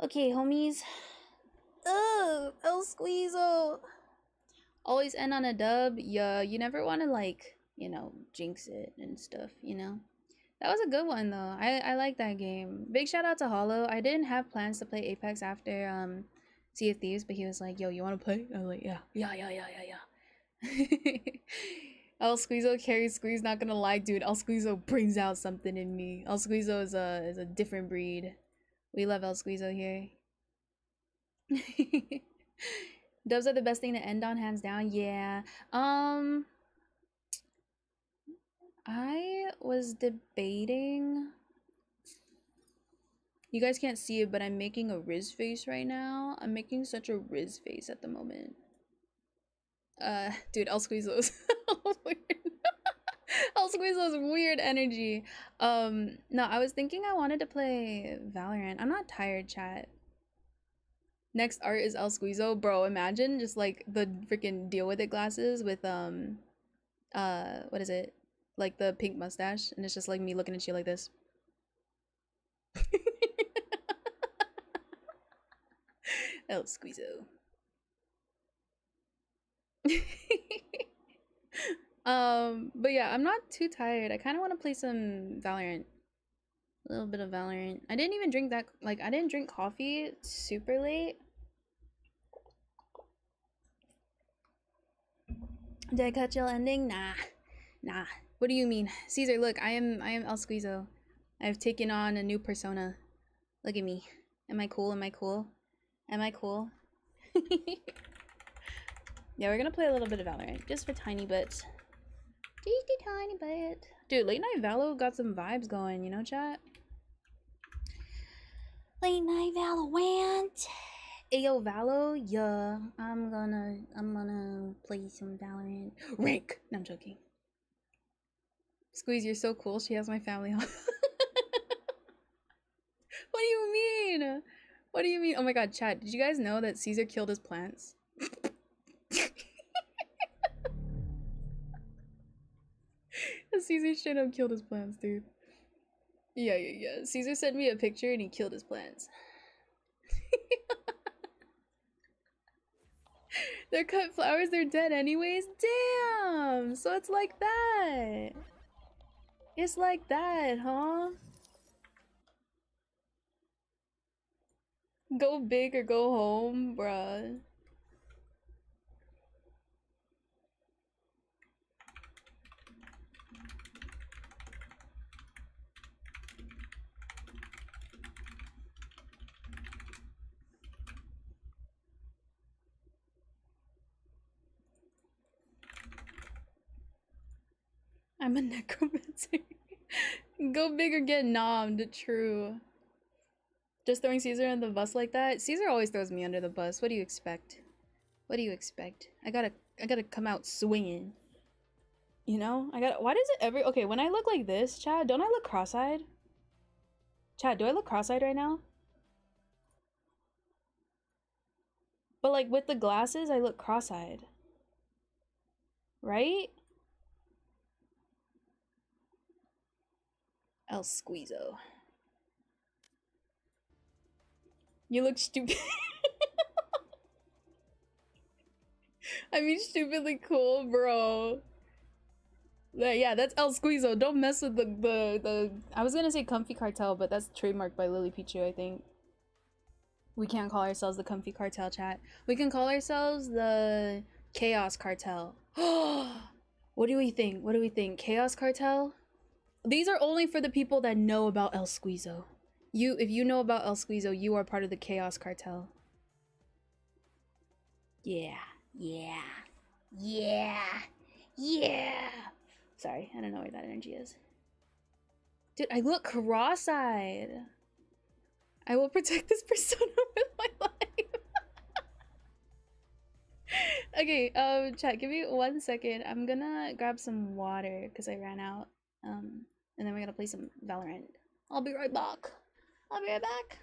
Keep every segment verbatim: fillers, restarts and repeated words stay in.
Okay, homies. Ugh, El Squeezo. Always end on a dub. Yeah, you never want to like, you know, jinx it and stuff, you know? That was a good one though. I, I like that game. Big shout out to Hollow. I didn't have plans to play Apex after um Sea of Thieves, but he was like, yo, you wanna play? I was like, yeah, yeah, yeah, yeah, yeah, yeah. El Squeezo carries Squeeze, not gonna lie, dude. El Squeezo brings out something in me. El Squeezo is a is a different breed. We love El Squeezo here. Dubs are the best thing to end on, hands down. Yeah. Um, I was debating. You guys can't see it, but I'm making a Riz face right now. I'm making such a Riz face at the moment. Uh, dude, El Squeezo's weird. El Squeezo's weird energy. Um, no, I was thinking I wanted to play Valorant. I'm not tired, chat. Next art is El Squeezo. Bro, imagine just like the freaking deal with it glasses with um uh what is it? Like the pink mustache, and it's just like me looking at you like this. El Squeezo. um, but yeah, I'm not too tired. I kind of want to play some Valorant. A little bit of Valorant. I didn't even drink that, like, I didn't drink coffee super late. Did I cut your ending? Nah. Nah. What do you mean? Caesar, look, I am I am El Squeezo. I've taken on a new persona. Look at me. Am I cool? Am I cool? Am I cool? Yeah, we're gonna play a little bit of Valorant. Just for tiny bits. Just a tiny bit. Dude, late night Valo got some vibes going, you know, chat? Late night Valorant. Ayo, Valo, yeah. I'm gonna I'm gonna play some Valorant. Rank! No, I'm joking. Squeeze, you're so cool. She has my family on. What do you mean? What do you mean? Oh my god, chat. Did you guys know that Caesar killed his plants? Caesar straight up killed his plants, dude. Yeah, yeah, yeah. Caesar sent me a picture and he killed his plants. They're cut flowers, they're dead anyways? Damn! So it's like that. It's like that, huh? Go big or go home, bruh. I'm a necromancer. Go big or get nommed, true. Just throwing Caesar under the bus like that? Caesar always throws me under the bus. What do you expect? What do you expect? I gotta, I gotta come out swinging. You know? I gotta, why does it ever, okay, when I look like this, Chad, don't I look cross-eyed? Chad, do I look cross-eyed right now? But like with the glasses, I look cross-eyed. Right? El Squeezo. You look stupid. I mean, stupidly cool, bro. Yeah, that's El Squeezo. Don't mess with the, the, the... I was gonna say Comfy Cartel, but that's trademarked by Lily Pichu, I think. We can't call ourselves the Comfy Cartel, chat. We can call ourselves the Chaos Cartel. What do we think? What do we think? Chaos Cartel? These are only for the people that know about El Squeezo. You, if you know about El Squeezo, you are part of the Chaos Cartel. Yeah, yeah, yeah, yeah. Sorry, I don't know where that energy is. Dude, I look cross-eyed. I will protect this persona with my life. Okay, um, chat, give me one second. I'm gonna grab some water because I ran out. Um, and then we're gonna play some Valorant. I'll be right back. I'll be right back.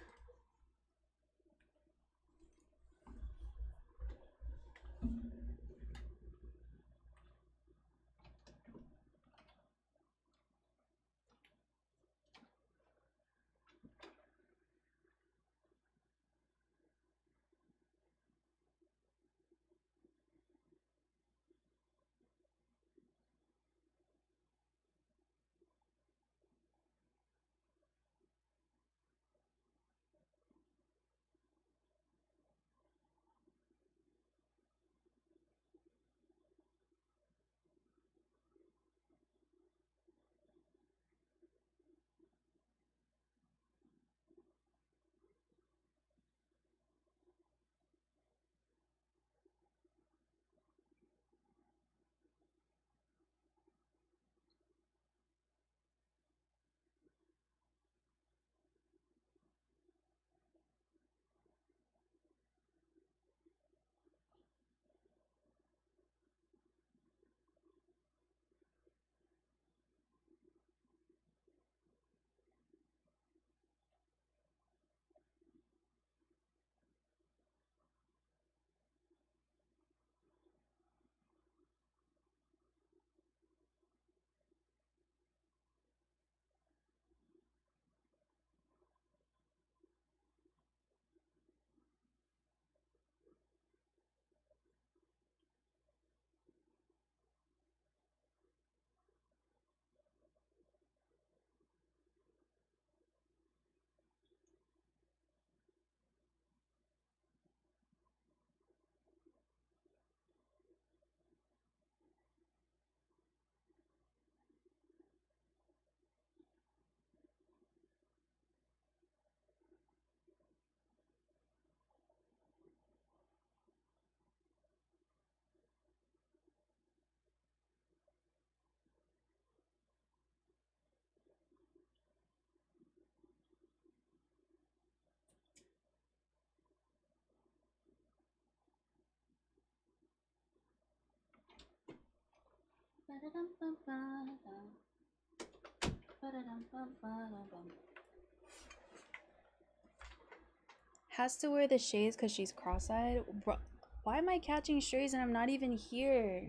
Has to wear the shades because she's cross-eyed. Bro, why am I catching strays and I'm not even here?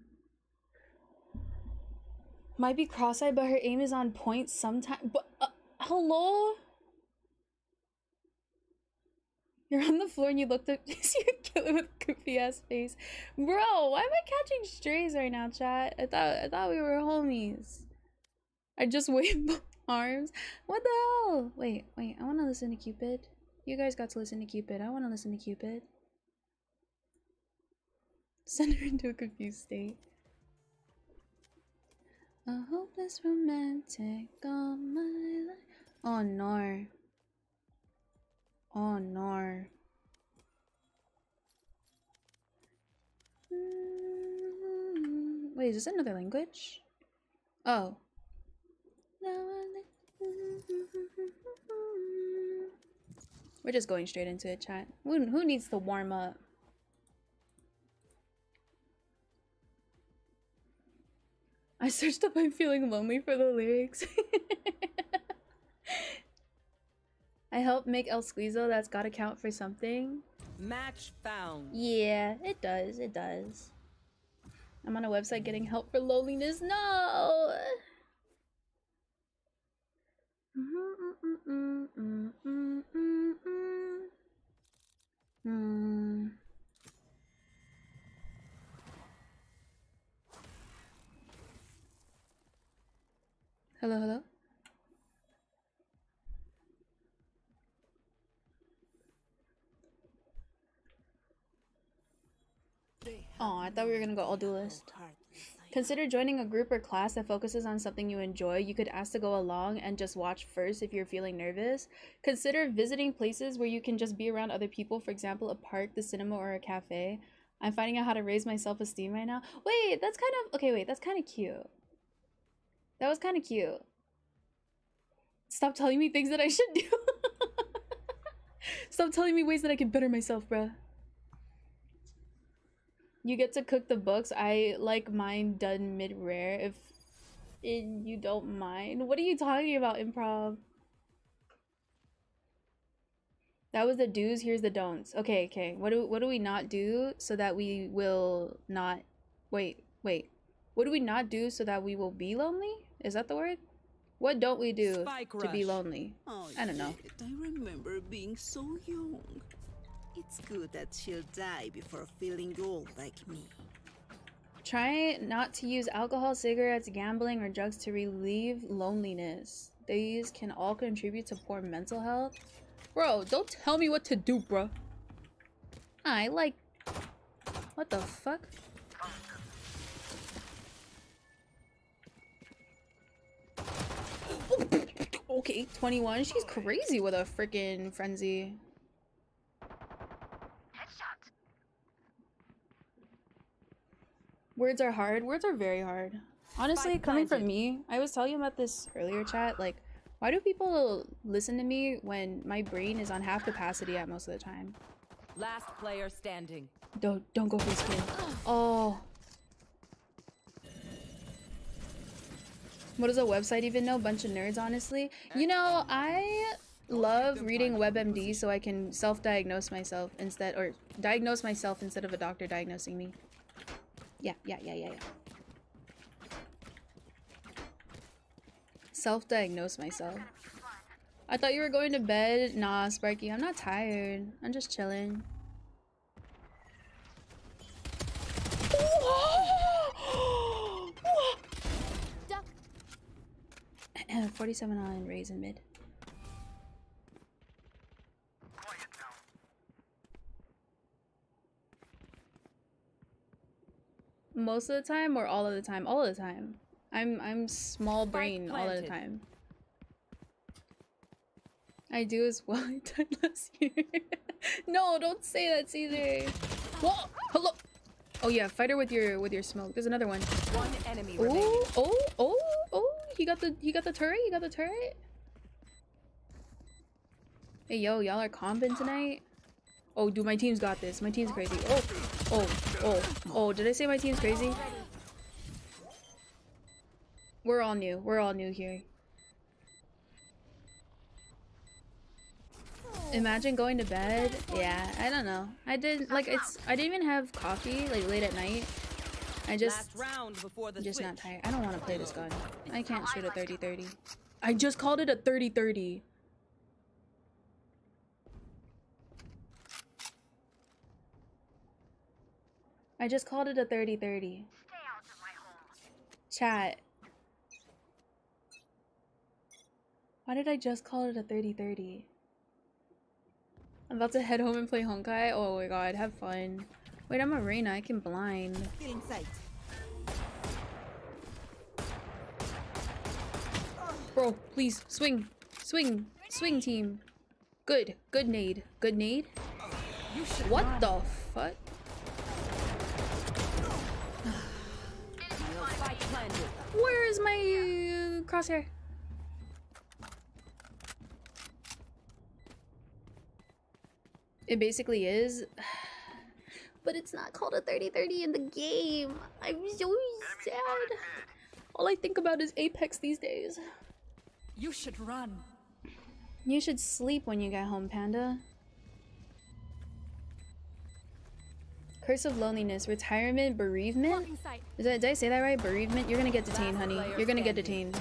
Might be cross-eyed, but her aim is on point sometimes. But uh, hello? You're on the floor and you looked up to see a killer with a goofy ass face. Bro, why am I catching strays right now, chat? I thought I thought we were homies. I just waved both arms. What the hell? Wait, wait, I wanna listen to Cupid. You guys got to listen to Cupid. I wanna listen to Cupid. Send her into a confused state. A hopeless romantic all my life. Oh no. Oh no. Mm, wait, is this another language? Oh. We're just going straight into it, chat. Who, who needs to warm up? I searched up I'm feeling lonely for the lyrics. I helped make El Squeezo, that's gotta count for something. Match found. Yeah, it does, it does. I'm on a website getting help for loneliness. No! Hmm. Hello, hello? Oh, I thought we were gonna go all duelist. Consider joining a group or class that focuses on something you enjoy. You could ask to go along and just watch first if you're feeling nervous. Consider visiting places where you can just be around other people, for example, a park, the cinema, or a cafe. I'm finding out how to raise my self-esteem right now. Wait, that's kind of... Okay, wait, that's kind of cute. That was kind of cute. Stop telling me things that I should do. Stop telling me ways that I can better myself, bruh. You get to cook the books. I like mine done mid-rare if it, you don't mind. What are you talking about, improv? That was the do's, here's the don'ts. Okay, okay. What do what do we not do so that we will not wait, wait. What do we not do so that we will be lonely? Is that the word? What don't we do to be lonely? Oh, I don't know. shit. I remember being so young. It's good that she'll die before feeling old like me. Try not to use alcohol, cigarettes, gambling, or drugs to relieve loneliness. These can all contribute to poor mental health. Bro, don't tell me what to do, bro. I like... What the fuck? Okay, twenty-one. She's crazy with a freaking frenzy. Words are hard. Words are very hard. Honestly, coming from me, I was telling you about this earlier, chat. Like, why do people listen to me when my brain is on half capacity at most of the time? Last player standing. Don't don't go for skin. Oh. What does a website even know? Bunch of nerds, honestly. You know, I love reading WebMD so I can self-diagnose myself instead, or diagnose myself instead of a doctor diagnosing me. Yeah, yeah, yeah, yeah, yeah. Self-diagnose myself. I thought you were going to bed. Nah, Sparky, I'm not tired. I'm just chilling. forty-seven on Raisin mid. Most of the time or all of the time? All of the time. I'm I'm small brain all of the time. I do as well. I died last year. No, don't say that, Caesar. Whoa! Hello. Oh yeah, fight her with your with your smoke. There's another one. One enemy Oh, remaining. oh, oh, oh! He got the he got the turret. He got the turret. Hey yo, y'all are comping tonight. Oh, dude, my team's got this. My team's crazy. Oh, oh, oh, oh! Did I say my team's crazy? We're all new. We're all new here. Imagine going to bed. Yeah, I don't know. I did like it's. I didn't even have coffee like late at night. I just Last round before the just switch. not tired. I don't want to play this gun. I can't shoot a thirty thirty. I just called it a thirty thirty. I just called it a thirty thirty. Chat. Why did I just call it a thirty thirty? I'm about to head home and play Honkai. Oh my god, have fun. Wait, I'm a Reina. I can blind. Feeling sight. Bro, please, swing. Swing. Swing, team. Good. Good nade. Good nade? You should What run. the fuck? Spike planted. Where is my uh, crosshair? It basically is. But it's not called a thirty thirty in the game. I'm so sad. All I think about is Apex these days. You should run. You should sleep when you get home, Panda. Curse of loneliness, retirement, bereavement? Is that, did I say that right? Bereavement? You're gonna get detained, honey. You're gonna get detained.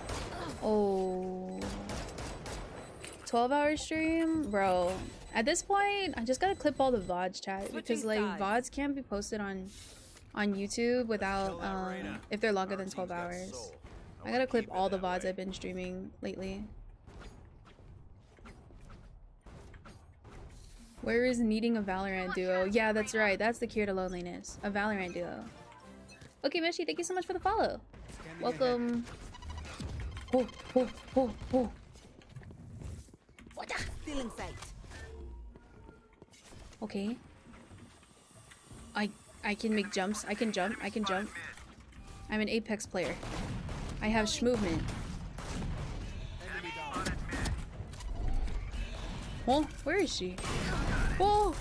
Oh. twelve hour stream? Bro. At this point, I just gotta clip all the V O Ds, chat. Because, like, V O Ds can't be posted on on YouTube without, um, if they're longer than twelve hours. I gotta clip all the V O Ds I've been streaming lately. Where is needing a Valorant duo? Yeah, that's right. That's the cure to loneliness. A Valorant duo. Okay, Meshi, thank you so much for the follow. Welcome. Oh, oh, oh, oh. Feeling sight. Okay. I I can make jumps. I can jump. I can jump. I'm an Apex player. I have sh-movement. Oh, where is she? Oh!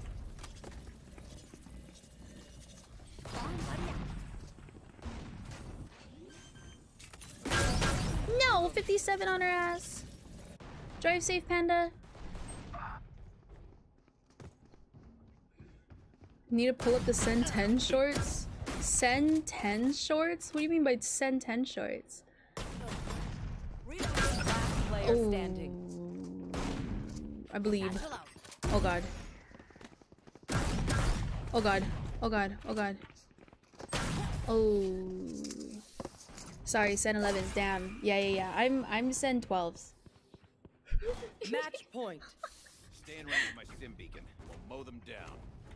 No! fifty-seven on her ass! Drive safe, Panda. Need to pull up the Sen ten shorts? Sen ten shorts? What do you mean by Sen ten shorts? Last player Oh, standing. I believe. Oh god. Oh god. Oh god. Oh god. Oh. Sorry, Sen elevens. Damn. Yeah, yeah, yeah. I'm I'm Sen twelves. Match point. Stay in range of my stim beacon. We'll mow them down.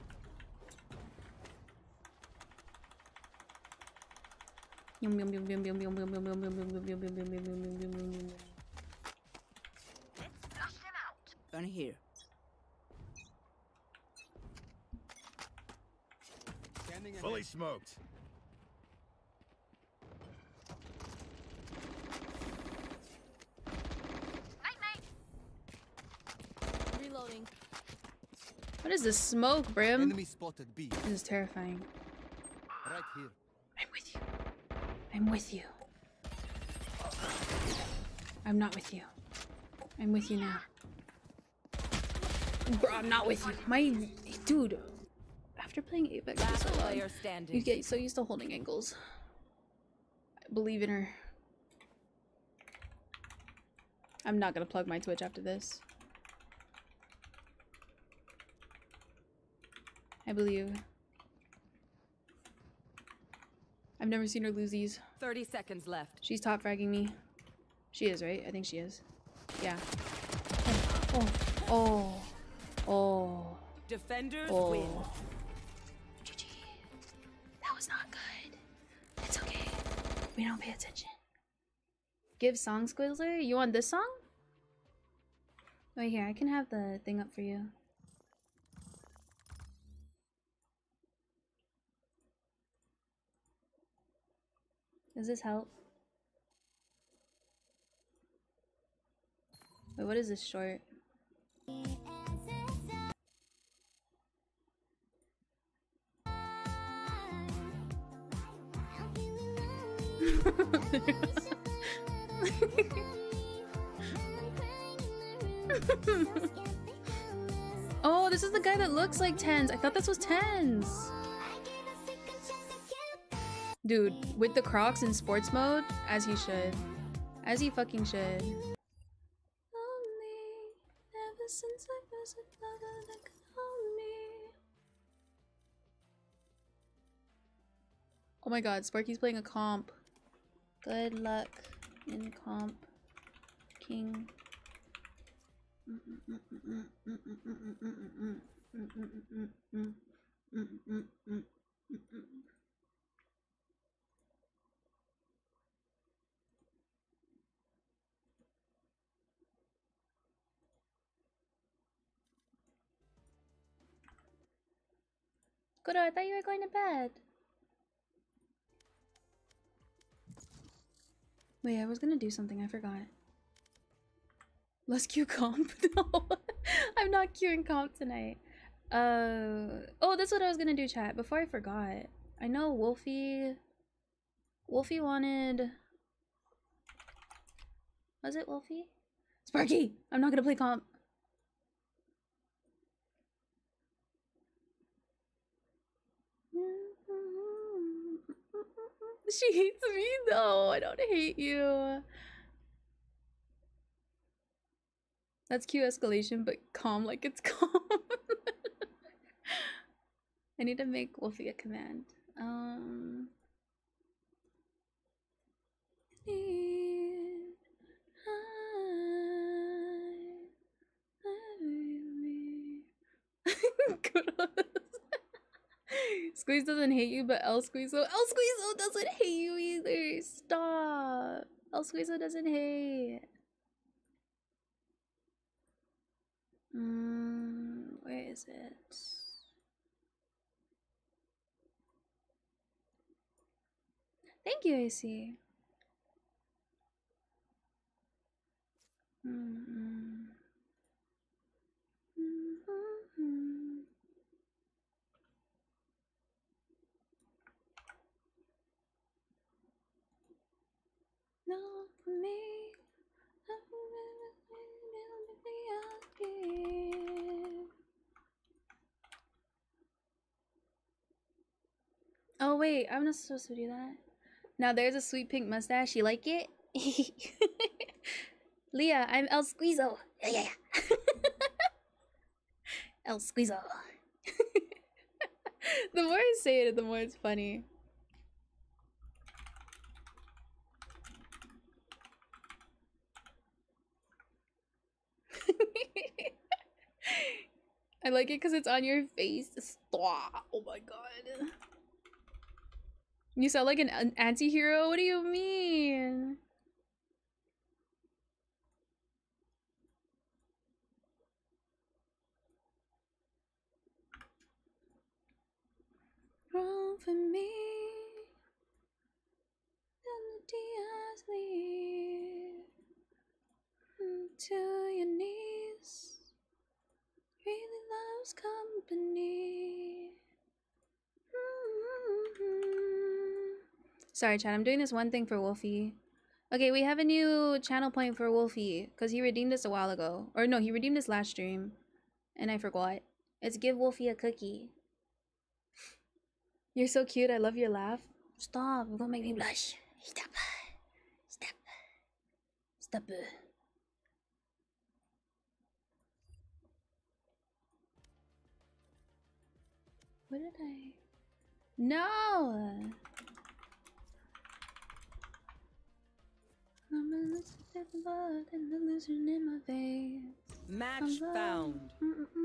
Yum yum yum yum yum yum yum yum yum yum yum yum yum yum yum yum yum yum yum yum. Gun here. Fully smoked. Reloading. What is this smoke, Brim? Enemy spotted B. This is terrifying. Right here. I'm with you. I'm with you. I'm not with you. I'm with you now. Bro, I'm not with you. My dude. After playing Apex for Last so long, player standing. you get so used to holding ankles. I believe in her. I'm not gonna plug my Twitch after this. I believe. I've never seen her lose these. thirty seconds left. She's top fragging me. She is, right? I think she is. Yeah. Oh, oh, oh, oh, Defenders oh. win. G G. That was not good. It's okay. We don't pay attention. Give song, Squizzler? You want this song? Wait, here. I can have the thing up for you. Does this help? Wait, what is this short? Oh, this is the guy that looks like Tens. I thought this was Tens. Dude, with the Crocs in sports mode, as he should. As he fucking should. Oh my god, Sparky's playing a comp. Good luck in comp, King. Good, I thought you were going to bed. Wait, I was gonna do something, I forgot. Let's queue comp. No, I'm not queuing comp tonight. Uh oh, that's what I was gonna do, chat. Before I forgot, I know Wolfie. Wolfie wanted. Was it Wolfie? Sparky, I'm not gonna play comp. She hates me though. I don't hate you. That's cute escalation, but calm like it's calm. I need to make Wolfie a command. Um. Squeeze doesn't hate you, but El Squeezo. El Squeezo doesn't hate you either. Stop. El Squeezo doesn't hate. Mm, where is it? Thank you, A C. Mm-hmm. Mm-hmm. Not for me. Oh wait, I'm not supposed to do that. Now there's a sweet pink mustache. You like it? Leah, I'm El Squeezo. Yeah, yeah, yeah. El Squeezo. The more I say it, the more it's funny. I like it because it's on your face. Stop. Oh my god. You sound like an, an anti-hero? What do you mean? Roll for me. To your knees. Really loves company. Mm-hmm. Sorry, chat. I'm doing this one thing for Wolfie. Okay, we have a new channel point for Wolfie because he redeemed this a while ago. Or no, he redeemed this last stream, and I forgot. It's give Wolfie a cookie. You're so cute. I love your laugh. Stop. You're gonna make me blush. Stop. Stop. Stop. What did I? No! I'm a lizard at the blood and the lizard in my veins. Match found. Mm -mm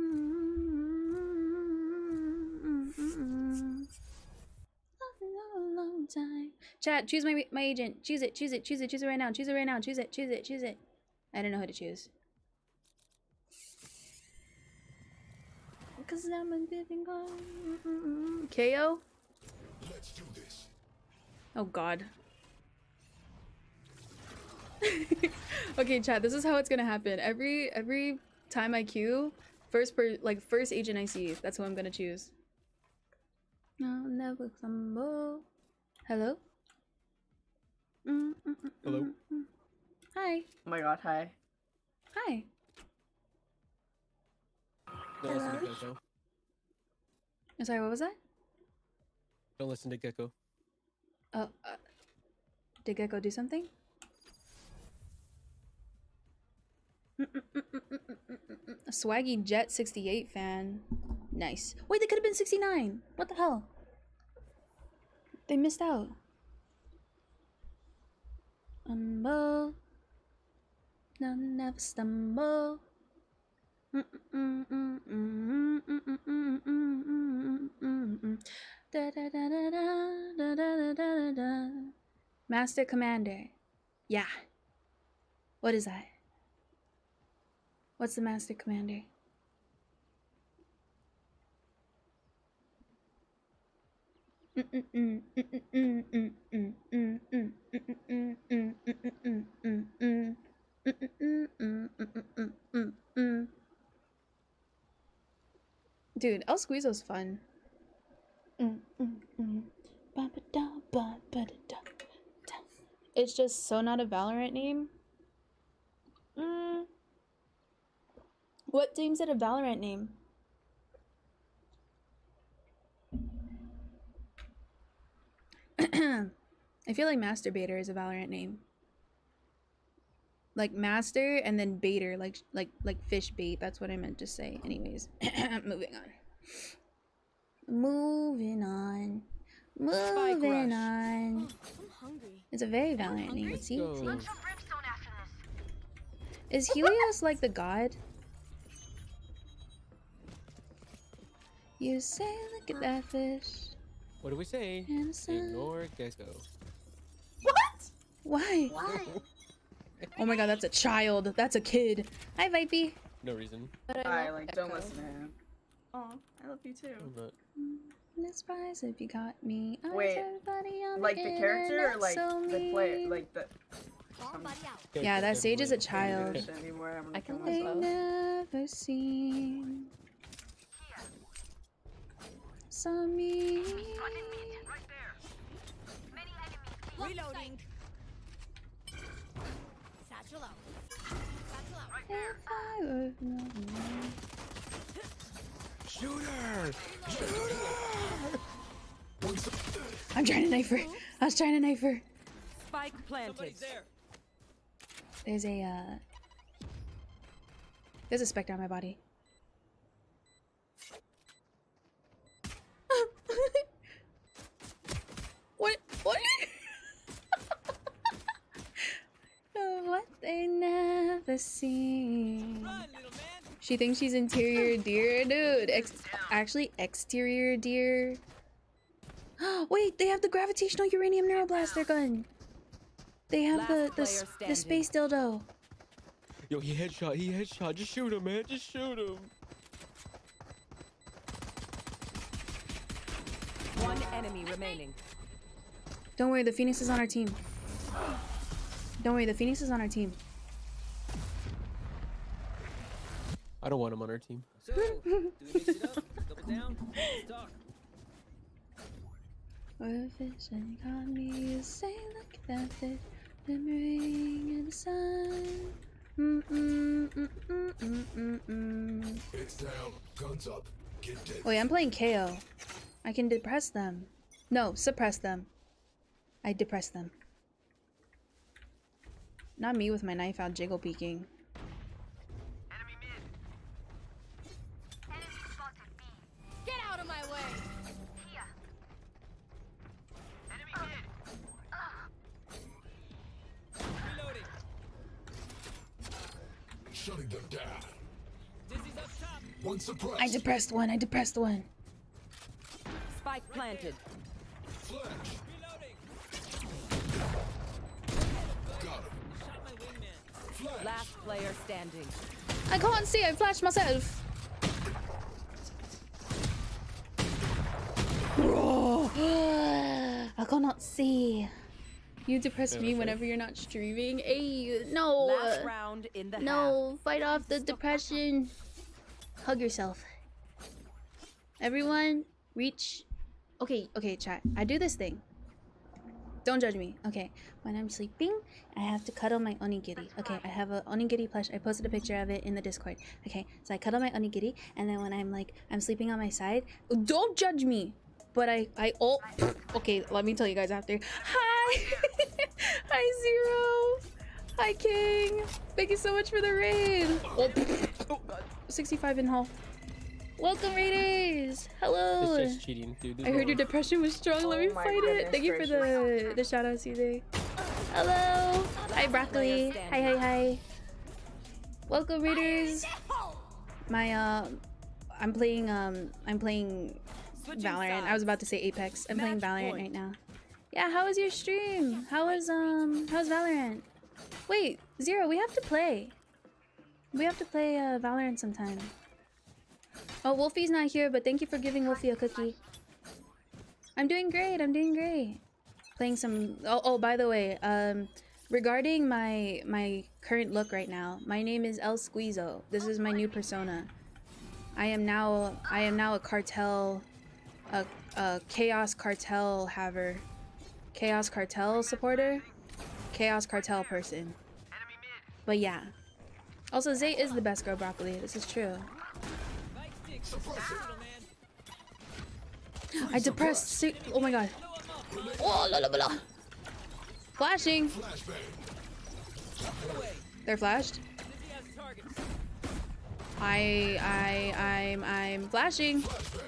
-mm -mm a long time. Chat, choose my my agent. Choose it, choose it, choose it, choose it right now. Choose it right now. Choose it, choose it, choose it. I don't know how to choose. Cause I'm a living on K O? Let's do this. Oh god. Okay, chat, this is how it's gonna happen. Every every time I queue, first per like first agent I see, that's who I'm gonna choose. I'll never stumble. Hello? mm, mm, mm, Hello? mm, mm. Hi. Oh my god, hi. Hi. Don't listen to Gecko. I'm sorry, what was that? Don't listen to Gecko. Oh, uh, did Gecko do something? A Swaggy Jet sixty-eight fan. Nice. Wait, they could have been sixty-nine. What the hell? They missed out. Humble. No, never stumble. Da, da, da, da, da, da, da, da, da. Master Commander. Yeah. What is that? What's the Master Commander? Dude, El Squeezo's fun. It's just so not a Valorant name. Mm. What deems it a Valorant name? I feel like Masturbator is a Valorant name. Like master and then baiter, like like like fish bait. That's what I meant to say. Anyways, moving on. Moving on. Moving on. Oh, I'm hungry. It's a very Valorant name. See? Go. See? Is Helios like the god? You say, look at that fish. What do we say? Innocent. Ignore Gecko. What? Why? Why? Oh my god, that's a child. That's a kid. Hi, Vipey. No reason. But I love like Echo. don't listen to him. Oh, I love you too. I'm not. No surprise if you got me. I Wait, everybody on Like the character or internet, like so the play mean. like the Bomb buddy out. Yeah, that Sage is a Definitely. child. English anymore. I'm gonna I can kill They myself. never seen saw me. Reloading. Satchel out. Satchel out. If I were not Shoot her! Shoot her! I'm trying to knife her. I was trying to knife her. Spike planted. There's a uh There's a spectre on my body. What what what they never seen. She thinks she's interior deer, dude. Ex actually exterior deer. Wait, they have the gravitational uranium neuroblaster gun. They have Last the the, player s- the standing. space dildo. Yo, he headshot, he headshot. Just shoot him, man. Just shoot him. One enemy remaining. Don't worry, the Phoenix is on our team. Don't worry, the Phoenix is on our team. I don't want him on our team. So, do we mix it up? Double down? Let's talk. Or a fish and you caught me, you say, look at that fish, glimmering in the sun. Mm mm mm mm mm mm mm. It's down. Guns up. Get dead. Wait, I'm playing K O. I can depress them. No, suppress them. I depress them. Not me with my knife out jiggle peeking. Get out of my way. Reloading. Shutting them down. Dizzy's up top. One suppressed. I depressed one, I depressed one. Spike planted. Flash. Reloading. Got him. Shot my wingman. Flash. Last player standing. I can't see, I flashed myself. I cannot see. You depress Yeah, me that's whenever you're not streaming. Hey, no. Last round in the half. No, fight off the depression. Hug yourself. Everyone, reach. Okay, okay, chat. I do this thing. Don't judge me. Okay, when I'm sleeping, I have to cuddle my onigiri. Okay, I have a onigiri plush. I posted a picture of it in the Discord. Okay, so I cuddle my onigiri, and then when I'm like, I'm sleeping on my side, don't judge me. But I, I, oh, okay, let me tell you guys after. Hi! Hi, Zero! Hi, King! Thank you so much for the raid! Oh, oh God. sixty-five in hall. Welcome, Raiders! Hello! It's just cheating, dude. There's I no- heard your depression was strong. Let me Oh my fight it. goodness Thank you for the the shout outs, Caesar. Hello. Hi, broccoli. Hi, hi, hi. Welcome, readers. My uh, I'm playing um, I'm playing Valorant. I was about to say Apex. I'm playing Valorant right now. Yeah. How was your stream? How was um, how was Valorant? Wait, Zero. We have to play. We have to play uh, Valorant sometime. Oh, Wolfie's not here, but thank you for giving Wolfie a cookie. I'm doing great. I'm doing great. Playing some. Oh, oh. By the way, um, regarding my my current look right now, my name is El Squeezo. This is my new persona. I am now. I am now a cartel, a a chaos cartel haver, chaos cartel supporter, chaos cartel person. But yeah. Also, Zay is the best girl broccoli. This is true. I depressed. Si oh my god. Oh, la, la, la, la. Flashing. They're flashed. I, I, I'm, I'm flashing.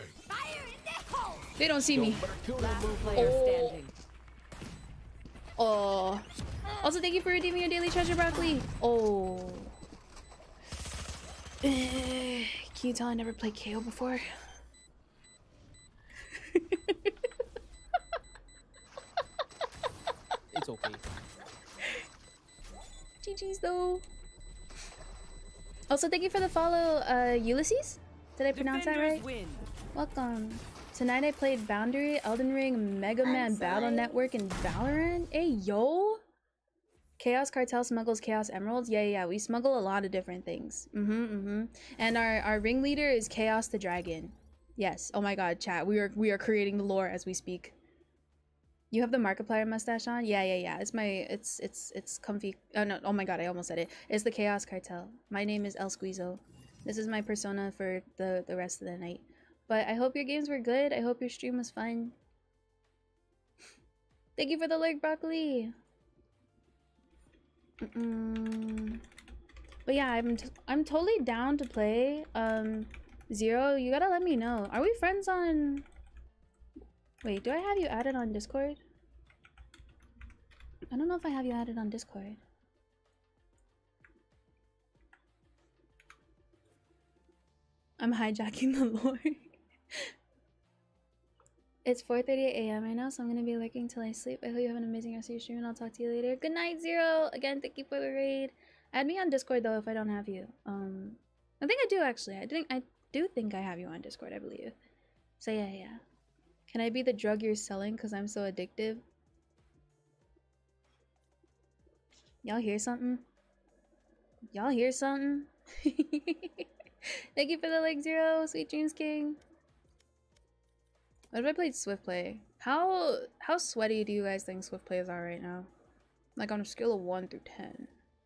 They don't see me. Oh. Oh. Also, thank you for redeeming your daily treasure, broccoli. Oh. Can you tell I never played K O before? It's okay. G G's though. Also, thank you for the follow, uh, Ulysses? Did I pronounce that right? Win. Welcome. Tonight I played Boundary, Elden Ring, Mega Man Battle Network, and Valorant. Hey, yo! Chaos Cartel smuggles Chaos Emeralds. Yeah, yeah, yeah. We smuggle a lot of different things. Mm-hmm, mm-hmm. And our, our ringleader is Chaos the Dragon. Yes. Oh my god, chat. We are we are creating the lore as we speak. You have the Markiplier mustache on? Yeah, yeah, yeah. It's my it's it's it's comfy. Oh no, oh my god, I almost said it. It's the Chaos Cartel. My name is El Squeezo. This is my persona for the, the rest of the night. But I hope your games were good. I hope your stream was fun. Thank you for the lurk, broccoli. Mm-mm. But yeah, I'm t I'm totally down to play. Um, Zero, you gotta let me know. Are we friends on? Wait, do I have you added on Discord? I don't know if I have you added on Discord. I'm hijacking the lore. It's four thirty-eight A M right now, so I'm gonna be lurking till I sleep. I hope you have an amazing rest of your stream, and I'll talk to you later. Good night, Zero. Again, thank you for the raid. Add me on Discord though if I don't have you. Um, I think I do actually. I think I do think I have you on Discord. I believe. So yeah, yeah. Can I be the drug you're selling? Cause I'm so addictive. Y'all hear something? Y'all hear something? Thank you for the like Zero. Sweet dreams, King. What if I played Swift Play? How how sweaty do you guys think Swift Plays are right now? Like on a scale of one through ten.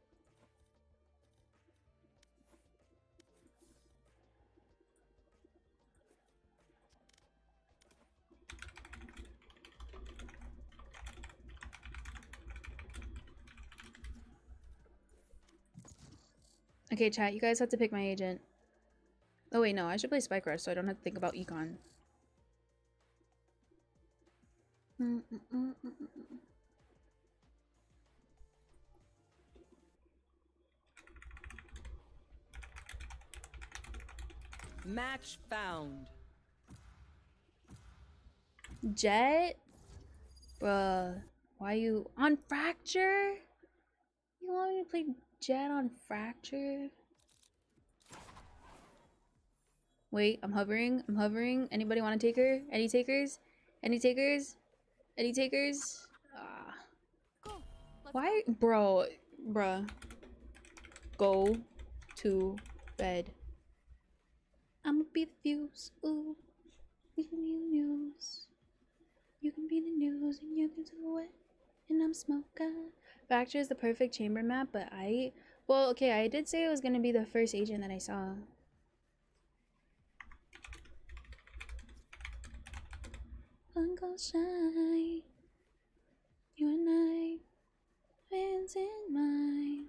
Okay, chat, you guys have to pick my agent. Oh wait, no, I should play Spike Rush so I don't have to think about Econ. Mm -mm -mm -mm -mm. Match found. Jet? Bruh, why you on Fracture? You want me to play Jet on Fracture? Wait, I'm hovering. I'm hovering. Anybody want to take her? Any takers? Any takers? Any takers? Ah. Why? Bro. Bruh. Go to bed. I'ma be the fuse. Ooh. You can be the news. You can be the news and you can do it. And I'm smoking. Factor is the perfect chamber map, but I... Well, okay, I did say it was going to be the first agent that I saw. Uncle Shy, you and I, hands in mine.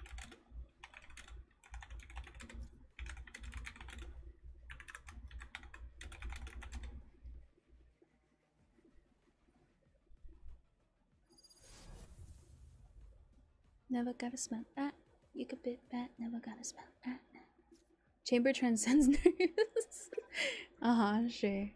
Never gotta smell that. You could bit that. Never gotta smell that. Chamber transcends nerves. uh huh, sure.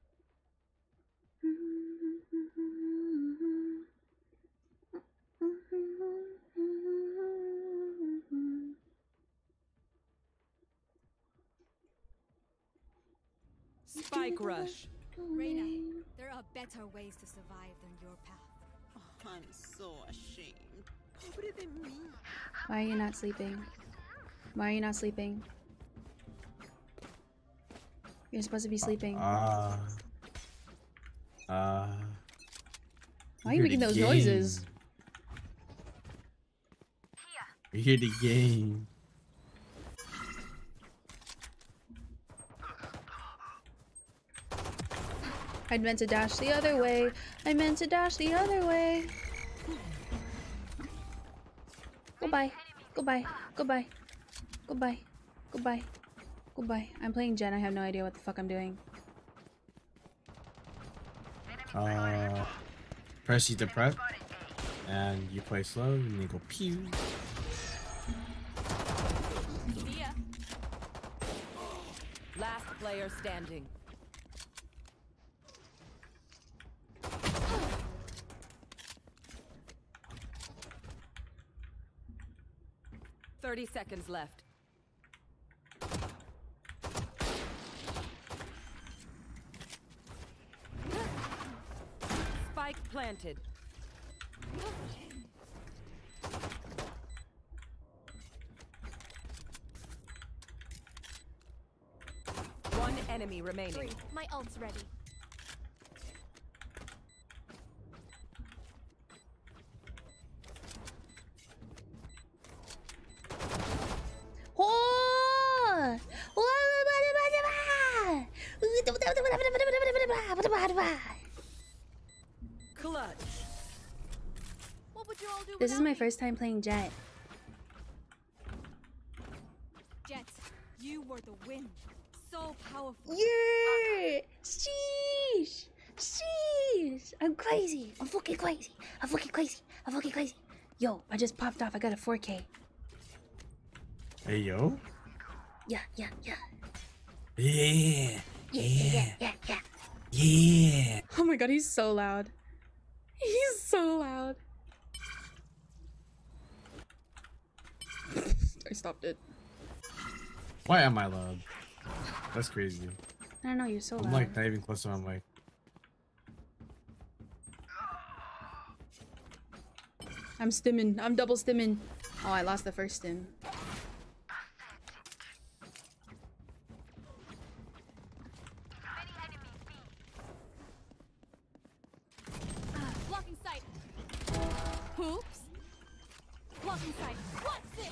Spike rush. Reina, there are better ways to survive than your path. Oh, I'm so ashamed. Pobre de mí. Why are you not sleeping? Why are you not sleeping? You're supposed to be sleeping. Uh. Uh. Why are you making those noises? We hear the game. I meant to dash the other way. I meant to dash the other way. Goodbye. Goodbye. Goodbye. Goodbye. Goodbye. Goodbye. I'm playing Jen. I have no idea what the fuck I'm doing. Uh, press E to prep, and you play slow, and you go pew. See ya. Last player standing. Thirty seconds left. Spike planted. One enemy remaining. Three. My ult's ready. Oh! Clutch. What would you all do This is without my me? first time playing Jet. Jet, you were the wind. So powerful. Yeah! Sheesh! Sheesh! I'm crazy. I'm fucking crazy. I'm fucking crazy. I'm fucking crazy. Yo, I just popped off. I got a four K. Hey yo. Yeah, yeah, yeah. Yeah. Yeah, yeah, yeah, yeah. Yeah. Oh my god, he's so loud. He's so loud. I stopped it. Why am I loud? That's crazy. I don't know, you're so I'm loud. like not even close to my mic. I'm stimming. I'm double stimming. Oh, I lost the first stim. Blocking sight. Oops. Blocking sight. What's this?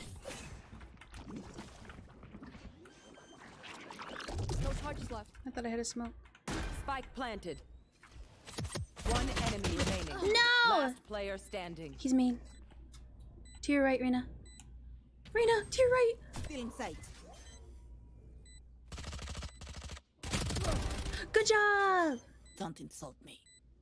No charges left. I thought I had a smoke. Spike planted. One enemy remaining. No! Last player standing. He's mean. To your right, Rena. Rena, to your right. Feeling sight. Good job. Don't insult me.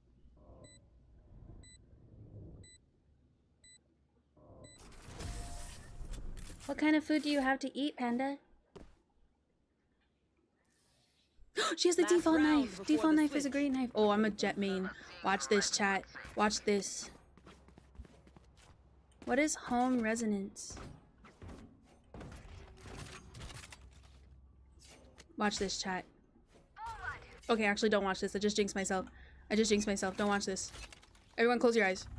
What kind of food do you have to eat, Panda? She has the Last default round knife. before Default the knife is a switch. great knife. Oh, I'm a Jet main. Watch this, chat. Watch this. What is home resonance? Watch this, chat. Okay, actually, don't watch this. I just jinxed myself. I just jinxed myself. Don't watch this. Everyone, close your eyes.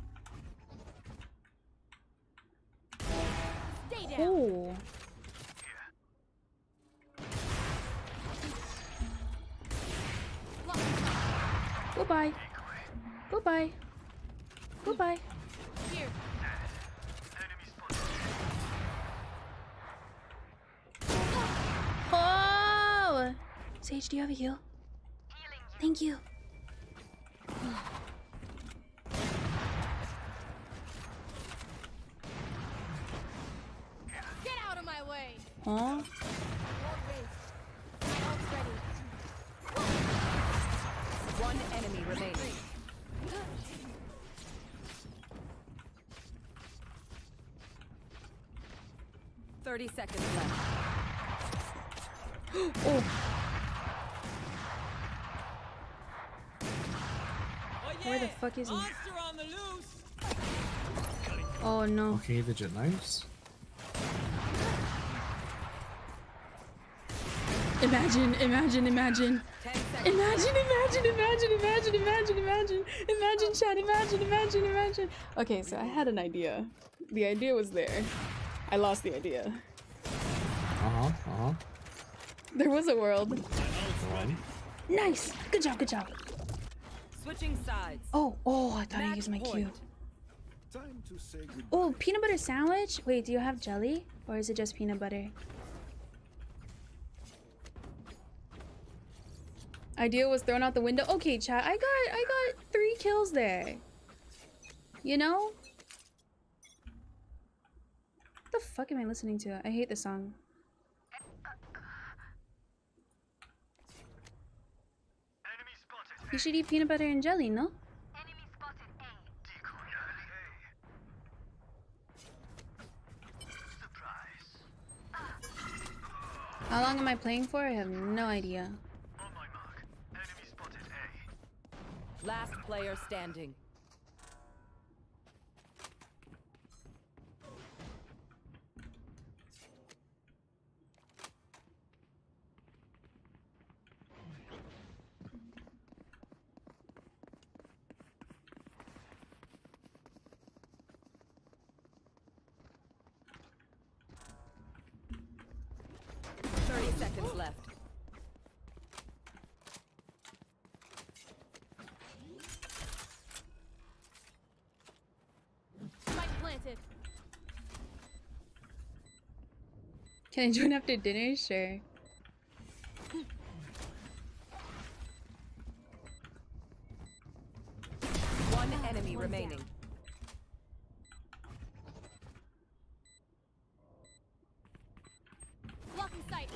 Stay down. Oh. Goodbye. Goodbye. Goodbye. Here. Oh! Sage, do you have a heal? Thank you. Get out of my way. Huh? Won't wait. My ult's ready. One enemy remaining. Thirty seconds left. Oh. Where the fuck is he? Oh no. Okay, the jet knives. Imagine, imagine, imagine. Imagine, imagine, imagine, imagine, imagine, imagine. Imagine, chat, imagine, imagine, imagine. Okay, so I had an idea. The idea was there. I lost the idea. Uh-huh, uh-huh. There was a world. Go on. Nice! Good job, good job. Switching sides. Oh, oh, I thought I Match used my Q. point. Time to say goodbye. Oh, peanut butter sandwich? Wait, do you have jelly? Or is it just peanut butter? Idea was thrown out the window. Okay, chat, I got I got three kills there. You know? What the fuck am I listening to? I hate this song. You should eat peanut butter and jelly, no? How long am I playing for? I have no idea. Last player standing. Thirty seconds left. Spike planted. Can I join after dinner? Sure. One enemy remaining. Blocking sight.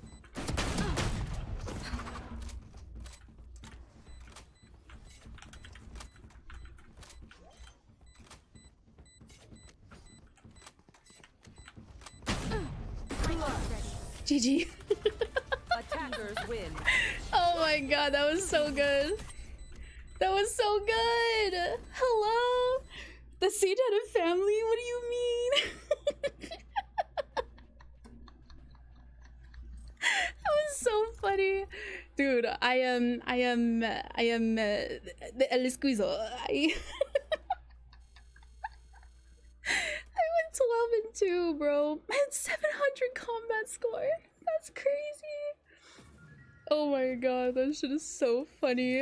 G G. Attackers win. Oh my god, that was so good. That was so good. Hello? The Sage had a family? What do you mean? That was so funny. Dude, I am, I am, I am uh, the El Squeezo. I... I went twelve and two, bro. I had seven hundred combat score. That's crazy. Oh my god, that shit is so funny.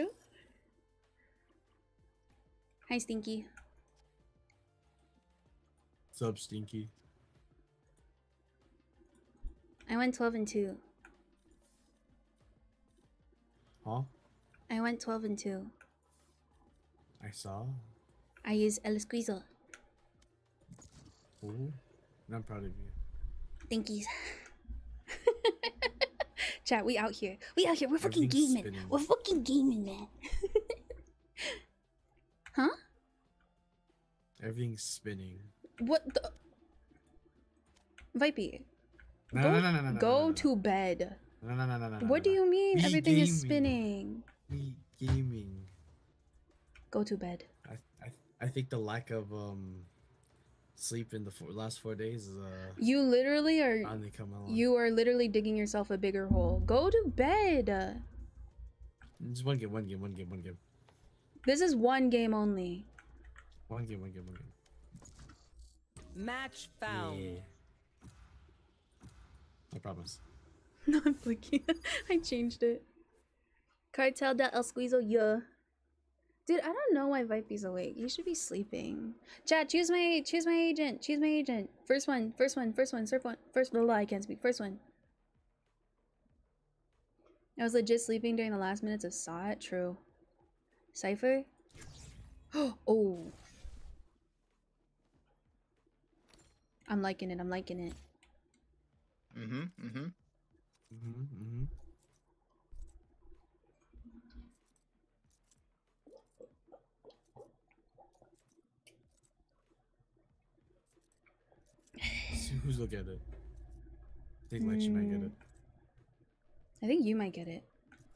Hi, Stinky. What's up, Stinky? I went twelve and two. Huh? I went twelve and two. I saw. I used El Squeezo. Ooh. I'm proud of you. Thank you. Chat, we out here. We out here. We're fucking Everything's gaming. spinning. We're fucking gaming, man. Huh? Everything's spinning. What the? Vipey. No, go no, no, no, no, no, go no, no. to bed. No, no, no, no, no, no. What no, do no. you mean We everything is gaming. spinning? We gaming. Go to bed. I, I, I think the lack of um sleep in the four, last four days is uh You literally are. finally come along. You are literally digging yourself a bigger hole. Go to bed. Just one game, one game, one game, one game, This is one game only. one game, one game, one game. Match found. Yeah. I promise. No, I'm blinking. I changed it. Cartel de El Squeezo, yeah. Dude, I don't know why Vipey's awake. You should be sleeping. Chat, choose my choose my agent. Choose my agent. First one, first one, first one, first one, first blah, blah, I can't speak. First one. I was legit sleeping during the last minutes of Saw It. True. Cypher? Oh. I'm liking it, I'm liking it. Mm-hmm. Mm-hmm. Mm-hmm, mm-hmm. See who's looking at it. I think Lexi might get it. I think you might get it.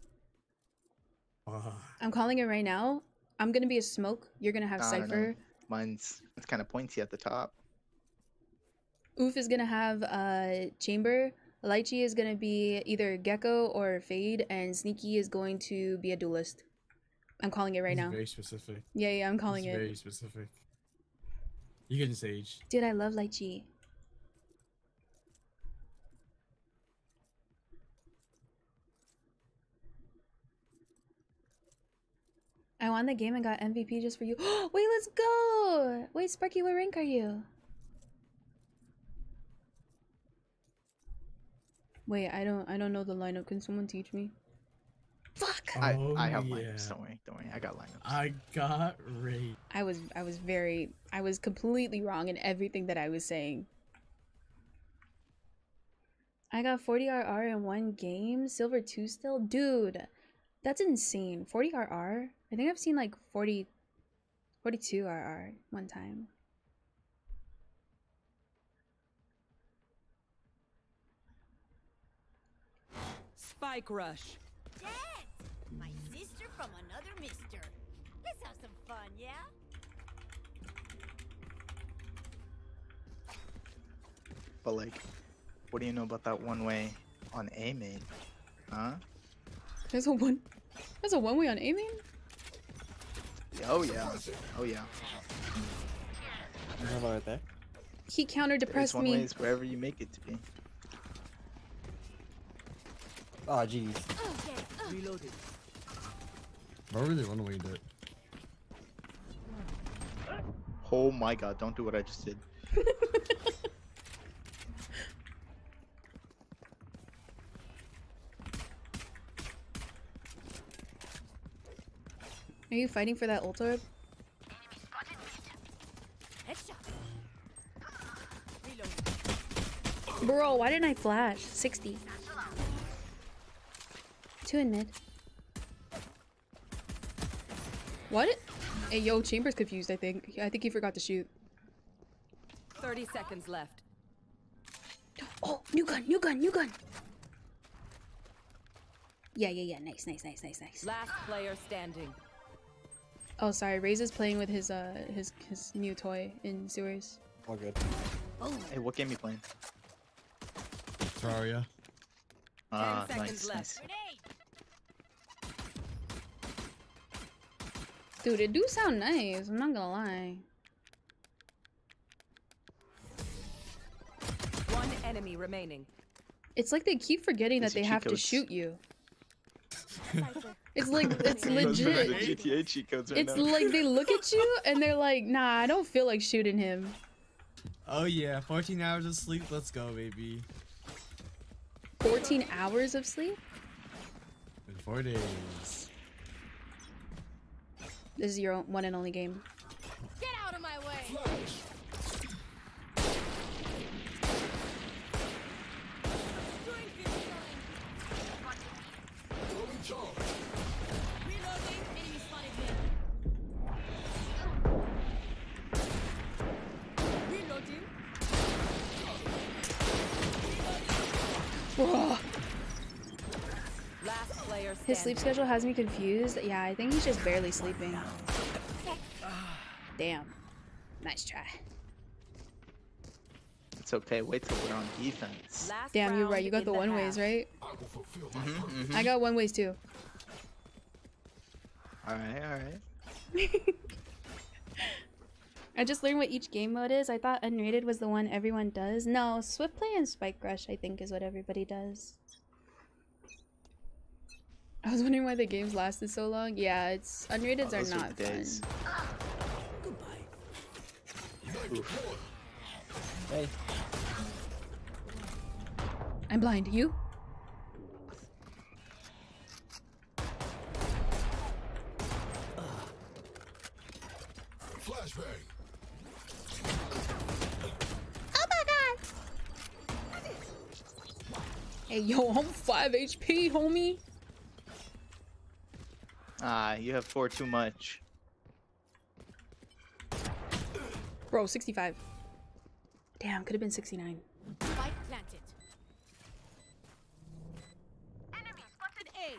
Ah. I'm calling it right now. I'm gonna be a smoke. You're gonna have I don't know. Cypher. Mine's it's kind of pointy at the top. Oof is gonna have uh Chamber. Lychee is gonna be either Gecko or Fade, and Sneaky is going to be a duelist. I'm calling it right He's now. very specific. Yeah, yeah, I'm calling He's it. very specific. You can Sage. Dude, I love Lychee. I won the game and got M V P just for you. Wait, let's go! Wait, Sparky, what rank are you? Wait, I don't I don't know the lineup. Can someone teach me? Fuck! I Oh, I have yeah. lineups. Don't worry. Don't worry. I got lineups. I got raped. I was I was very I was completely wrong in everything that I was saying. I got forty R R in one game, silver two still? Dude, that's insane. forty R R? I think I've seen like forty, forty-two R R one time. Spike rush. Dad! My sister from another mister. Let's have some fun, yeah? But like, what do you know about that one way on A main? Huh? There's a one There's a one way on A main? Oh yeah. Oh yeah. Right there. He counter There's depressed one me. ways wherever you make it to be. Oh jeez. Reloaded. I really want to wait it. Oh my god! Don't do what I just did. Are you fighting for that ult orb? Bro, why didn't I flash? sixty. Two in mid. What? Hey, yo, Chamber's confused, I think. I think he forgot to shoot. thirty seconds left. Oh, new gun, new gun, new gun! Yeah, yeah, yeah. Nice, nice, nice, nice, nice. Last player standing. Oh, sorry. Ray's is playing with his, uh, his, his new toy in sewers. All good. Hey, what game you playing? Terraria. Ah, Ten seconds nice, left. nice. Dude, it do sound nice. I'm not gonna lie. One enemy remaining. It's like they keep forgetting These that are they cheat have to codes. shoot you. It's like, it's Those are the legit. G T A cheat codes right It's now. like they look at you and they're like, nah, I don't feel like shooting him. Oh yeah, fourteen hours of sleep. Let's go, baby. fourteen hours of sleep? In four days. This is your own, one and only game. Get out of my way! Reloading, enemy spotted here. Reloading. Whoa. Last player standing. His sleep schedule has me confused. Yeah, I think he's just barely sleeping. Damn. Nice try. It's okay. Wait till we're on defense. Last Damn, you're right. round You got in the one ways, half. right? Mm-hmm, mm-hmm. I got one ways too. All right, all right. I just learned what each game mode is. I thought unrated was the one everyone does. No, Swift Play and Spike Rush I think is what everybody does. I was wondering why the games lasted so long. Yeah, it's unrateds Oh, are those are not fun. days. Oof. Hey. I'm blind. You? Flashbang. Oh my god! Hey yo, I'm five H P, homie. Ah, you have four too much. Bro, sixty-five. Damn, could have been sixty-nine. Spike planted. Enemy spotted A.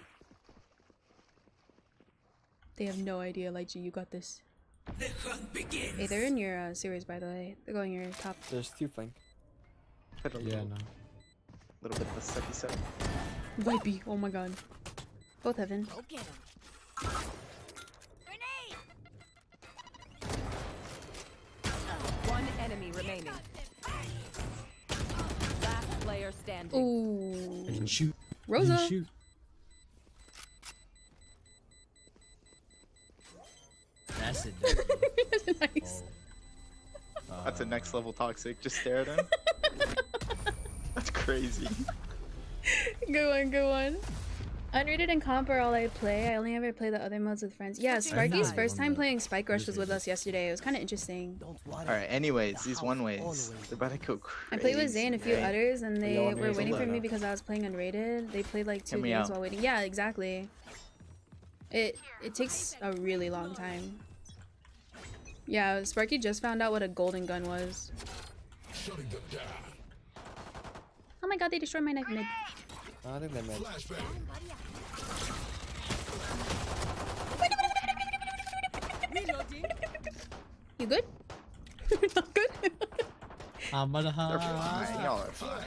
They have no idea, Lychee, you got this. The hunt begins. Hey, they're in your uh, series, by the way. They're going your top. There's two flank. Put a Yeah, little, no. little bit of a sucky suck. Vipey, oh my god. Both heaven. Go get him. Grenade! One enemy remaining. Last player standing. Ooh. I can shoot. I Rosa. can shoot. That's it. Nice. Oh. That's a next level toxic. Just stare at him. That's crazy. Good one, good one. Unrated and comp are all I play. I only ever play the other modes with friends. Yeah, Sparky's nice. first time playing Spike Rush Just was with easy. us yesterday. It was kind of interesting. Alright, anyways, these one ways. They're about to go crazy. I played with Zay and a few right? others, and they Yeah, one were raise waiting for alone. me because I was playing unrated. They played like two Hear me games out. while waiting. Yeah, exactly. It it takes a really long time. Yeah, Sparky just found out what a golden gun was. Shutting them down. Oh my god, they destroyed my knife mid. I think they made. Flashbang. You good? Not good? I'm gonna They're hide. fine. Y'all are fine.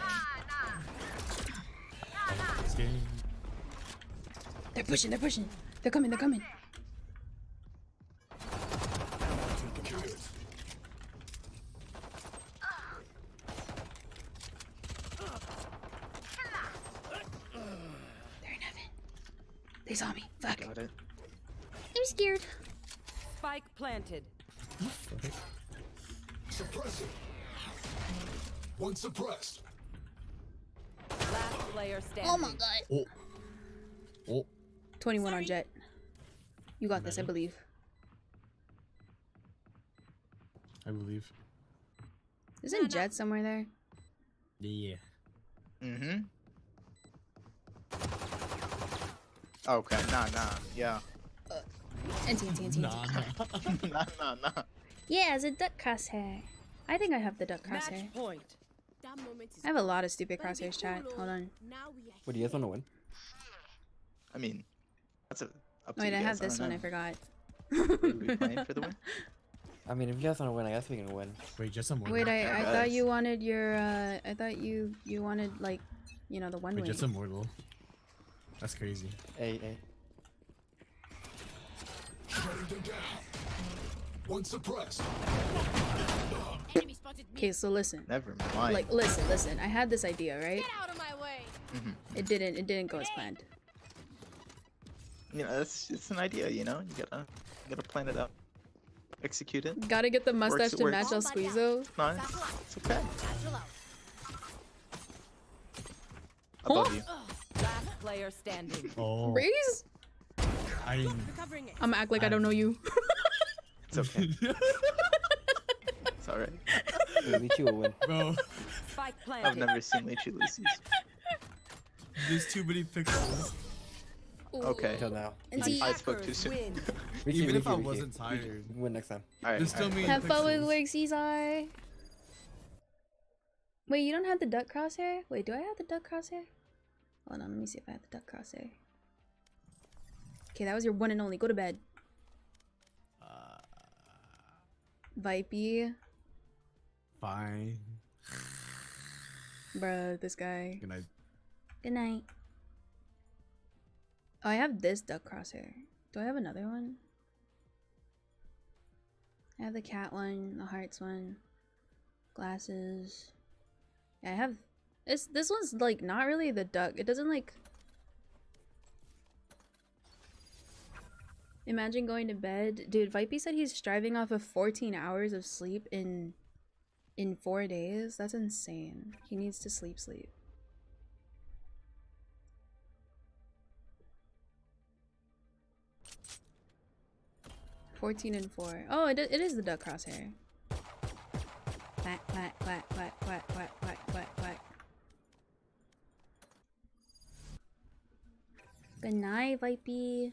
This game. They're pushing, they're pushing. They're coming, they're coming. They're in heaven. They saw me. Fuck. Got it. I'm scared. Spike planted. Suppress it. One suppressed. Last player standing. Oh my god. Oh. Oh. twenty-one on Jet. You got this, I believe. I believe. Isn't Jet somewhere there? Yeah. Mm-hmm. Okay, nah, nah, yeah. N T, N T, N T, N T. Nah, nah. nah, nah, nah. Yeah, it's a duck crosshair. I think I have the duck crosshair. Match point. That moment is I have a lot of stupid crosshairs, chat. Hold on. now we are What do you guys want to win? I mean, that's a, up to Wait, you I guys. have this don't one. I know. forgot. Are we playing for the win? I mean, if you guys want to win, I guess we can win. Wait, just some more. Wait, I, I Yeah, thought guys. you wanted your, uh, I thought you, you wanted, like, you know, the one Wait, win. just immortal. That's crazy. Hey, hey. Shutting them down. One suppressed. enemy spotted me. Okay, so listen. Never mind. Like, listen, listen. I had this idea, right? Get out of my way. It didn't, it didn't go as planned. You know, it's it's an idea. You know, you gotta you gotta plan it out, execute it. Gotta get the mustache to works. match El Squeezo. No, it's okay. Satchel out. Above you. Last player standing. Oh. Raise? I didn't. Recovering it. I'm gonna act like I don't know you. It's okay. It's alright. Lychee will win. Bro, Spike I've planted. never seen Lychee lose these. there's too many pixels. Okay. Until now. And I see, spoke too soon. Win. Lychee, Even if Lychee, I Lychee. wasn't tired. Win next time. Alright. There's still alright. many have fun with pixels. Wig Caesar. Wait, you don't have the duck crosshair? Wait, do I have the duck crosshair? Hold on, let me see if I have the duck crosshair. Okay, that was your one and only. Go to bed. Uh, Vipey. Fine. Bruh, this guy. Good night. Good night. Oh, I have this duck crosshair. Do I have another one? I have the cat one, the hearts one, glasses. Yeah, I have this. This one's like not really the duck. It doesn't like. Imagine going to bed. Dude, Vipey said he's striving off of fourteen hours of sleep in in four days. That's insane. He needs to sleep sleep. fourteen and four. Oh, it, it is the duck crosshair. Quack, quack, quack, quack, quack, quack, quack, quack, quack. Good night, Vipey.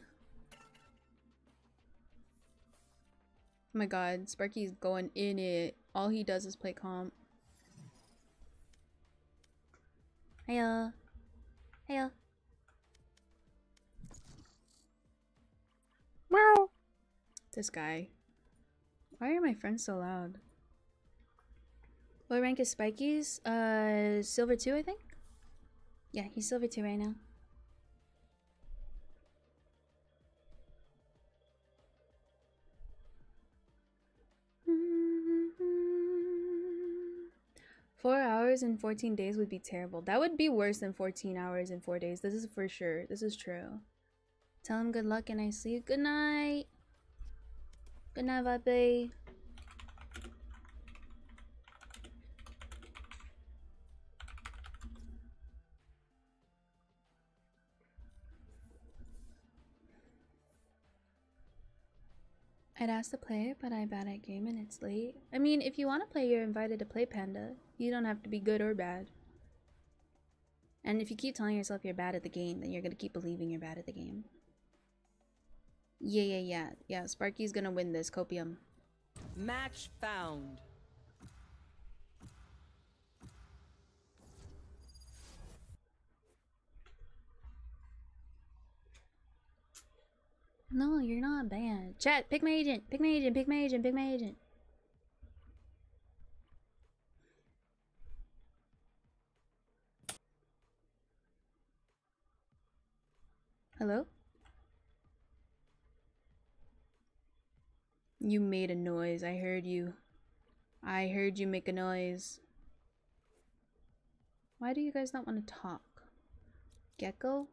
Oh my god, Sparky's going in it. All he does is play comp. Hiya. Hiya. Meow. This guy. Why are my friends so loud? What rank is Spiky's? Uh, silver two, I think? Yeah, he's silver two right now. Four hours and fourteen days would be terrible. That would be worse than fourteen hours and four days. This is for sure. This is true. Tell him good luck and I sleep. Good night. Good night, Vipey. I'd ask to play, but I'm bad at game and it's late. I mean, if you want to play, you're invited to play, Panda. You don't have to be good or bad. And if you keep telling yourself you're bad at the game, then you're gonna keep believing you're bad at the game. Yeah, yeah, yeah. Yeah, Sparky's gonna win this, Copium. Match found. No, you're not bad. Chat, pick my agent. Pick my agent. Pick my agent. Pick my agent. Hello? You made a noise. I heard you. I heard you make a noise. Why do you guys not want to talk? Gecko?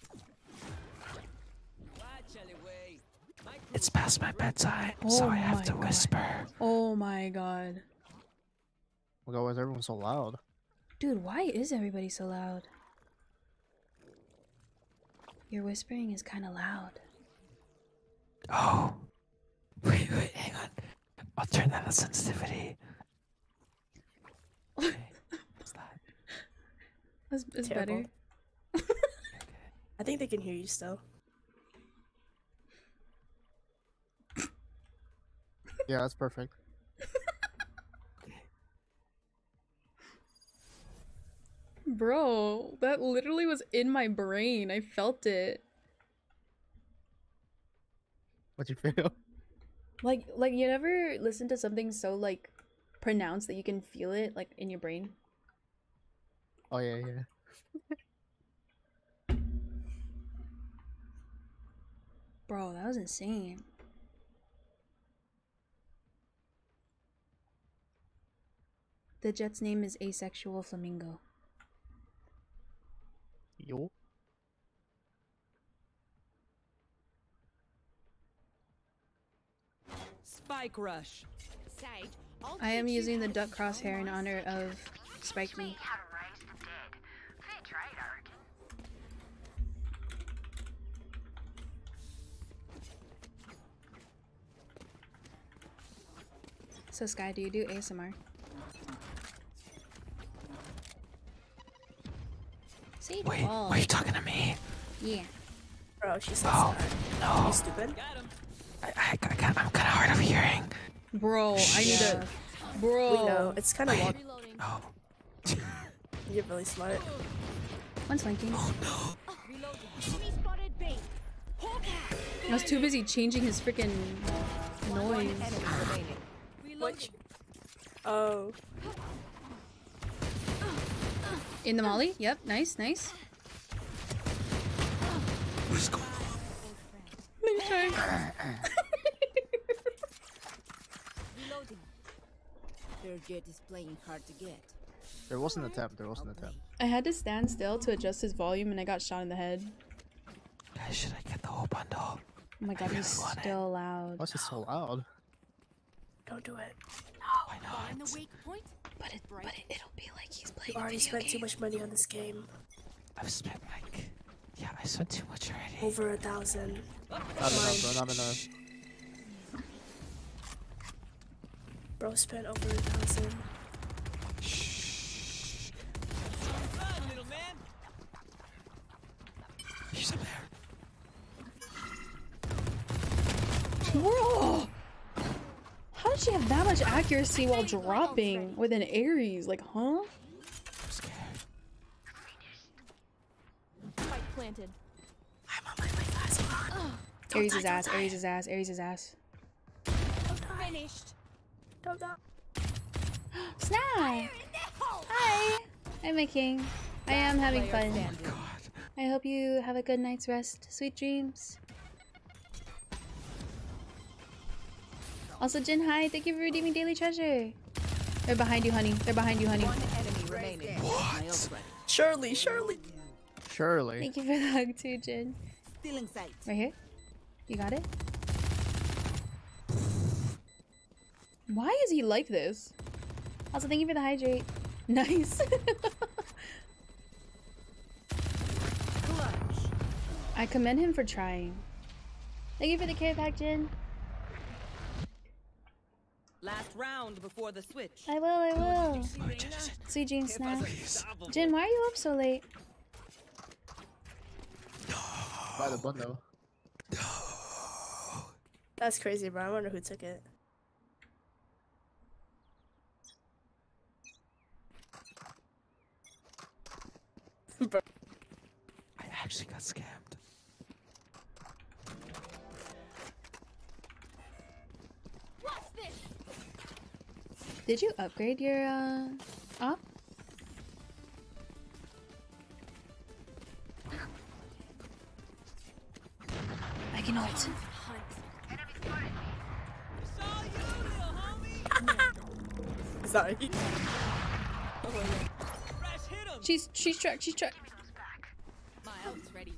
It's past my bedtime, Oh so I have my to God. whisper. Oh my god. Oh my god, why is everyone so loud? Dude, why is everybody so loud? Your whispering is kind of loud. Oh. Wait, wait, hang on. I'll turn down the sensitivity. Okay, what's that? That's, that's Terrible. better. I think they can hear you still. Yeah, that's perfect. Bro, that literally was in my brain. I felt it. What you feel? Like, like you never listen to something so like pronounced that you can feel it like in your brain. Oh yeah, yeah. Bro, that was insane. The Jet's name is Asexual Flamingo. Yo. Spike rush. Sage, I'll I am teach you using the how to duck control crosshair in my honor sister. of Spikey. So Sky, do you do A S M R? See, Wait, were you talking to me? Yeah. Bro, she said Oh, Are no. you stupid? I, I, I can't, I'm kind of hard of hearing. Bro, I need Yeah. a... Bro. We know. It's kind of long. Oh. You're really smart. One's flanking. Oh no. Enemy spotted B. I was too busy changing his freaking noise. Which? Oh. In the molly? Yep, nice, nice. What's going on? Reloading. Their jet is playing hard to get. There was an attempt. There was an attempt. I had to stand still to adjust his volume and I got shot in the head. Guys, should I get the whole bundle? Oh my god, he's still loud. What's it so loud? Don't do it. Why not? The weak point? But it, but it, it'll be like he's playing. You already a video spent game. too much money on this game. I've spent like, yeah, I spent too much already. Over a thousand. Not enough, bro. Not enough. Bro spent over a thousand. Shh. Little man. He's up there. Bro! How did she have that much accuracy while dropping with an Ares? Like, huh? I'm scared. Spike planted. I'm on my way, guys. Hold on. Ares his ass, Ares his ass, Ares his ass. Finished. Don't die. Snap! Hi! I'm my king. I am having fun. Oh my god. I hope you have a good night's rest. Sweet dreams. Also, Jin, hi. Thank you for redeeming Daily Treasure. They're behind you, honey. They're behind you, honey. One enemy remaining. What? Surely, surely. Surely. Thank you for the hug too, Jin. Still in sight. Right here. You got it? Why is he like this? Also, thank you for the hydrate. Nice. I commend him for trying. Thank you for the care pack, Jin. Last round before the switch. I will, I will. Sweet dreams, Snap. Jin, why are you up so late? By the bundle. That's crazy, bro. I wonder who took it. I actually got scammed. What's this? Did you upgrade your uh op? I can ult. Sorry. She's she's trapped. She's trapped. My ult's ready.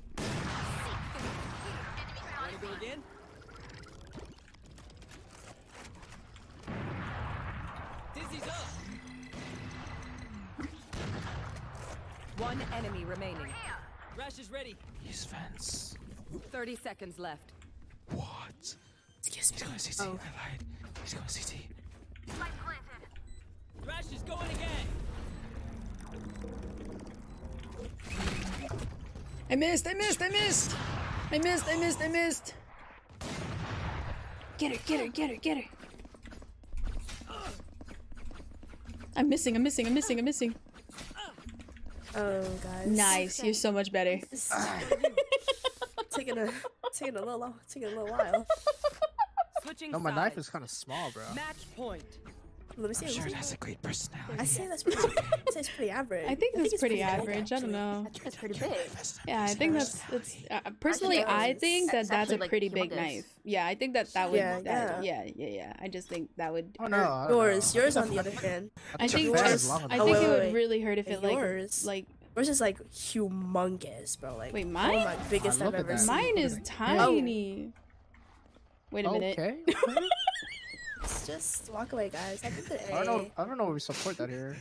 Ready to begin? Dizzy's up. One enemy remaining. Rush is ready. Use fence. Thirty seconds left. What? He's going C T. Oh. I lied. He's going C T. Rush is going again. I missed. I missed. I missed. I missed. I missed. I missed. Get her. Get her. Get her. Get her. I'm missing. I'm missing. I'm missing. I'm missing. Oh, guys. Nice. You're so much better. taking a taking a little taking a little while. Switching No, my sides. knife is kind of small, bro. Match point. Let me see. I'm Let sure me it see. has a great personality. I say that's pretty. I say it's pretty average. I think that's it's pretty big, average. I don't actually. know. That's pretty big. Yeah, I think that's that's uh, personally. Actually, I it's- think that it's that's a actually, like, pretty big humongous. knife. Yeah, I think that that would. Yeah, that, yeah, yeah, yeah. I just think that would. Oh no. hurt. I don't Yours, know. yours on the other hand. I think the fan yours. is longer I than think mine. it Oh, would wait, wait. really hurt if it like Yours. like. Yours is like humongous, bro. Like Wait, one mine? of my biggest Ah, I've look at ever that. seen. Mine is tiny. Wait a minute. Okay. It's just walk away, guys. I think that I don't know. I don't know if we support that here.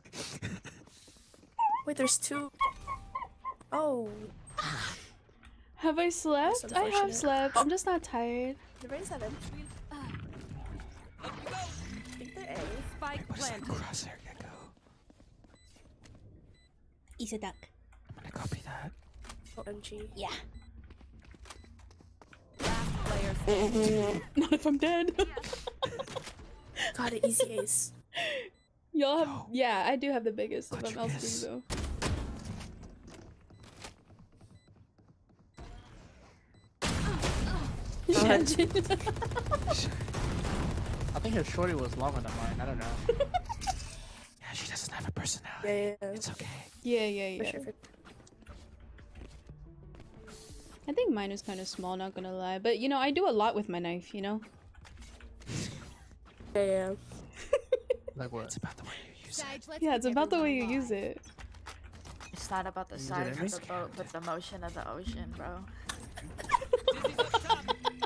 Wait, there's two. Oh, Have I slept? That's I have unfortunate. slept. I'm just not tired. the raise seven. I think they're A. Spike What does that planted. crosshair get go? Eat a duck. I'm gonna copy that. O M G. Yeah. Last player standing. Not if I'm dead. Got it, easy ace. Y'all have. No. Yeah, I do have the biggest of How'd them. you Else miss? though. Imagine. I think his shorty was longer than mine. I don't know. Yeah, she doesn't have a personality. Yeah, yeah, yeah. It's okay. Yeah, yeah, For yeah. sure. For... I think mine was kind of small, not gonna lie. But you know, I do a lot with my knife, you know? Yeah, yeah. Like what? It's about the way you use it. Sage, let's Yeah, keep it's about the way you everyone use it. It's not about the Is it size of enemies? the boat, but the motion of the ocean, bro. Dizzy's up top.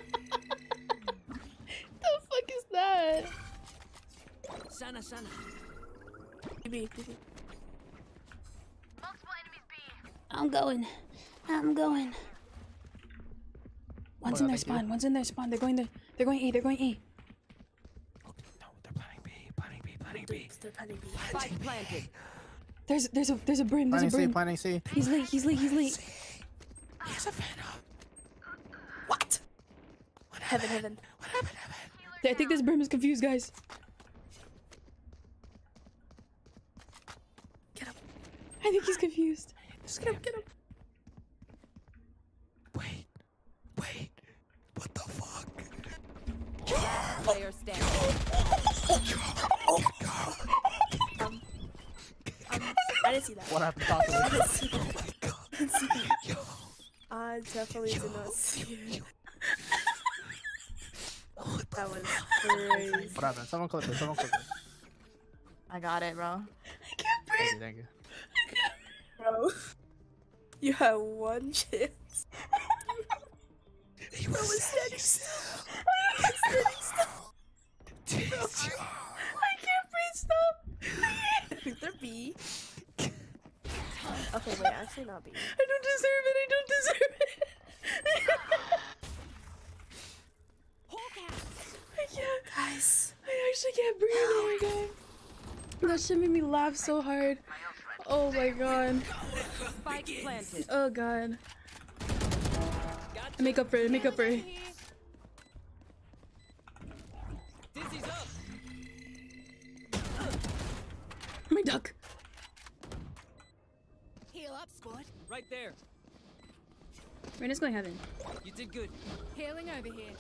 Sana, sana. B, B, B. I'm going. I'm going. One's Oh, in their thank you. spawn. One's in their spawn. They're going there. They're going A. They're going A. They're planning B. Spike planted. There's there's a there's a brim. There's Planning a C, brim. planning C. He's late. He's late. He's late. Here's a Phantom. What? Heaven, heaven. What happened, heaven? I think this brim is confused, guys. Get him. I think he's confused. Get him, get him. Wait. Wait. What the fuck? Player standing. Um, um, I didn't see that. What happened? Talk to me. I didn't see that. Oh my god. I didn't see that. Yo. I definitely Yo. did not see it. What the That was crazy. What happened? Someone clip it. Someone clip it. I got it, bro. Thank you. Thank you. Bro, you had one chance. He Bro was was standing standing still. He was standing still. Dude, yo. I can't breathe. Stop. They're B. Okay, wait, actually not B. I don't deserve it. I don't deserve it. I can't. Guys. I actually can't breathe. Oh my god. That shit made me laugh so hard. Oh my god. Spike planted. Oh god. Make up for it. Make up for it. Dizzy's up. My duck. Heal up, squad. Right there. Reina's going heaven. You did good. Healing over here.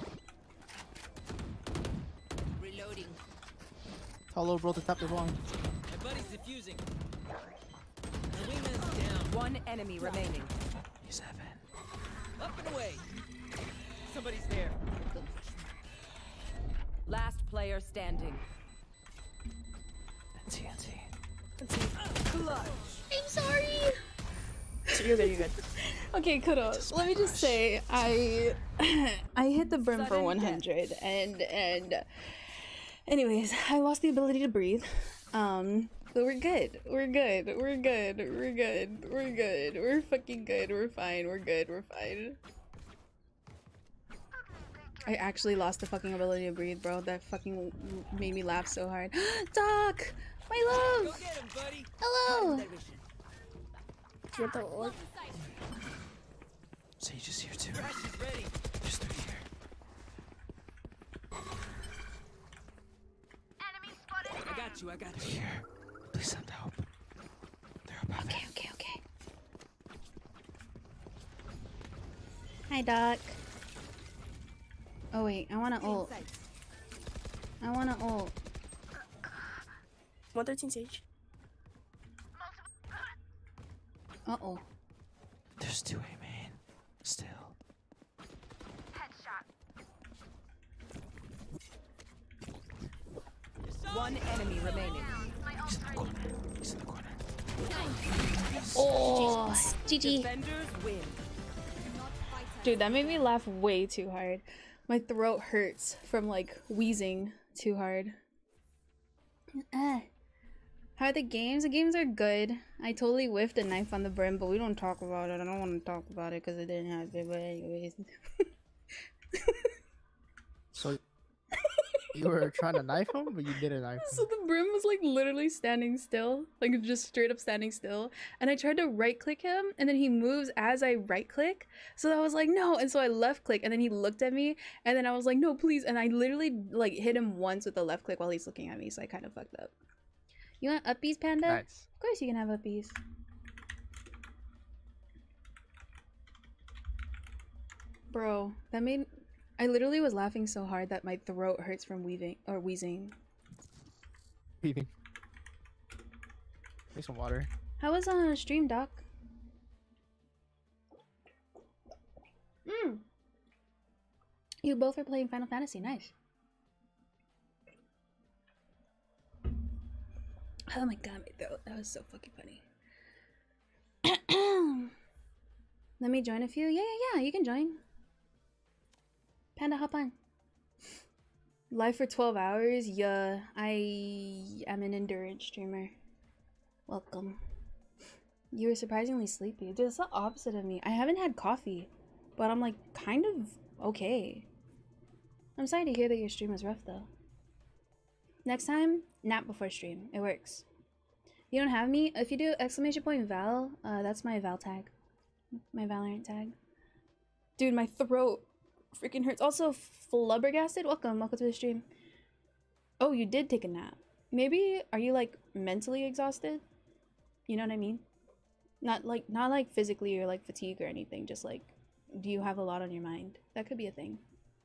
Reloading. Tell little bro to tap the wrong. My buddy's defusing. The wingman's down. One enemy remaining. He's heaven. Up and away. Somebody's there. Last player standing. T N T. I'm sorry. So you're good, you're good. Okay, kudos. Let me just say, I I hit the brim for Sudden one hundred, and and anyways, I lost the ability to breathe. Um, but we're good. We're good. We're good. We're good. We're good. We're fucking good. We're fine. We're good. We're fine. I actually lost the fucking ability to breathe, bro. That fucking made me laugh so hard. Doc, my Go love. get him, buddy. Hello. You want the orb? Sage is here too. Crash is ready. Just through here. I got you. I got you. Here. Please send help. They're above Okay, it. okay, okay. Hi, Doc. Oh wait, I wanna ult. I wanna ult. one thirteen Sage. Uh oh. There's two A main. Still. One enemy remaining. He's in the corner. He's in the corner. Oh, G G. Defenders win. Dude, that made me laugh way too hard. My throat hurts from like wheezing too hard. Uh, how are the games? The games are good. I totally whiffed a knife on the brim, but we don't talk about it. I don't want to talk about it because it didn't happen. But anyways. So you were trying to knife him, but you didn't knife him. So the brim was like literally standing still, like just straight up standing still. And I tried to right click him, and then he moves as I right click. So I was like, no. And so I left click, and then he looked at me, and then I was like, no, please. And I literally like hit him once with the left click while he's looking at me. So I kind of fucked up. You want uppies, Panda? Nice. Of course you can have uppies. Bro, that made... I literally was laughing so hard that my throat hurts from weaving or wheezing. Breathing. Make some water. How was on uh, stream, Doc? Mm. You both were playing Final Fantasy. Nice. Oh my god, my throat. That was so fucking funny. Let me join a few. Yeah, yeah, yeah. You can join. Panda, hop on. Live for twelve hours? Yeah, I am an endurance streamer. Welcome. You were surprisingly sleepy. Dude, it's the opposite of me. I haven't had coffee, but I'm like kind of okay. I'm sorry to hear that your stream was rough though. Next time, nap before stream. It works. You don't have me? If you do exclamation point Val, uh, that's my Val tag. My Valorant tag. Dude, my throat freaking hurts. Also, flubbergasted. Welcome, welcome to the stream. Oh, you did take a nap. Maybe, are you like mentally exhausted? You know what I mean? Not like, not like physically or like fatigue or anything. Just like, do you have a lot on your mind? That could be a thing.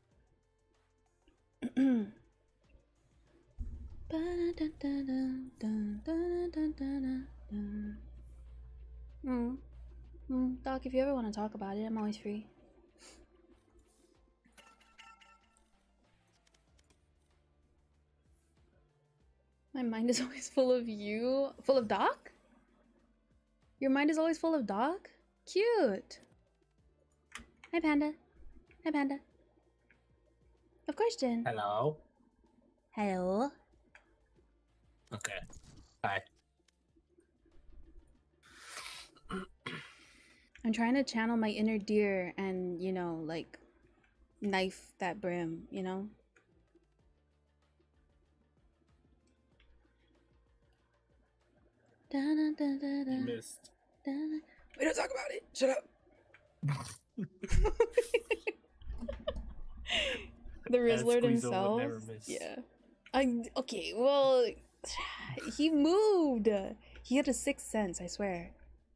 Mm. Mm. Doc, if you ever want to talk about it, I'm always free. My mind is always full of you. Full of Doc? Your mind is always full of Doc? Cute. Hi, Panda. Hi, Panda. Of course, Jen. Hello. Hello. Okay. Hi. I'm trying to channel my inner deer and, you know, like, knife that brim, you know? Da, da, da, da, da. You missed. Da, da. We don't talk about it. Shut up. The Rizzlord himself. Never miss. Yeah. I okay. Well, he moved. He had a sixth sense. I swear.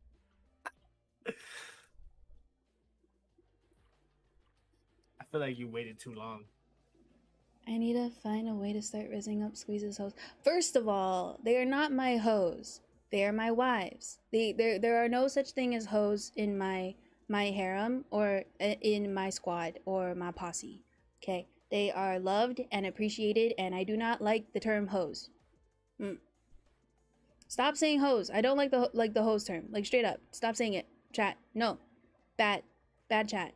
I feel like you waited too long. I need to find a way to start rizzing up Squeeze's hoes. First of all, they are not my hoes. They are my wives. They there there are no such thing as hoes in my my harem or in my squad or my posse. Okay, they are loved and appreciated, and I do not like the term hoes. Mm. Stop saying hoes. I don't like the like the hoes term. Like straight up, stop saying it. Chat, no, bad, bad chat.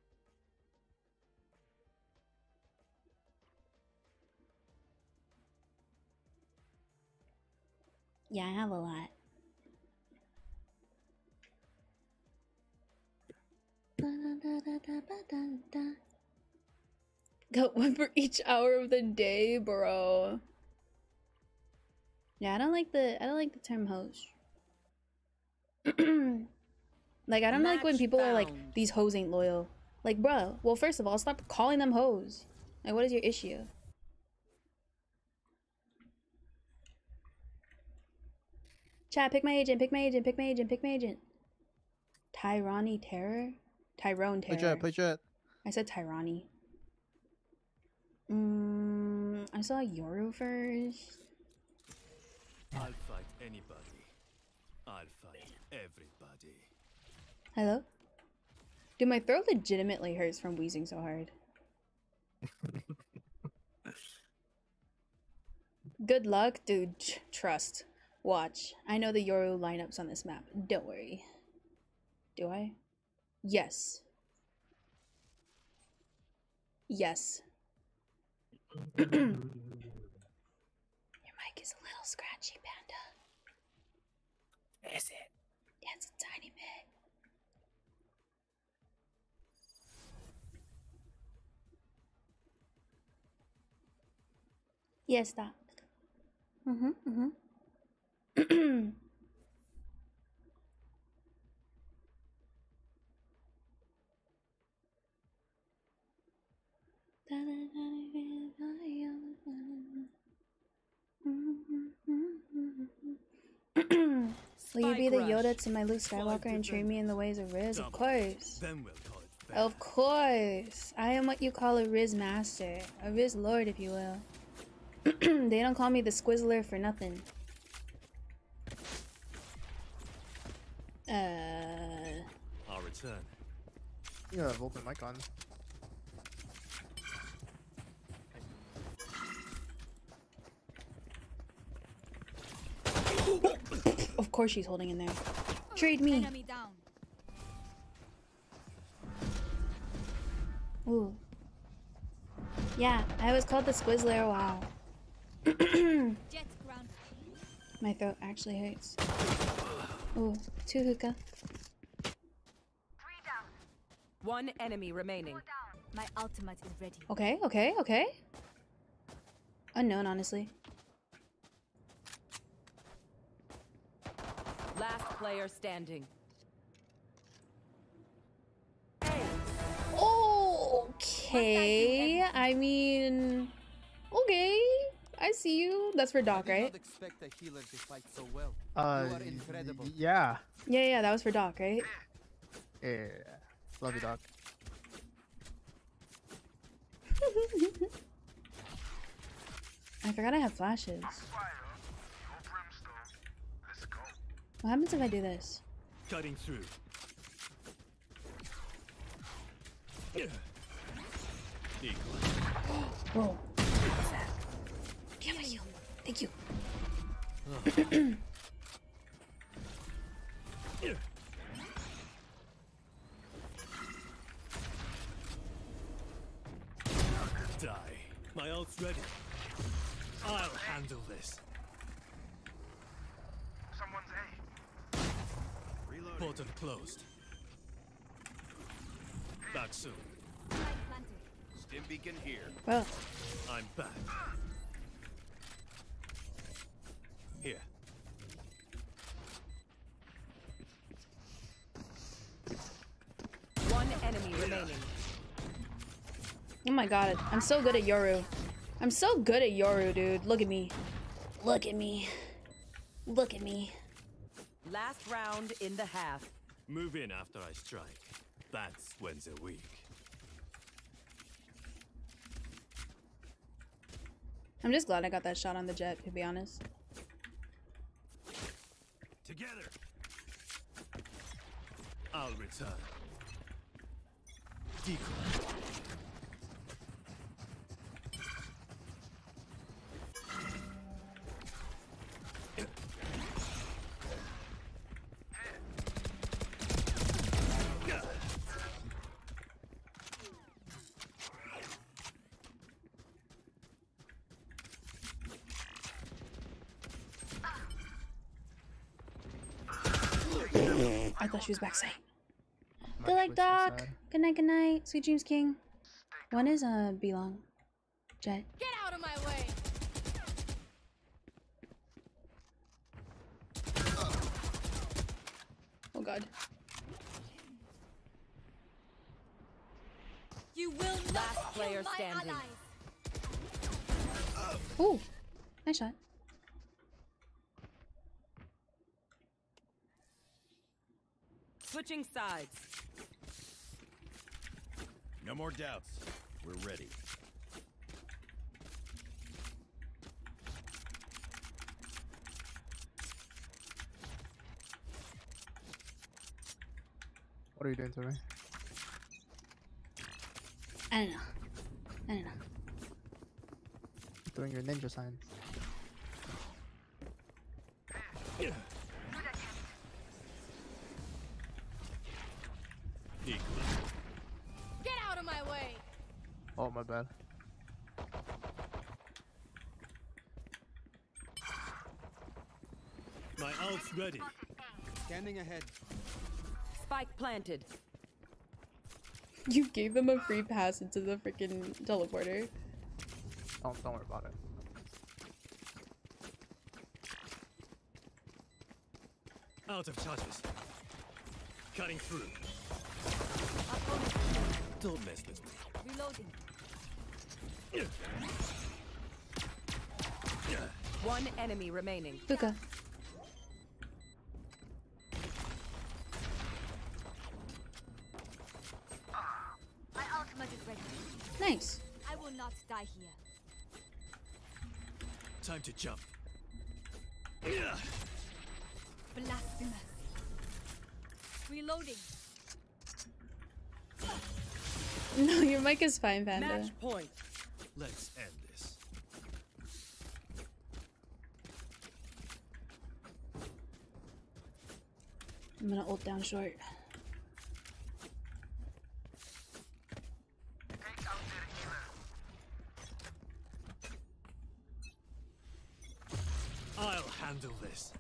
Yeah, I have a lot. Got one for each hour of the day, bro. Yeah, I don't like the I don't like the term hoes. Like I don't like when people are like, these hoes ain't loyal. Like, bro, well first of all, stop calling them hoes. Like, what is your issue? Chat, pick my agent, pick my agent, pick my agent, pick my agent. Tyrani Terror? Tyrone Terror. Play jet, play jet. I said Tyrani. Mm, I saw Yoru first. I'll fight anybody. I'll fight everybody. Hello? Dude, my throat legitimately hurts from wheezing so hard. Good luck, dude. Trust. Watch. I know the Yoru lineups on this map. Don't worry. Do I? Yes. Yes. Your mic is a little scratchy, Panda. Is it? Yeah, it's a tiny bit. Yes, stop. Mm-hmm, mm-hmm. Will you be the Yoda to my Luke Skywalker and train me in the ways of Riz? Of course. Then we'll call it fair. Of course. I am what you call a Riz master. A Riz lord, if you will. They don't call me the Squizzler for nothing. Uh. I'll return. You have open mic on. Of course she's holding in there. Trade me. Enemy down. Ooh. Yeah, I was called the Squizzler a while. Jet ground. My throat actually hurts. Ooh, two hookah. One enemy remaining. My ultimate is ready. Okay, okay, okay. Unknown, honestly. Last player standing. Okay, I mean, okay, I see you. That's for Doc, right? Expect a healer to fight so well. Uh, You are incredible. y- yeah. Yeah, yeah, that was for Doc, right? Yeah. Love you, dog. I forgot I have flashes. What happens if I do this? Cutting through. Whoa. Give me you. Thank you. Die. My ult's ready. I'll handle this. Someone's A. Reloading. Portal closed. Back soon. Stim beacon here. Well, I'm back. Here. One enemy remaining. oh my god, I'm so good at Yoru. I'm so good at Yoru, dude. Look at me. Look at me. Look at me. Last round in the half. Move in after I strike. That's when they're weak. I'm just glad I got that shot on the jet, to be honest. Together. I'll return. Decoy. I thought she was backside. Good luck, Doc. Good night, good night. Sweet dreams, King. One is uh belong. Jet. Get out of my way! Oh god. You will not Last player kill my standing. allies. Ooh, nice shot. Switching sides. No more doubts. We're ready. What are you doing to me? I don't know. I don't know. Doing your ninja signs. Get out of my way! Oh, my bad. My ult's ready. Scanning ahead. Spike planted. You gave them a free pass into the freaking teleporter. Don't, don't worry about it. Out of charges. Cutting through. Don't mess with me. Reloading. One enemy remaining. Hookah. My ultimate is ready. Nice. I will not die here. Time to jump. Blasphemous. Reloading. No, your mic is fine, Panda. Match point. Let's end this. I'm gonna ult down short. handle this.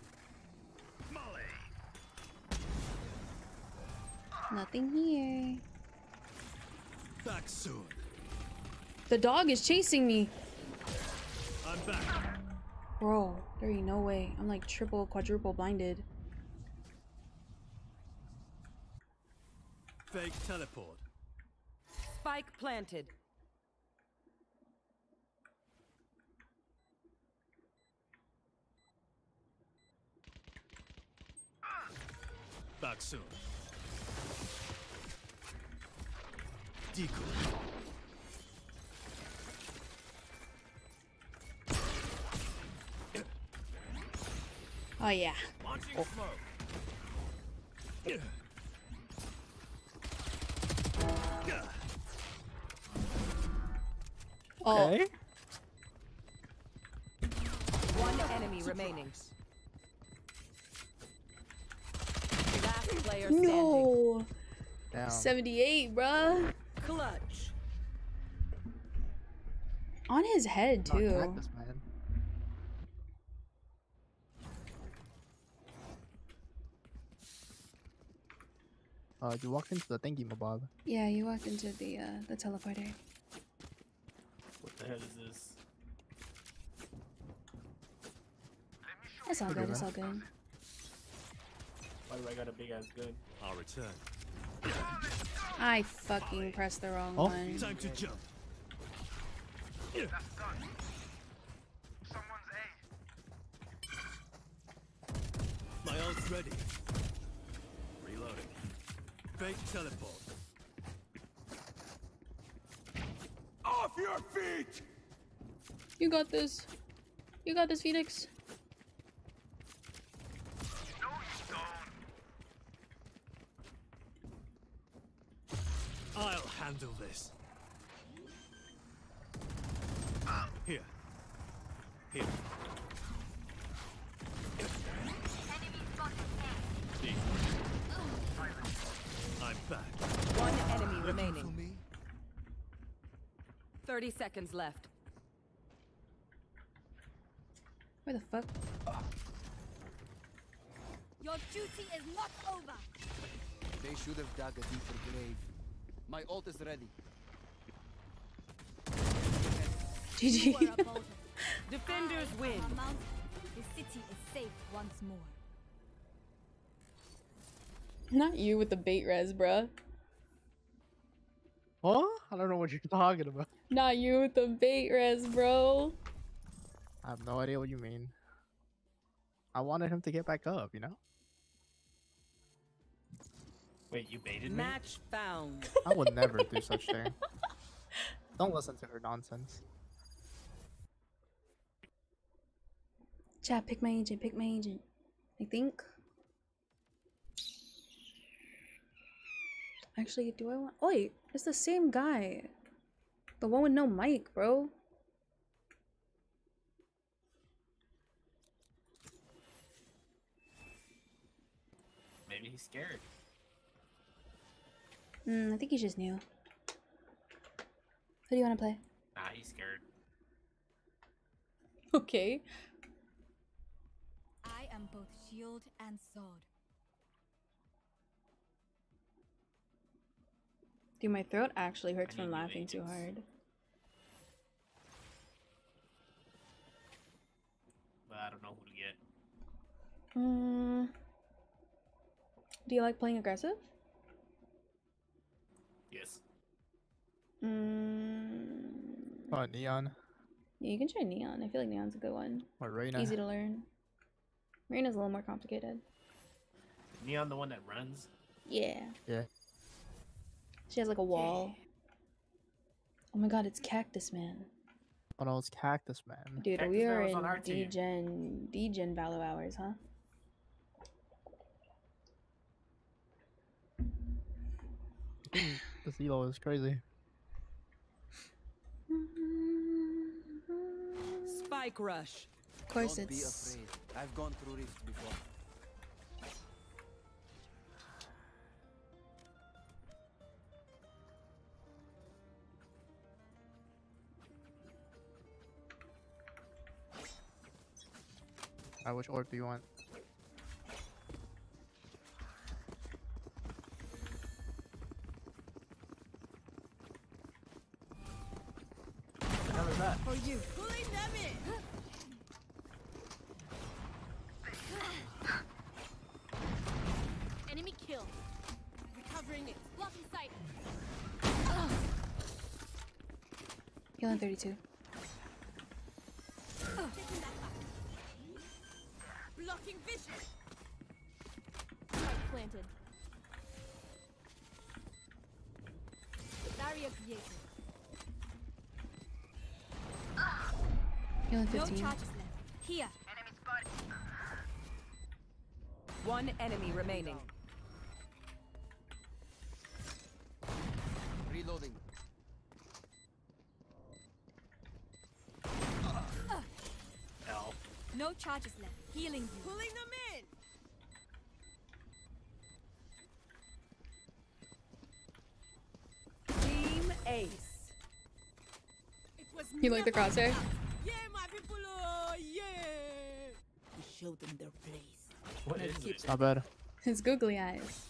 Nothing here. Back soon. The dog is chasing me. I'm back. Bro, there ain't no way. I'm like triple, quadruple blinded. Fake teleport. Spike planted. Back soon. Decoy. Oh yeah. Launching Oh. smoke. Oh. Okay. One enemy remaining. Last player standing. No. Damn. seventy-eight, bruh. Clutch. On his head Not too. cactus, man. Uh, you walked into the thingy, Mabob. Yeah, you walked into the uh the teleporter. What the hell is this? It's all We're good. good, It's man. all good. Why do I got a big ass gun? I'll return. I fucking pressed the wrong Oh. one. Time to jump. My ult's ready. Reloading. Fake teleport. Off your feet! You got this. You got this, Phoenix. I'll handle this. Here. Here. I'm back. One enemy remaining. Thirty seconds left. Where the fuck? Your duty is not over. They should have dug a deeper grave. My ult is ready. G G. You were a boulder. Defenders I am win. a mountain. The city is safe once more. Not you with the bait res, bruh. What? I don't know what you're talking about. Not you with the bait res, bro. I have no idea what you mean. I wanted him to get back up, you know? Wait, you baited me? Match found. I would never do such thing. Don't listen to her nonsense. Chat, pick my agent, pick my agent. I think. Actually, do I want. Oh, wait, it's the same guy. The one with no mic, bro. Maybe he's scared. Hmm, I think he's just new. Who do you want to play? Nah, he's scared. Okay. I am both shield and sword. Dude, my throat actually hurts I from need new laughing too agents. hard. But I don't know who to get. Hmm. Do you like playing aggressive? Yes. Mm, Oh, Neon. yeah, you can try Neon. I feel like Neon's a good one. Or Reyna. Easy to learn. Reina's a little more complicated. Neon, the one that runs? Yeah. Yeah. She has like a wall. Oh my god, it's Cactus Man. Oh no, it's Cactus Man. Dude, Cactus we Man are was on our in team. D-Gen, D-Gen Valor hours, huh? This elo is crazy. Spike rush. Of course Don't be it's... afraid. I've gone through Rift before. Uh, which orb do you want? What the hell is that? For you. Pulling them in. Enemy kill. Recovering it. Blocking sight. Healing thirty-two. Taking that back. Blocking vision. Spike planted. Barrier created. Healing No fifteen. charges left. Here. One enemy remaining. Reloading. L. No charges left. Healing you. Pulling them in. Team Ace. It was You like the never crosshair? enough. Yeah, my people. Oh, yeah. We showed them their place. What Now is keep it? Not bad. His googly eyes.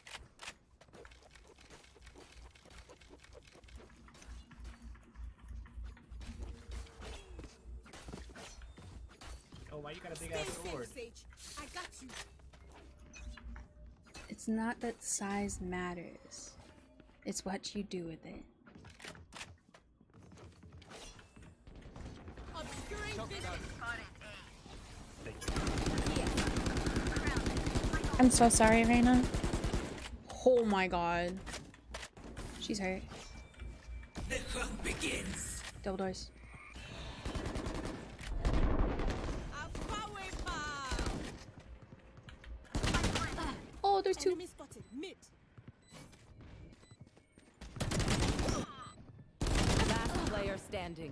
Oh, why you got a big Stay ass safe, sword? Sage. I got you. It's not that size matters. It's what you do with it. Obscuring vision. I'm so sorry, Reina. Oh my god. She's hurt. The hunt begins. Double doors. Oh, there's two. Enemy spotted. Mid. Last player standing.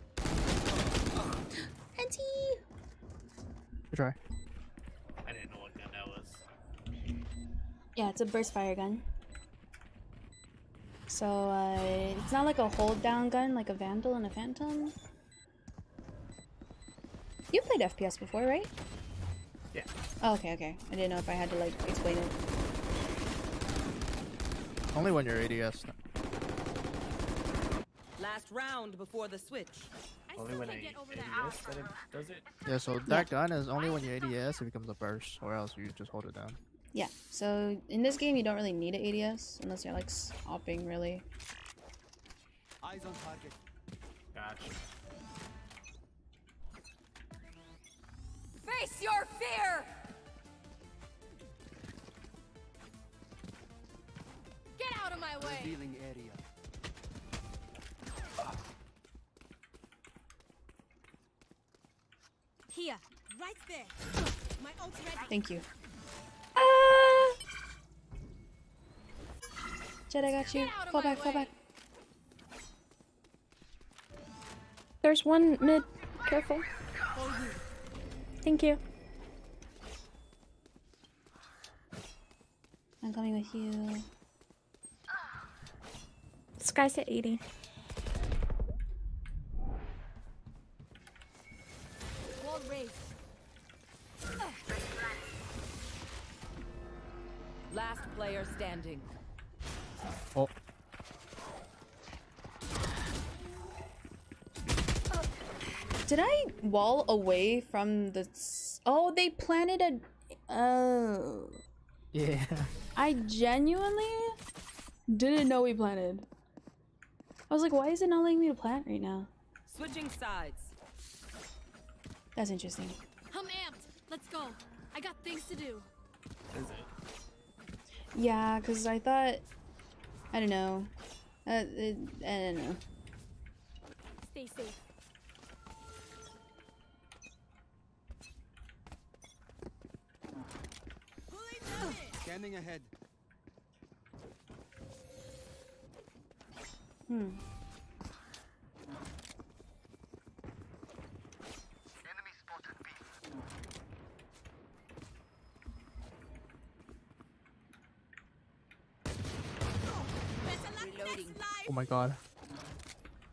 Auntie. Good try. I didn't know what gun that was. Yeah, it's a burst fire gun. So, uh, it's not like a hold down gun like a Vandal and a Phantom. You played F P S before, right? Yeah. Oh, okay, okay. I didn't know if I had to, like, explain it. Only when you're A D S. Last round before the switch. Only when I A D S that it does it? Yeah, so that gun is only when you're A D S it becomes a burst, or else you just hold it down. Yeah, so in this game you don't really need an A D S unless you're like hopping really. Eyes on target. Gotcha. Face your fear! Get out of my way! Revealing area. Here. Right there. My ult's ready. Thank you. Ah! Jed, I got you. Fall back, fall back. There's one mid. Careful. Thank you. I'm coming with you. This guy's at eighty. Wall raised. Last player standing. Oh. Did I wall away from the... s- Oh, they planted a... Oh. Yeah. I genuinely didn't know we planted. I was like, why is it not letting me to plant right now? Switching sides. That's interesting. I'm amped. Let's go. I got things to do. Is it? Yeah, because I thought... I don't know. Uh, it, I don't know. Stay safe. Scanning ahead. Hmm. Reloading. Oh my god.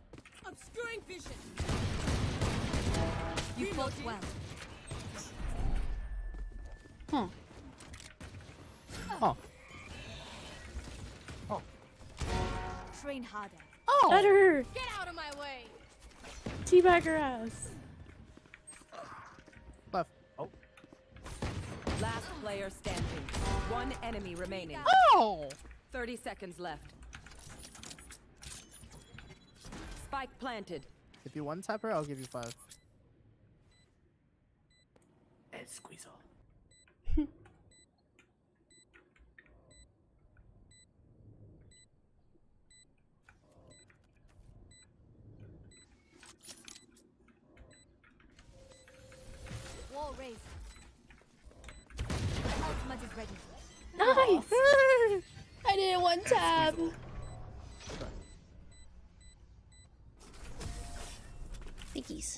Obscuring vision. You fought well. Huh. Oh. Train harder. Oh! Better! Get out of my way! Teabag her ass. Left. Oh. Last player standing. One enemy remaining. Oh! thirty seconds left. Spike planted. If you one tap her, I'll give you five. Ed Squeezer. Wall raised. The ultimate is ready. Nice! I didn't one tap. Thankies.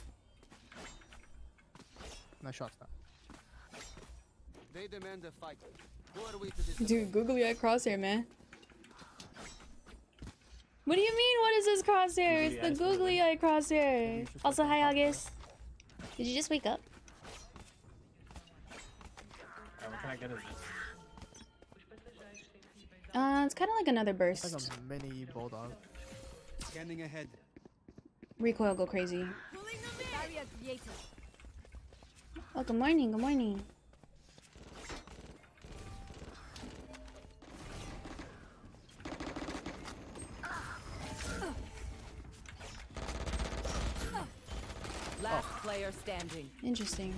Nice shot, stop. They demand a fight. Who are we to disobey? Dude, googly eye crosshair, man. What do you mean? What is this crosshair? It's the googly eye crosshair. Also, hi, August. Did you just wake up? Alright, what can I get as this? Uh, it's kind of like another burst. It's like a mini bulldog. Scanning ahead. Recoil go crazy. Barrier created. Oh, good morning. Good morning. Last player standing. Interesting.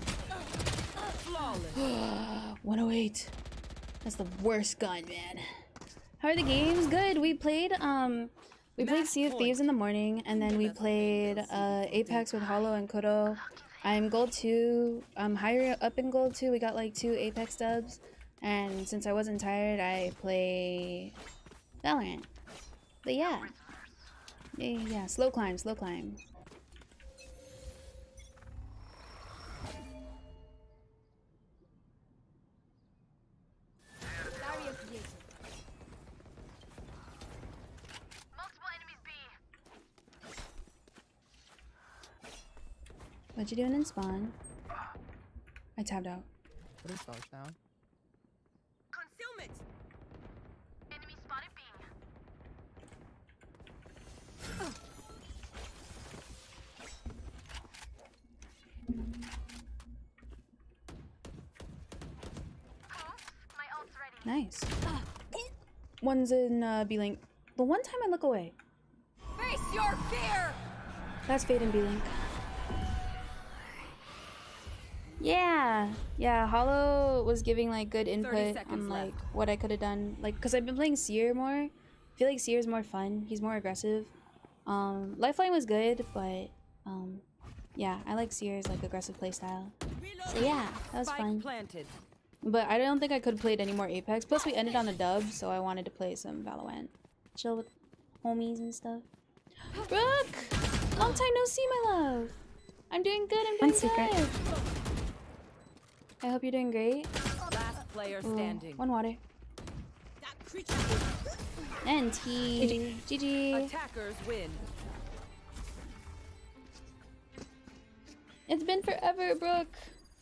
Flawless. one oh eight. That's the worst gun, man. How are the games? Good. We played um we played Sea of Thieves in the morning, and then we played uh Apex with Hollow and Kodo. I'm gold two. I'm higher up in gold two. We got like two Apex dubs, and since I wasn't tired, I play Valorant. But yeah. Yeah, yeah, slow climb, slow climb. Barrier created. What you doing in spawn? I tabbed out. Put his dodge down. Concealment. Enemy spotted B. Nice. One's in uh, B-Link. The one time I look away. Face your fear. That's Fade and B-Link. Yeah, yeah. Hollow was giving like good input on like what I could have done, like because I've been playing Seer more. I feel like Seer's more fun. He's more aggressive. Um, Lifeline was good, but um, yeah, I like Seer's like aggressive playstyle. So yeah, that was fun. Planted. But I don't think I could have played any more Apex. Plus, we ended on a dub, so I wanted to play some Valorant, chill with homies and stuff. Brooke, long time no see, my love. I'm doing good. I'm doing good. I hope you're doing great. Last player Ooh, standing. one water. And T. G G. Attackers win. It's been forever, Brooke.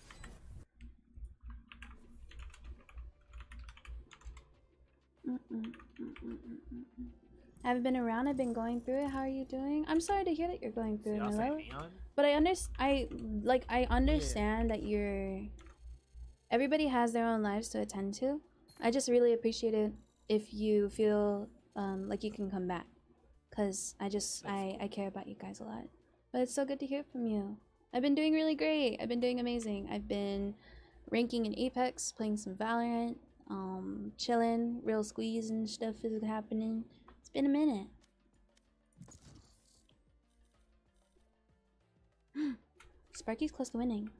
Mm -mm, mm -mm, mm -mm, mm. I haven't been around. I've been going through it. How are you doing? I'm sorry to hear that you're going through it, my love. But I understand. I like. I understand that you're. Everybody has their own lives to attend to. I just really appreciate it if you feel um, like you can come back, cause I just I I care about you guys a lot. But it's so good to hear from you. I've been doing really great. I've been doing amazing. I've been ranking in Apex, playing some Valorant, um, chilling, real squeeze and stuff is happening. It's been a minute. Sparky's close to winning.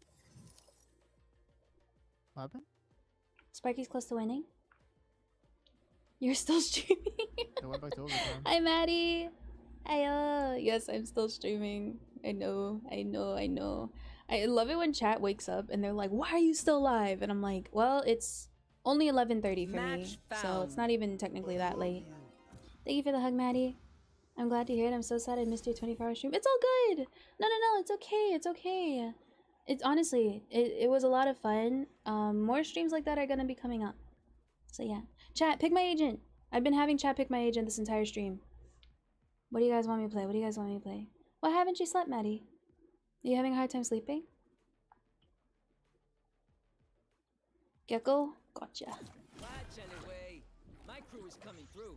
What happened? Sparky's close to winning. You're still streaming. It went back to overtime. Hi, Maddie. Hiya. Yes, I'm still streaming. I know, I know, I know. I love it when chat wakes up and they're like, "Why are you still live?" And I'm like, "Well, it's only eleven thirty for Match me, found. so it's not even technically that late." Thank you for the hug, Maddie. I'm glad to hear it. I'm so sad I missed your twenty-four hour stream. It's all good. No, no, no. It's okay. It's okay. It's honestly, it, it was a lot of fun. Um, more streams like that are gonna be coming up. So yeah. Chat, pick my agent. I've been having chat pick my agent this entire stream. What do you guys want me to play? What do you guys want me to play? Why haven't you slept, Maddie? Are you having a hard time sleeping? Gecko? Gotcha. Latch anyway. My crew is coming through.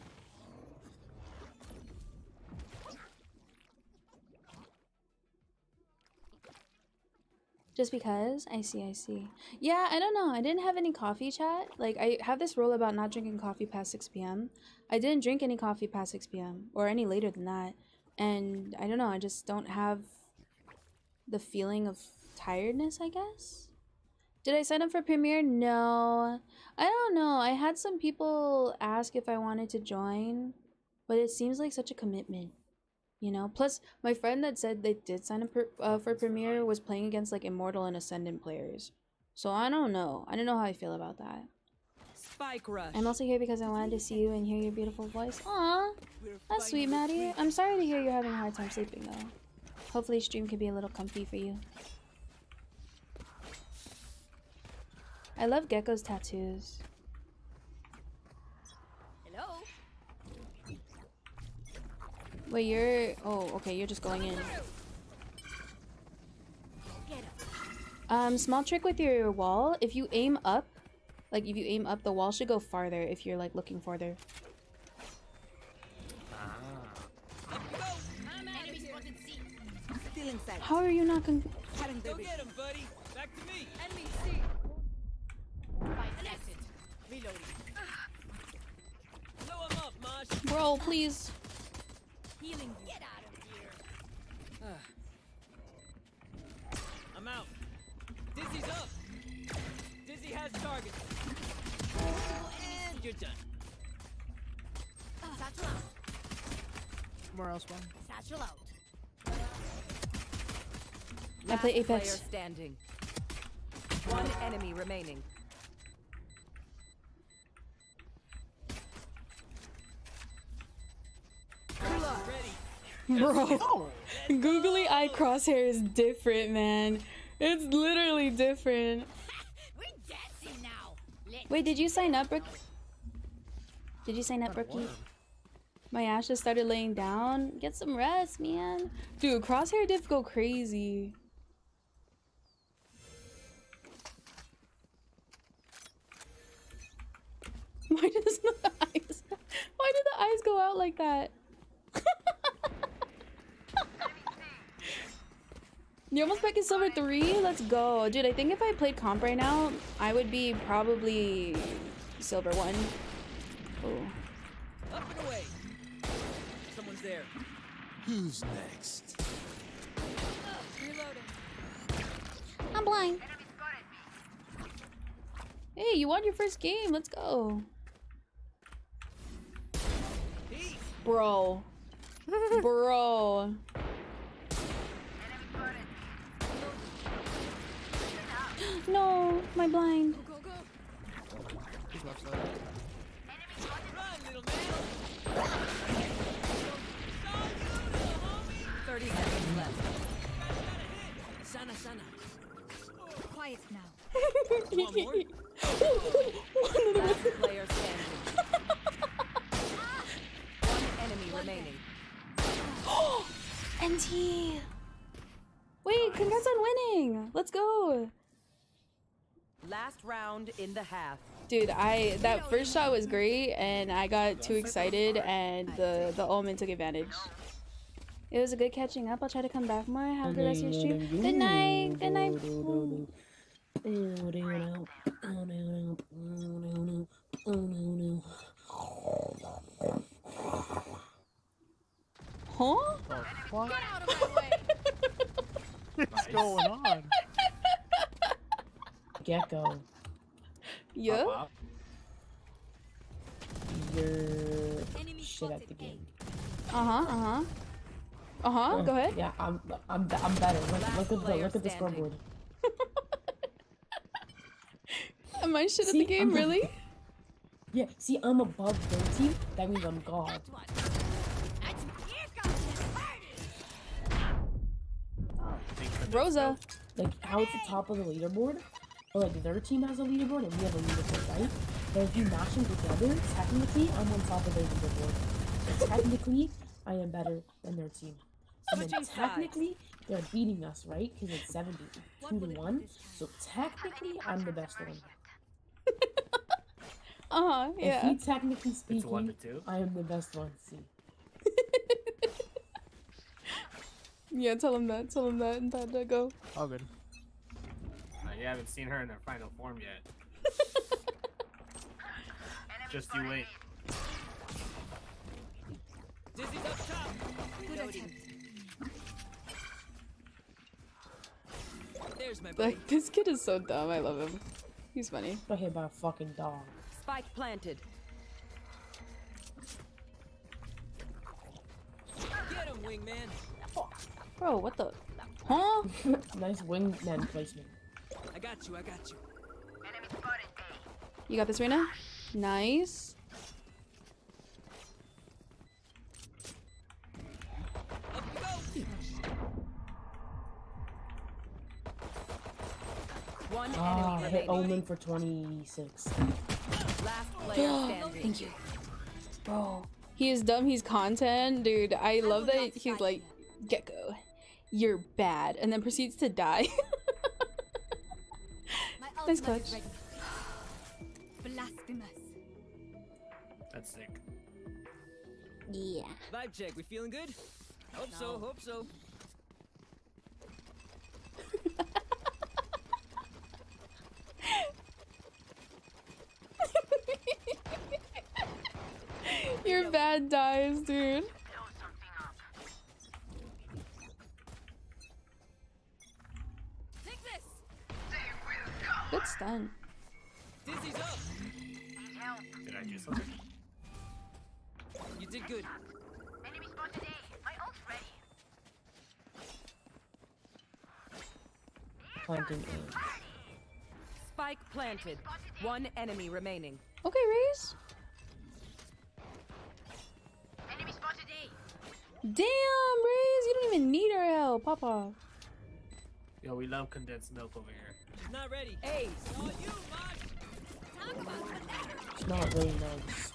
Just because? I see, I see. Yeah, I don't know. I didn't have any coffee, chat. Like, I have this rule about not drinking coffee past six p m I didn't drink any coffee past six p m or any later than that. And I don't know. I just don't have the feeling of tiredness, I guess. Did I sign up for Premiere? No. I don't know. I had some people ask if I wanted to join, but it seems like such a commitment. You know, plus my friend that said they did sign up per, uh, for Premiere was playing against like Immortal and Ascendant players. So I don't know. I don't know how I feel about that. Spike rush. I'm also here because I wanted to see you and hear your beautiful voice. Aw, that's sweet, Maddie. I'm sorry to hear you're having a hard time sleeping though. Hopefully stream can be a little comfy for you. I love Gecko's tattoos. Hello? Wait, you're... Oh, okay, you're just going in. Um, small trick with your wall. If you aim up, like if you aim up, the wall should go farther if you're like looking farther. How are you not going to... Go get him, buddy. Back to me. Enemy C. Reloading. Blow him up, Mosh. Bro, please. Healing. Get out of here. I'm out. Dizzy's up. Dizzy has target. And you're done. Satchel out. Where else, one? Satchel out. I play Last Apex. player standing. One enemy remaining. Bro, googly eye crosshair is different, man. It's literally different. We're dancing now. Let's Wait, did you sign up, Rick? Did you sign up, Rookie? My ass just started laying down. Get some rest, man. Dude, crosshair diff go crazy. Why does the eyes? Why did the eyes go out like that? You almost back in silver three? Let's go. Dude, I think if I played comp right now, I would be probably silver one. Oh. Up and away. Someone's there. Who's next? reloading. I'm blind. Hey, you won your first game. Let's go. Bro. Bro. No, my blind. Go, go, go. He's left side. Run, little man. thirty seconds left. Sana, sana. Quiet now. One more. Last player standing. One enemy remaining. N T. Wait, congrats on winning. Let's go. Last round in the half. Dude, I that first shot was great and I got too excited and the the Omen took advantage. It was a good catching up. I'll try to come back more. Have a good rest of your stream. Good night. Good night. Huh? What? Get out of my way. What's going on? Gecko. Yeah? You're shit at the game. Uh-huh, uh-huh. Uh-huh, go ahead. Yeah, I'm I'm I'm better. Look, look at the look at the scoreboard. Am I shit See, at the game, I'm really? A, yeah, see, I'm above thirty. That means I'm God. Rosa. like how it's the top of the leaderboard, or like their team has a leaderboard and we have a leaderboard, right? But if you mash them together, technically I'm on top of their leaderboard. So technically, I am better than their team. And then technically, they're beating us, right? Because it's seventy-two to one. So technically, I'm the best one. Uh-huh, yeah. If he technically It's one to speaking, two. I am the best one. See. Yeah, tell him that. Tell him that and Panda, go. All good. Uh, you haven't seen her in her final form yet. Just you wait. Dizzy's up top. Good attempt. There's my buddy. Like, this kid is so dumb. I love him. He's funny. Got hit by a fucking dog. Spike planted. Get him, wingman. Bro, what the? Huh? Nice wingman placement. I got you. I got you. You got this, Reina? Nice. Up you go. One Ah, enemy hit remaining. Omen for twenty-six. Last player standing. Thank you. Bro. He is dumb, he's content. Dude, I love that he's like, Gecko, you're bad. And then proceeds to die. My Nice ultimate clutch. is ready. Blasphemous. That's sick. Yeah. Vibe check. We feeling good? Hope so. Hope so. Your bad dies, dude. Take this. Good stun. Dizzy's up. Did I do something? You did good. Planting Spike planted. One enemy remaining. Okay, Raze. Damn, Raze, you don't even need our help, Papa. Yo, we love condensed milk over here. He's not ready. Ace. All you, Mark. Talk about pathetic. It's not really nice.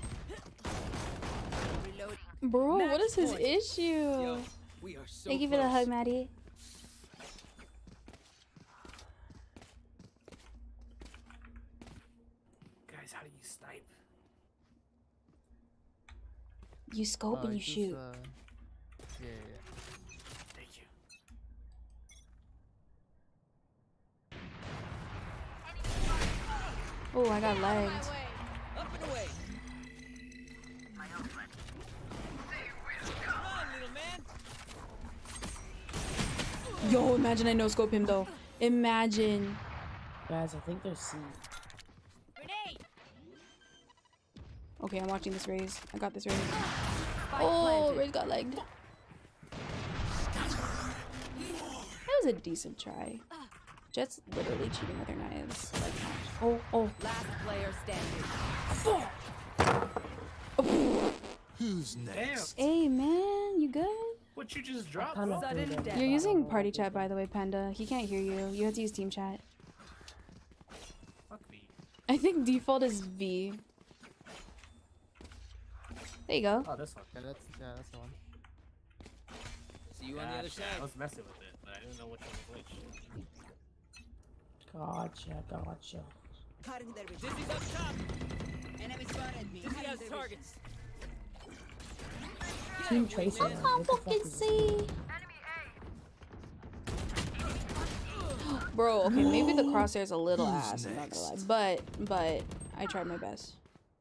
Bro, Match what is his point. issue? Yo, we are so Thank you for the close. hug, Maddie. Guys, how do you snipe? You scope Uh, and you just, shoot. Uh, yeah, yeah, yeah. Thank you. Oh, I got lagged. Up and away. Come on, little man. Yo, imagine I no scope him though. Imagine. Guys, I think they're C. Grenade. Okay, I'm watching this Raze. I got this Raze. Spike Oh, planted. Raze got legged. That was a decent try. Jet's literally cheating with her knives. Like, oh, oh. Last player standing. Who's next? Hey, man, you good? What you just dropped? Kinda bro? Sudden feel that. death. You're using party chat, by the way, Panda. He can't hear you. You have to use team chat. Fuck me. I think default is V. There you go. Oh, this one. Yeah, that's yeah, that's the one. See you on the other Gotcha. side. I was messing with it, but I didn't know which one was which. Gotcha, gotcha. Cutting their vision. Dizzy's up top. Enemy spotted me. Dizzy Cutting has their targets. Team Tracer. I can't fucking see. Bro, okay, maybe the crosshair's a little Who's ass, I'm not gonna lie. next? But, but, I tried my best.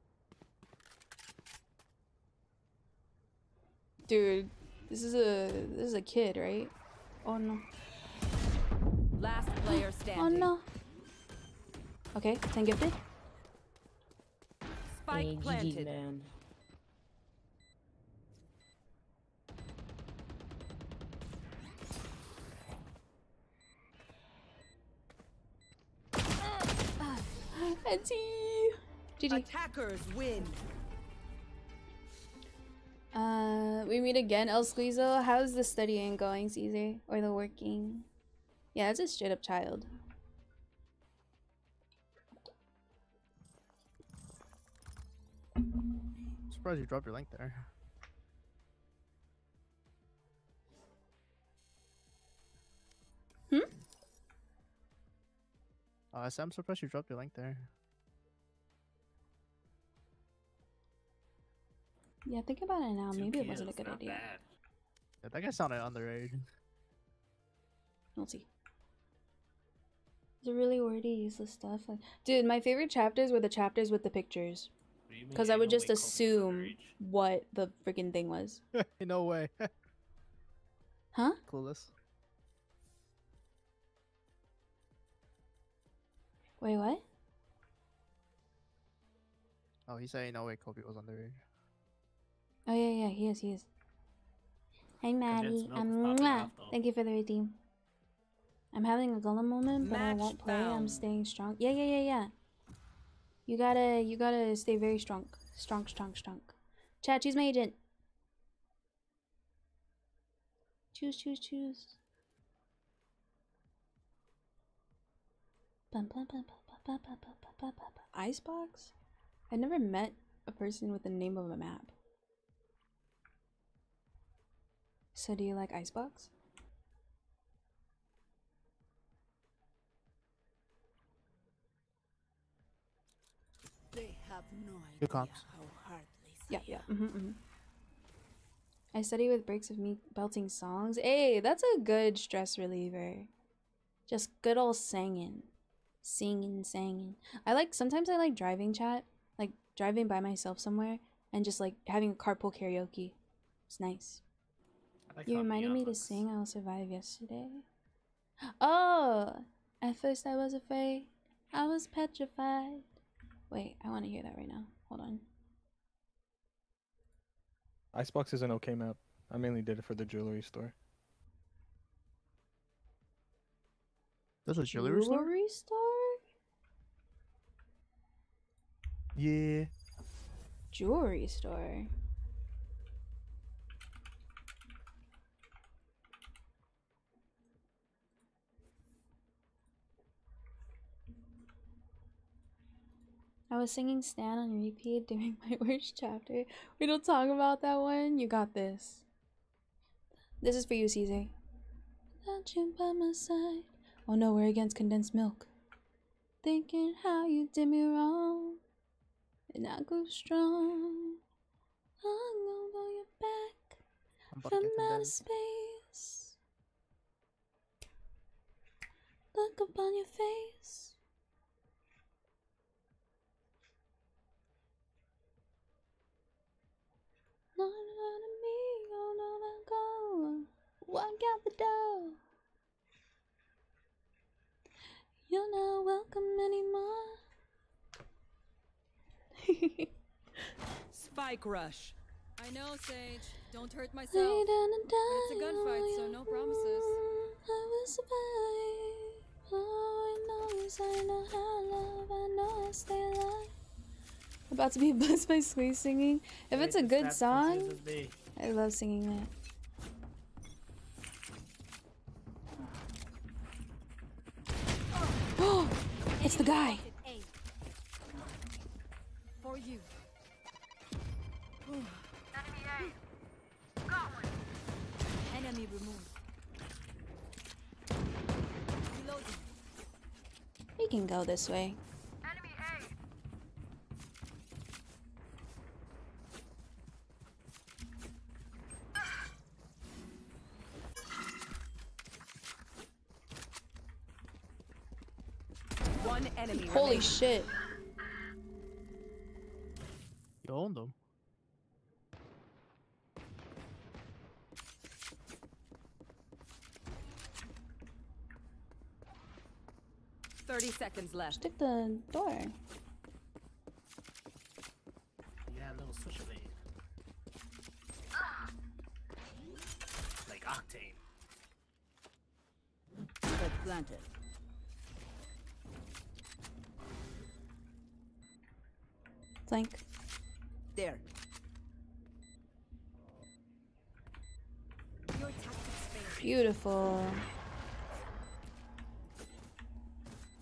Dude, this is a, this is a kid, right? Oh no. Last player standing. Oh no. Okay, ten gifted. Spike Hey, G G, planted. man. Auntie. G G. Attackers win. Uh, we meet again, El Squeezo. How's the studying going, Caesar? Or the working? Yeah, it's a straight up child. Surprised you dropped your link there. Hmm? Uh, I said I'm surprised you dropped your link there. Yeah, think about it now. Maybe it wasn't a good idea. Yeah, that guy sounded underage. We'll see. It's really wordy, useless stuff. Like, dude, my favorite chapters were the chapters with the pictures. Because I would just assume what the freaking thing was. No way. Huh? Clueless. Wait, what? Oh, he's saying no way Kobe was underage. Oh, yeah, yeah, he is, he is. Hey, Maddie. milk Um, is popping mwah. off, though. Thank you for the redeem. I'm having a Gollum moment, but I Match won't play. I'm found. staying strong. Yeah, yeah, yeah, yeah. You gotta, you gotta stay very strong. Strong, strong, strong. Chat, choose my agent. Choose, choose, choose. Bum, bum, bum, bum, bum, bum, bum, bum, bum, bum, bum. Icebox? I never met a person with the name of a map. So do you like Icebox? They have no Good idea comps. how heartless Yeah, yeah. Mm-hmm, mm-hmm. I study with breaks of me belting songs. Hey, that's a good stress reliever. Just good old singing. Singing, singing. I like, sometimes I like driving, chat. Like driving by myself somewhere and just like having a carpool karaoke. It's nice. like You how reminded Neon me to looks. sing I Will Survive yesterday. Oh! At first I was afraid. I was petrified. Wait, I want to hear that right now. Hold on. Icebox is an okay map. I mainly did it for the jewelry store. There's a jewelry store? Jewelry store? Yeah. Jewelry store. I was singing Stan on repeat during my worst chapter. We don't talk about that one. You got this. This is for you, Caesar. Not you by my side. Oh no, we're against condensed milk. Thinking how you did me wrong. And I grew strong. Hung over your back. I'm about to From get outer condensed. space. Look upon your face. No, no, no, me, oh no, no, go. Walk out the door. You're not welcome anymore. Spike rush. I know, Sage. Don't hurt myself. Lay down and But it's a die, gunfight, so no promises. I will survive. All I know is I know how to love. I know I'll stay alive. About to be blessed by Squeeze singing. If it's a good song, I love singing that. Oh, it's the guy. For you. Enemy removed. Reloading. We can go this way. One enemy. Holy remaining. shit. You owned them. Thirty seconds left. Stick the door. Yeah, a little switch blade. Like Octane. Spike planted. Flank. There. Your tactics failed. Beautiful.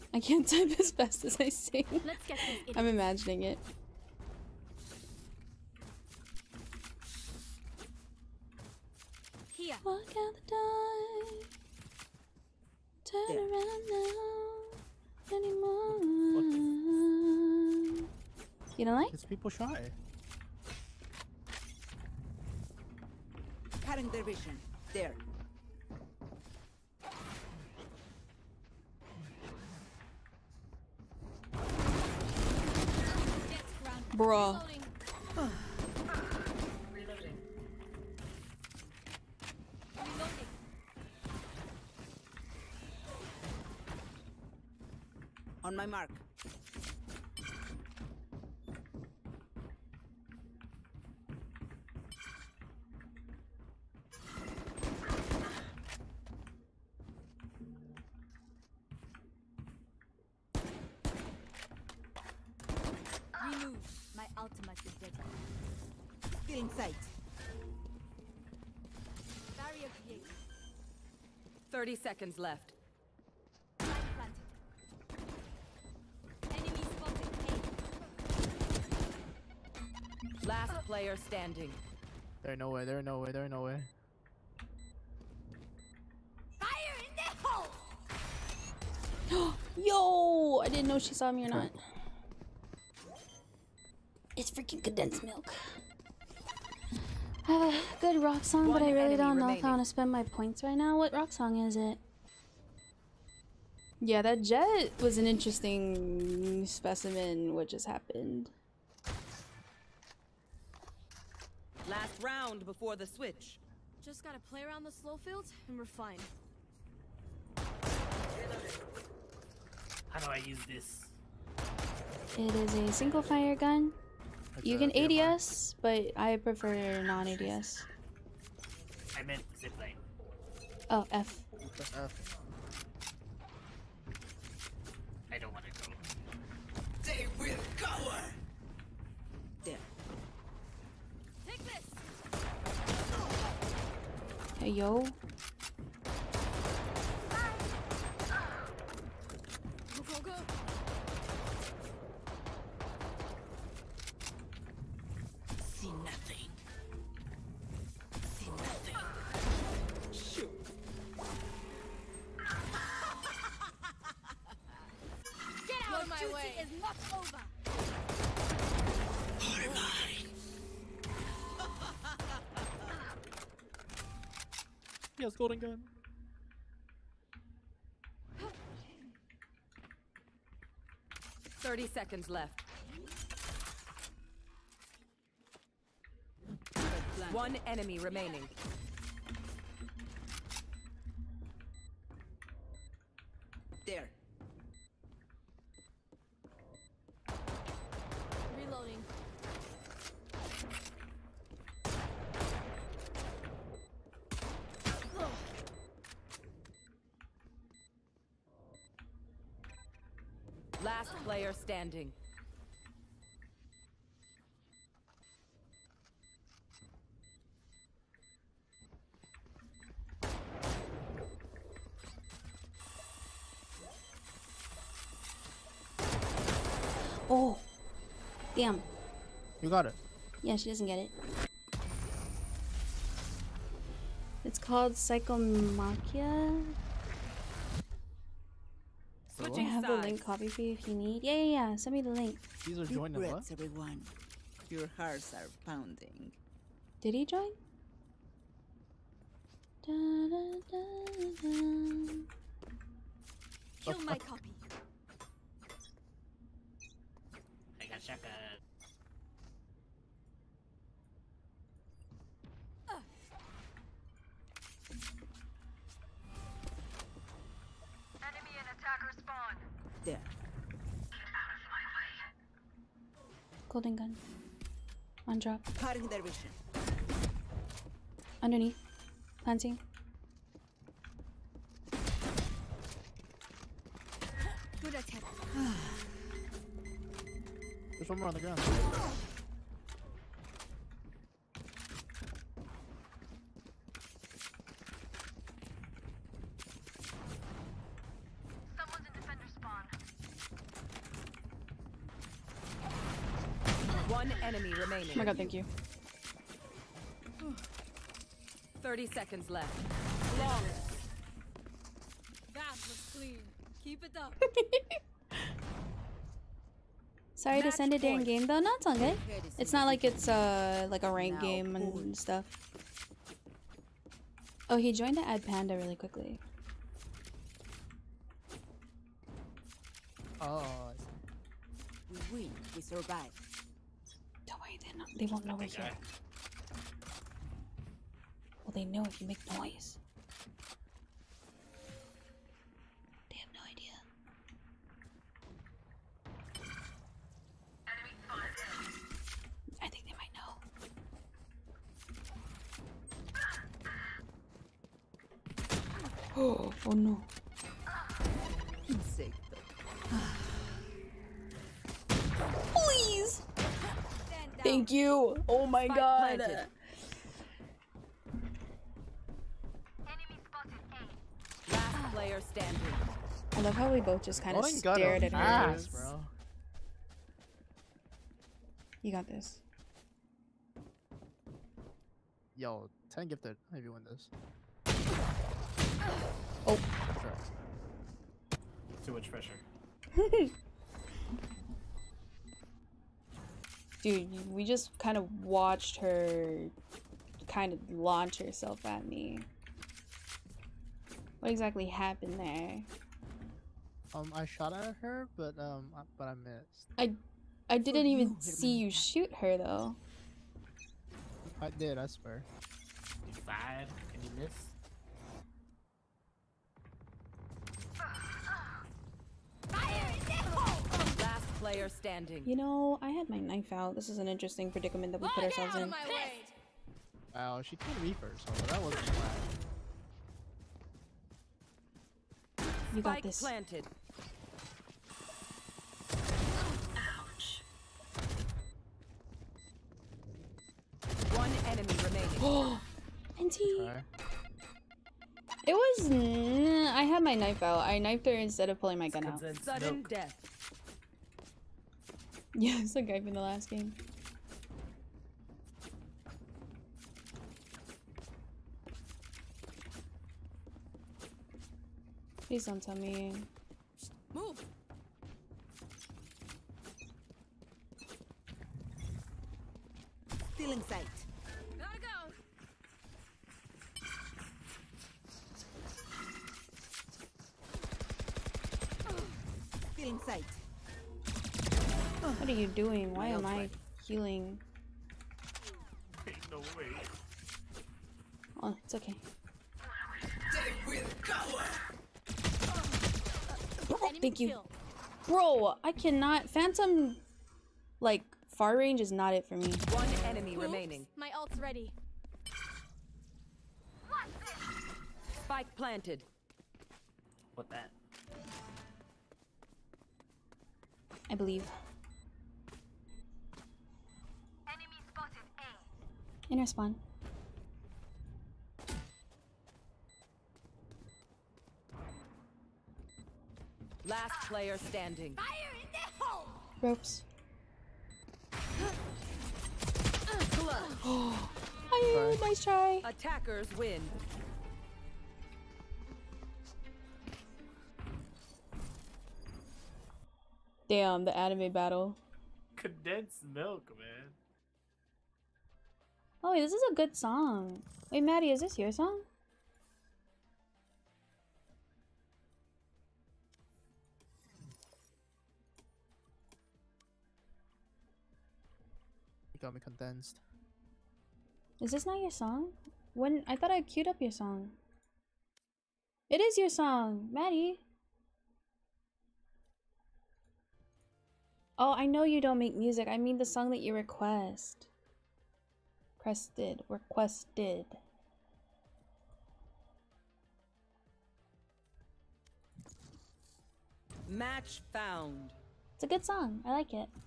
I can't type as fast as I sing. Let's get this I'm imagining it. Here. Walk out the door. Turn around now. Anymore. You don't like? It's people shy. Cutting their vision. There. Bruh. On my mark. Remove. My ultimate is ready. Still in sight. Barrier created. thirty seconds left. Light planted. Enemy spotted. A. Last player standing. There no way, there no way, there no way. Fire in the hole! Yo! I didn't know she saw me or not. It's freaking condensed milk. I have a good rock song, but I really don't know if I want to spend my points right now. What rock song is it? Yeah, that Jet was an interesting specimen. What just happened? Last round before the switch. Just gotta play around the slow field and we're fine. How do I use this? It is a single fire gun. You can A D S, but I prefer non-A D S. I meant zipline. Oh, F. F. I don't want to go. They will cover. There. Take this. Hey, yo. Go, go, go. See nothing. See nothing. Shoot. Get out of my way. Is not over. Yes, golden gun. thirty seconds left. One enemy remaining. There. Reloading. Last player standing. Oh. Damn. You got it. Yeah, she doesn't get it. It's called Psychomachia. I have the link copy for you if you need. Yeah, yeah, yeah. Send me the link. These are Deep joining what? breaths, everyone. Your hearts are pounding. Did he join? Da, da, da, da. Kill my copy. I got shotgun. Enemy and attacker spawn. There. Golden gun. On drop. Cutting their vision. Underneath. Planting. Good attack. There's one more on the ground. Someone's in defender spawn. One enemy remaining. Oh my god, thank you. thirty seconds left. Flawless. That was clean. Keep it up. Sorry to Match send it during point. game though. No, it's all good. It's not like it's uh like a ranked Now game and stuff. Oh, he joined to add Panda really quickly. Oh, We win. We survive. Don't worry, they not, they won't know we're here. Well, they know if you make noise. They have no idea. I think they might know. Oh, oh no. Please. Thank you. Oh my Spike god. planted. Last player standing. I love how we both just kind of Golden gun stared on at her. ass, bro. You got this. Yo, ten gifted. Maybe win this. Oh. Too much pressure. Dude, you- we just kind of watched her kind of launch herself at me. What exactly happened there? Um, I shot at her, but um, I- but I missed. I I didn't even see you shoot her though. I did, I swear. You fired and you miss. Last player standing. You know, I had my knife out. This is an interesting predicament that we put ourselves in. Wow, she killed me first, so that wasn't bad. You got Spike this. planted. Ouch. One enemy remaining. Oh, Auntie. Okay. It was. mm, I had my knife out. I knifed her instead of pulling my gun out. Sudden death. Yeah, it's a guy from the last game. Please don't tell me. Move. Still in sight. Gotta go. Still in sight. What are you doing? Why am I healing? Ain't no way. Oh, it's okay. Oh, thank you. Bro, I cannot. Phantom, like, far range is not it for me. One enemy Oops, remaining. My ult's ready. Spike planted. What that? I believe. Inner spawn. Last player standing. Fire in the hole! Ropes. Clutch. Oh, Aye, nice try. Attackers win. Damn, the anime battle. Condensed milk, man. Oh, wait, this is a good song. Wait, Maddie, is this your song? You got me condensed. Is this not your song? When I thought I queued up your song. It is your song, Maddie. Oh, I know you don't make music. I mean the song that you request. Requested. Requested. Match found. It's a good song. I like it.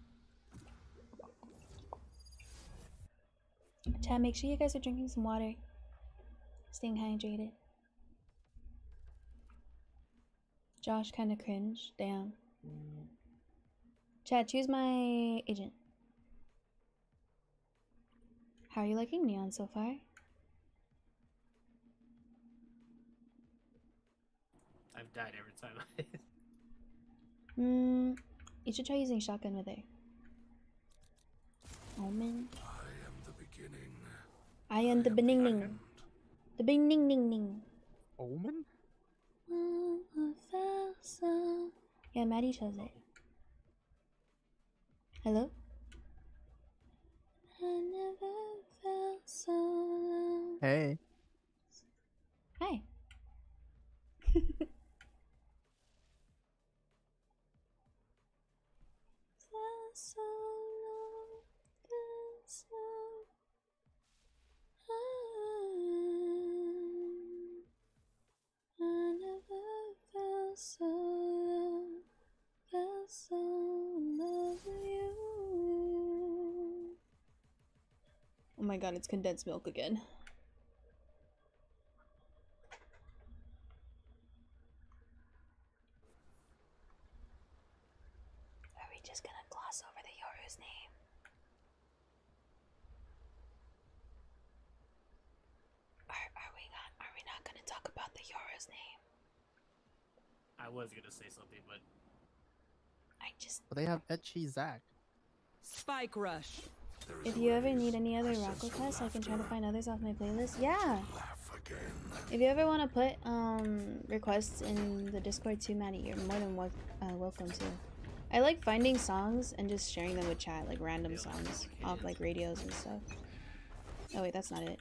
Chat, make sure you guys are drinking some water. Staying hydrated. Josh kind of cringe. Damn. Chat, choose my agent. How are you liking Neon so far? I've died every time. Hmm. You should try using shotgun with her. Omen. I am the beginning. I am the beginning. The beginning. Omen? Yeah, Maddie chose it. Hello? I never felt so low. Hey. Hi. Felt so low, felt so high. I never felt so low, felt so in love with you. Oh my god, it's condensed milk again. Are we just gonna gloss over the Yoru's name? Are, are we not are we not gonna talk about the Yoru's name? I was gonna say something, but I just But they have Etchi Zach. Spike rush. If you ever need any other rock requests, I can try to find others off my playlist. Yeah. If you ever want to put um requests in the Discord too, Maddie, you're more than wel uh, welcome to. I like finding songs and just sharing them with chat, like random songs off like radios and stuff. Oh wait, that's not it.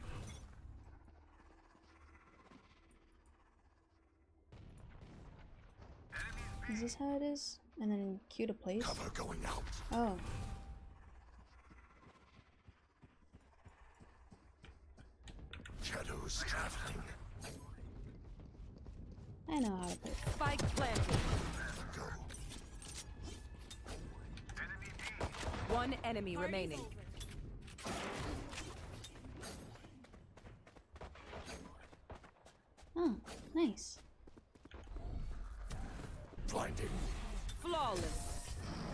Is this how it is? And then queue to place? Cover going out. Oh. Shadows traveling. I know how to put. Spike planted. Go. One enemy remaining. Oh, nice. Blinding. Flawless.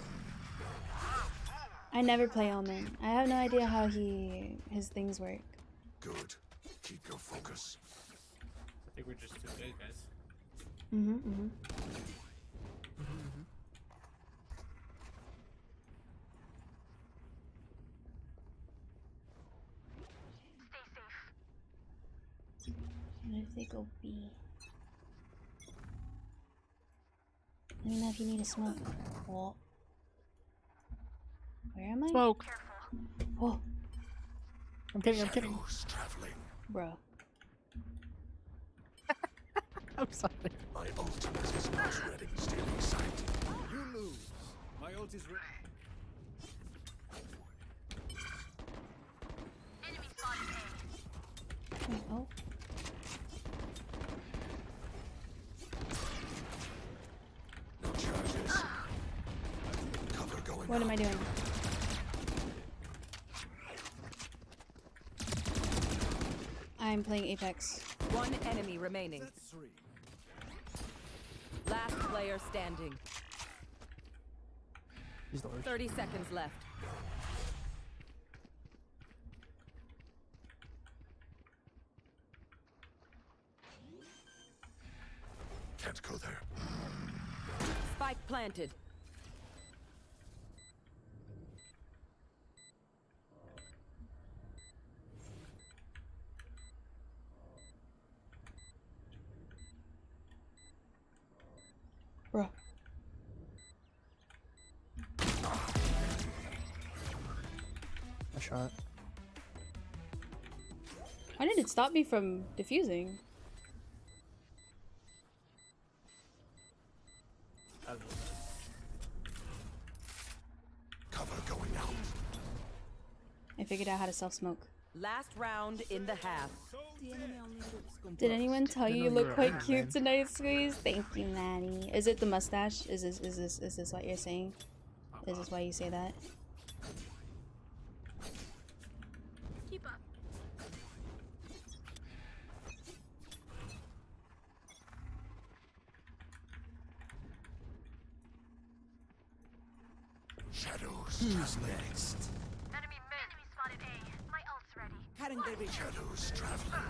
I never play Omen. I have no idea how he his things work. Good. Keep your focus. I think we're just too good, guys. Mm-hmm, mm-hmm. What if they go B? Let me know if you need a smoke. Oh. Where am I? Smoke. Oh. I'm kidding, I'm kidding. Shadows traveling. Bro. I'm sorry. My ultimate is not ready. Stealing sight. You lose. My ult is ready. Wait, oh. No charges. Cover going What out. am I doing? I'm playing Apex. One enemy remaining. Last player standing. He's the worst. thirty seconds left. Can't go there. Spike planted. Bro. A shot. Why did it stop me from diffusing? I don't know. Cover going out. I figured out how to self-smoke. Last round in the half. Did anyone tell you you Didn't know look you were quite Iron cute Man. tonight, Squeeze? Thank you, Maddie. Is it the mustache? Is this is this is this what you're saying? Is this why you say that? Keep up. Shadows. Who's next? Enemy mid. Enemy spotted A. My ult's ready. Shadows traveling.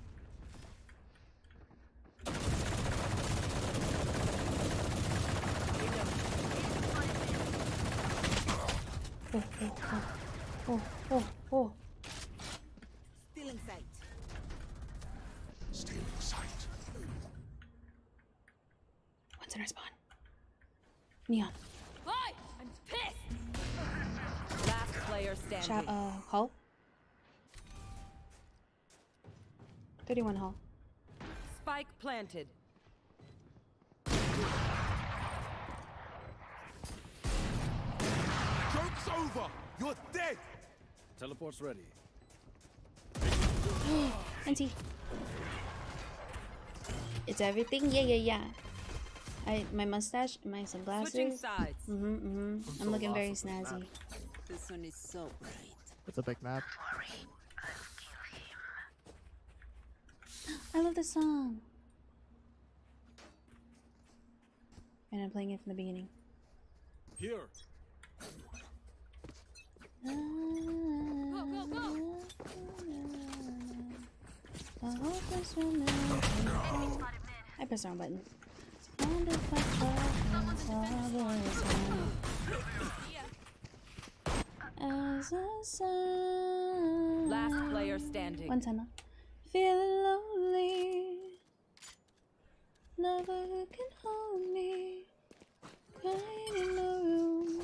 Oh, oh, oh, oh, oh, oh. Still in sight. Still in sight. What's in our spawn? Neon. Hi! I'm pissed! Last player standing. Chat, uh, hull. thirty-one hull. Spike planted. Joke's over! You're dead! Teleport's ready. Auntie. It's everything. Yeah, yeah, yeah. I my mustache, my sunglasses. Switching sides. Mm-hmm, mm-hmm. I'm, so looking very lost with this snazzy. map. This one is so bright. It's a big map. I love this song. And I'm playing it from the beginning. Here. Go, go, go! I hope this will never end. I pressed the wrong button. As a sun. Last player standing. One time. Feeling lonely. Lover who can hold me. Crying in the room.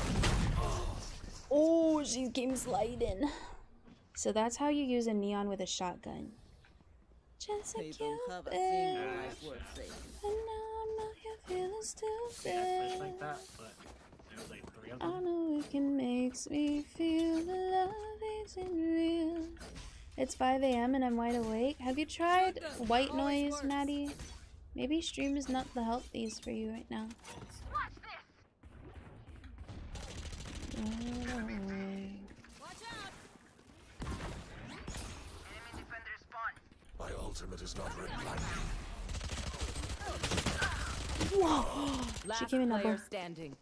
Oh, she came sliding. So that's how you use a neon with a shotgun. Just a They cute don't have a bit. single life worth saving. And now I'm not here feeling stupid. Yeah, it's like that, but there was like three of I them. know it can makes me feel the love isn't real. It's five A M and I'm wide awake. Have you tried white noise, Maddie? Maybe stream is not the healthiest for you right now. Wide awake. My ultimate is not red blinding. Whoa! Last She came in player number. standing.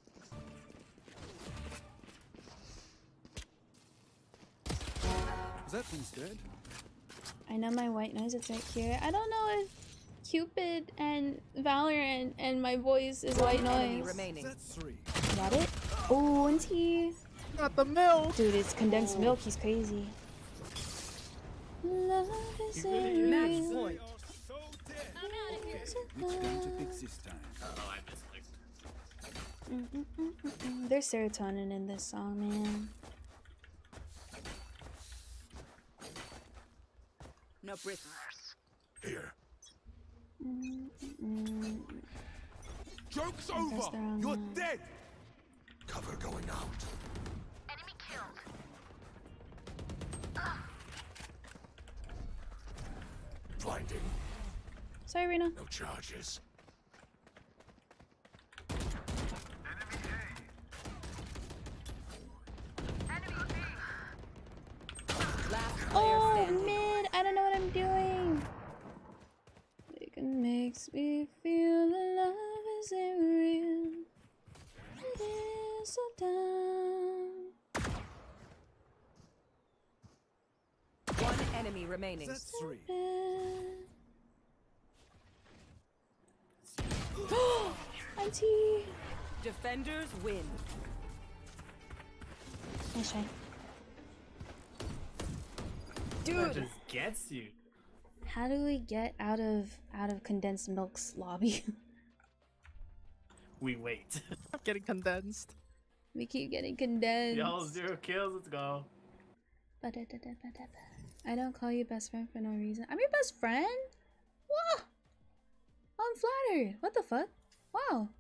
Is that thing's dead? I know my white noise, it's right here. I don't know if Cupid and Valorant and my voice is white Enemy noise. remaining. That's three. Got it? Oh, and he. Got the milk. Dude, it's condensed milk. He's crazy. Love is a Match real. point. Which game to fix this time? Oh, I misclicked. Mm, mm, mm, mm, mm. There's serotonin in this song, man. No prisoners. Here. Mm, mm, mm. Joke's I pressed over! the wrong You're one. dead! Cover going out. Enemy killed. Blinding. Sorry, Rena. No charges. Last player Oh, standing. mid. I don't know what I'm doing. It can makes me feel the love isn't real. It is so dumb. One enemy remaining. That's three. Auntie. Defenders win. Nice try. That Dude, just gets you. how do we get out of out of condensed milk's lobby? We wait. I'm getting condensed. We keep getting condensed. Y'all zero kills. Let's go. I don't call you best friend for no reason. I'm your best friend? What? I'm flattered. What the fuck? Wow.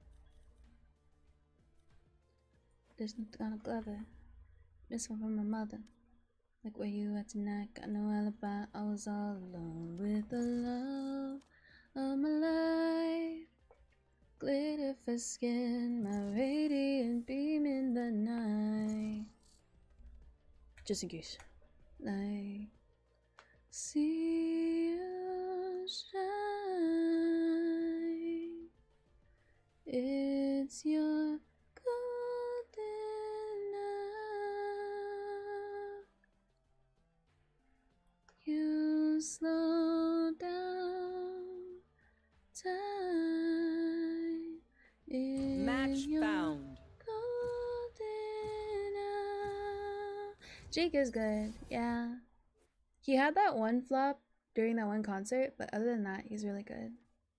There's nothing kind of clever. This one from my mother. Like where you at tonight? Got no alibi. I was all alone with the love of my life. Glitter for skin, my radiant beam in the night. Just in case. Like, see you shine. It's your golden hour. Jake is good, yeah. He had that one flop during that one concert, but other than that, he's really good.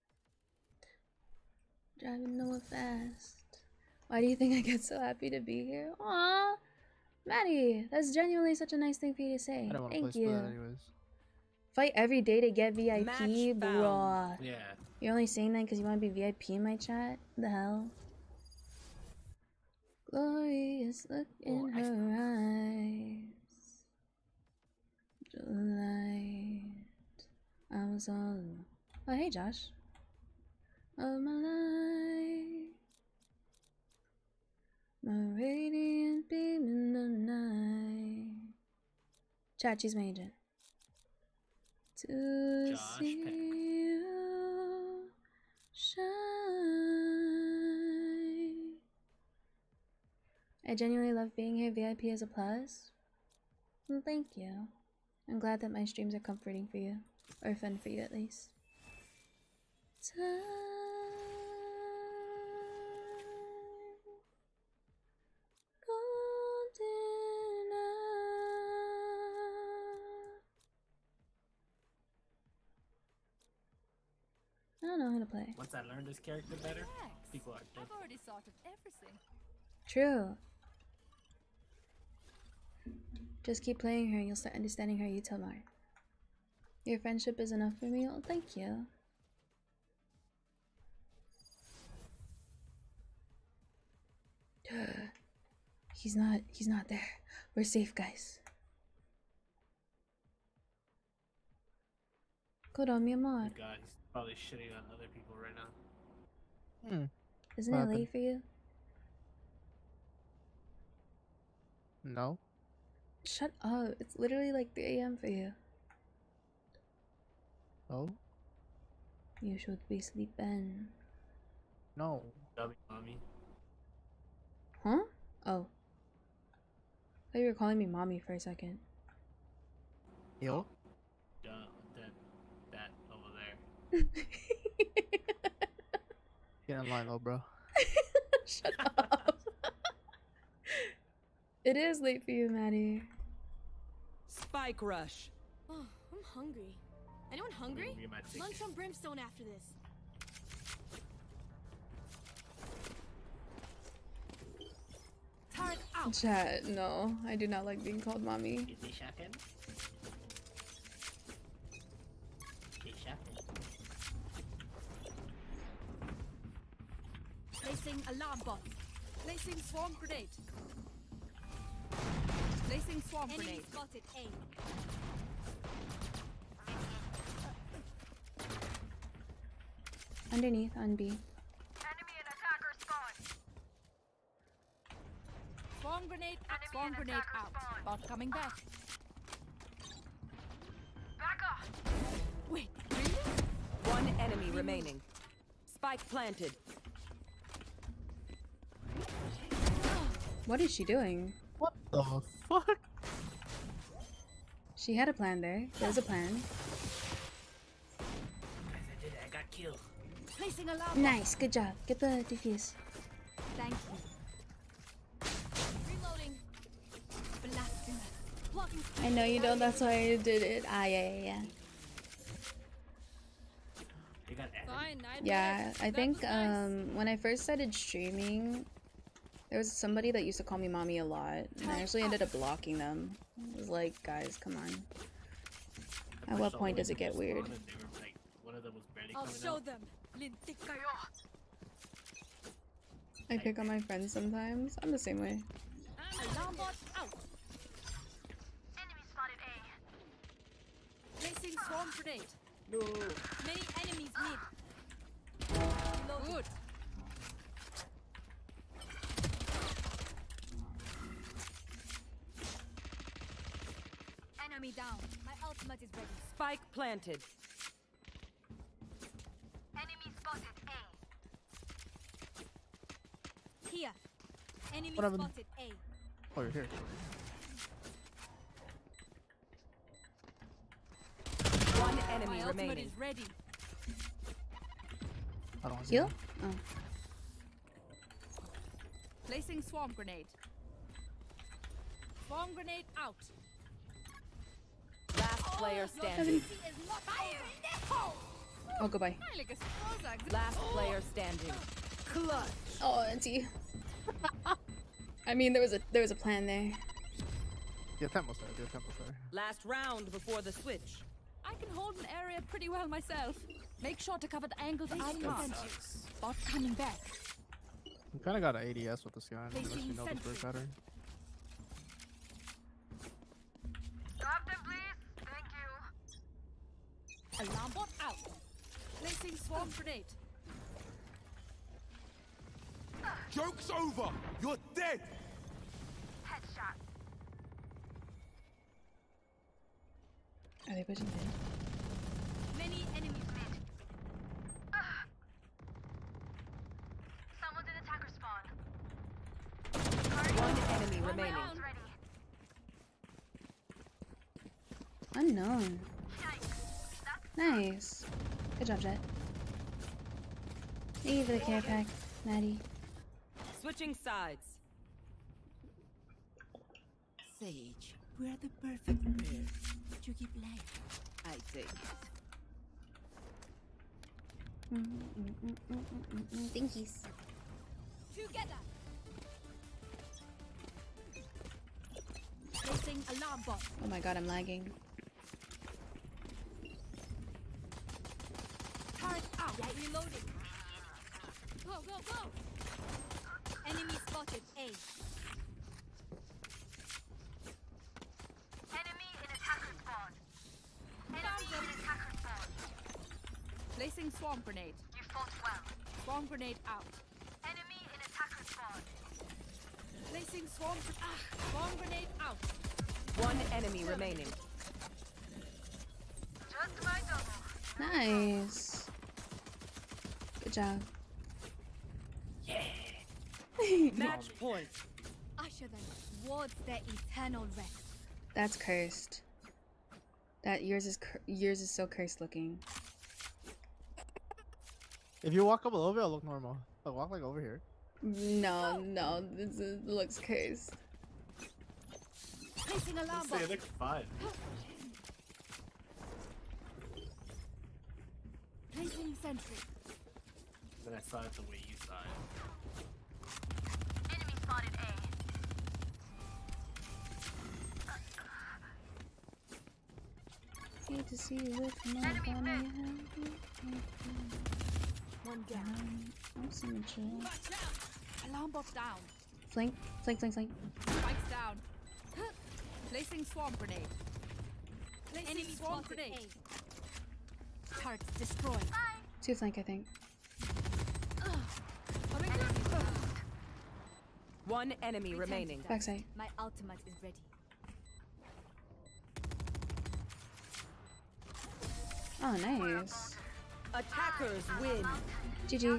Driving Noah fast. Why do you think I get so happy to be here? Aww, Maddie, that's genuinely such a nice thing for you to say. I don't want to Thank play you. Split anyways. Fight every day to get V I P, Match bro. found. Yeah. You're only saying that because you want to be V I P in my chat? The hell? Glorious look in Oh, I- her eyes. July. I was all alone. Oh, hey, Josh. Of my life. My radiant beam in the night. Chat, she's my agent. To Josh see Peck. you shine. I genuinely love being here. V I P is a plus. Well, thank you. I'm glad that my streams are comforting for you. Or fun for you, at least. Time. Golden hour. I don't know how to play. Once I learned this character better, people are I've already thought of everything. True. Just keep playing her, you'll start understanding her, you tell Mar. Your friendship is enough for me? Oh, thank you. He's not, he's not there. We're safe, guys. Good on me, Amar. God, he's probably shitting on other people right now. Hmm. Isn't What it happened? late for you? No. Shut up. It's literally like three A M for you. Oh. You should be sleeping. No. Dummy, mommy. Huh? Oh. I thought you were calling me mommy for a second. Yo. Duh, that, that over there. Get in line, little bro. Shut up. It is late for you, Maddie. Spike rush. Oh, I'm hungry. Anyone hungry? Me and my ticket. Lunch on Brimstone after this. Turret out. Chat, no. I do not like being called mommy. Is he shocking? He's shocking. Placing alarm bot. Placing swarm grenade. Placing swarm Enemy grenade. spotted A. Underneath on B. Swarm grenade out. Swarm grenade out. Bot coming back. Back off. Wait, really? One enemy remaining. Spike planted. What is she doing? What the fuck? She had a plan there. There was a plan. I did it, I got killed. Placing alarm bot. Nice, good job. Get the defuse. Thank you. Reloading. Blasting. Blocking. I know you don't, that's why I did it. Ah, yeah, yeah, yeah. You got Fine, I Yeah, I That think was nice. um when I first started streaming, there was somebody that used to call me mommy a lot, and I actually ended up blocking them. I was like, guys, come on. At what point does it get weird? They were like, one of them was barely I'll coming show out. them. Lintik kayo. I pick on my friends sometimes. I'm the same way. Alarm bot out. Enemy spotted A. Placing swarm grenade. No. Many enemies mid. Good. Enemy down. My ultimate is ready. Spike planted. Enemy spotted A. Here. Enemy What happened? spotted A. Oh, you're here. One enemy My ultimate remaining. is ready. I don't see Heal? him. Oh. Placing swarm grenade. Swarm grenade out. Last player Your standing. duty is not over. Oh, goodbye. Last player standing. Clutch. Oh, auntie. I mean, there was a there was a plan there. The attempt was there. The attempt was there. Last round before the switch. I can hold an area pretty well myself. Make sure to cover the angles I can't. Bot coming back. You kind of got an A D S with this guy. Unless Placing you know this sentry. bird better. Drop them, please. Thank you. Alarm bot out. Placing swarm grenade. Joke's over! You're dead! Headshot. Are they pushing mid? Many enemies mid. Someone's in attacker spawn. One enemy remaining. Unknown. Nice. Good job, Jet. Thank you for the care pack, Maddie. Switching sides. Sage, we're the perfect pair. Would you give life? I take it. Mm, mm, mm, mm, mm, mm, mm. Thankies. Together. Placing alarm bot. Oh my god, I'm lagging. Turret out. Reloading. Go, go, go. Enemy spotted. A. Enemy in attacker spawn. Enemy in attacker spawn. Placing swarm grenade. You fought well. Swarm grenade out. Enemy in attacker spawn. Placing swarm grenade. Ah, swarm grenade out. One enemy remaining. Just my double. Nice. Good job. Match point. Usher them towards their eternal rest. That's cursed. That yours is cur yours is so cursed looking. If you walk up a little bit, it'll look normal. But walk like over here. No, no, this is, looks cursed. Placing alarm bot. It looks fine. Placing sentry. Then I saw it the way you saw it. Enemy spotted A. Hate to see you with my bunny. One down. I'm so mature. Alarm bot down. Flank, flank, flank, flank. Spikes down. Placing swarm grenade. Placing enemy swarm grenade. Target destroyed. Two flank, I think. One enemy remaining. Backside. My ultimate is ready. Oh, nice. Attackers win. G G.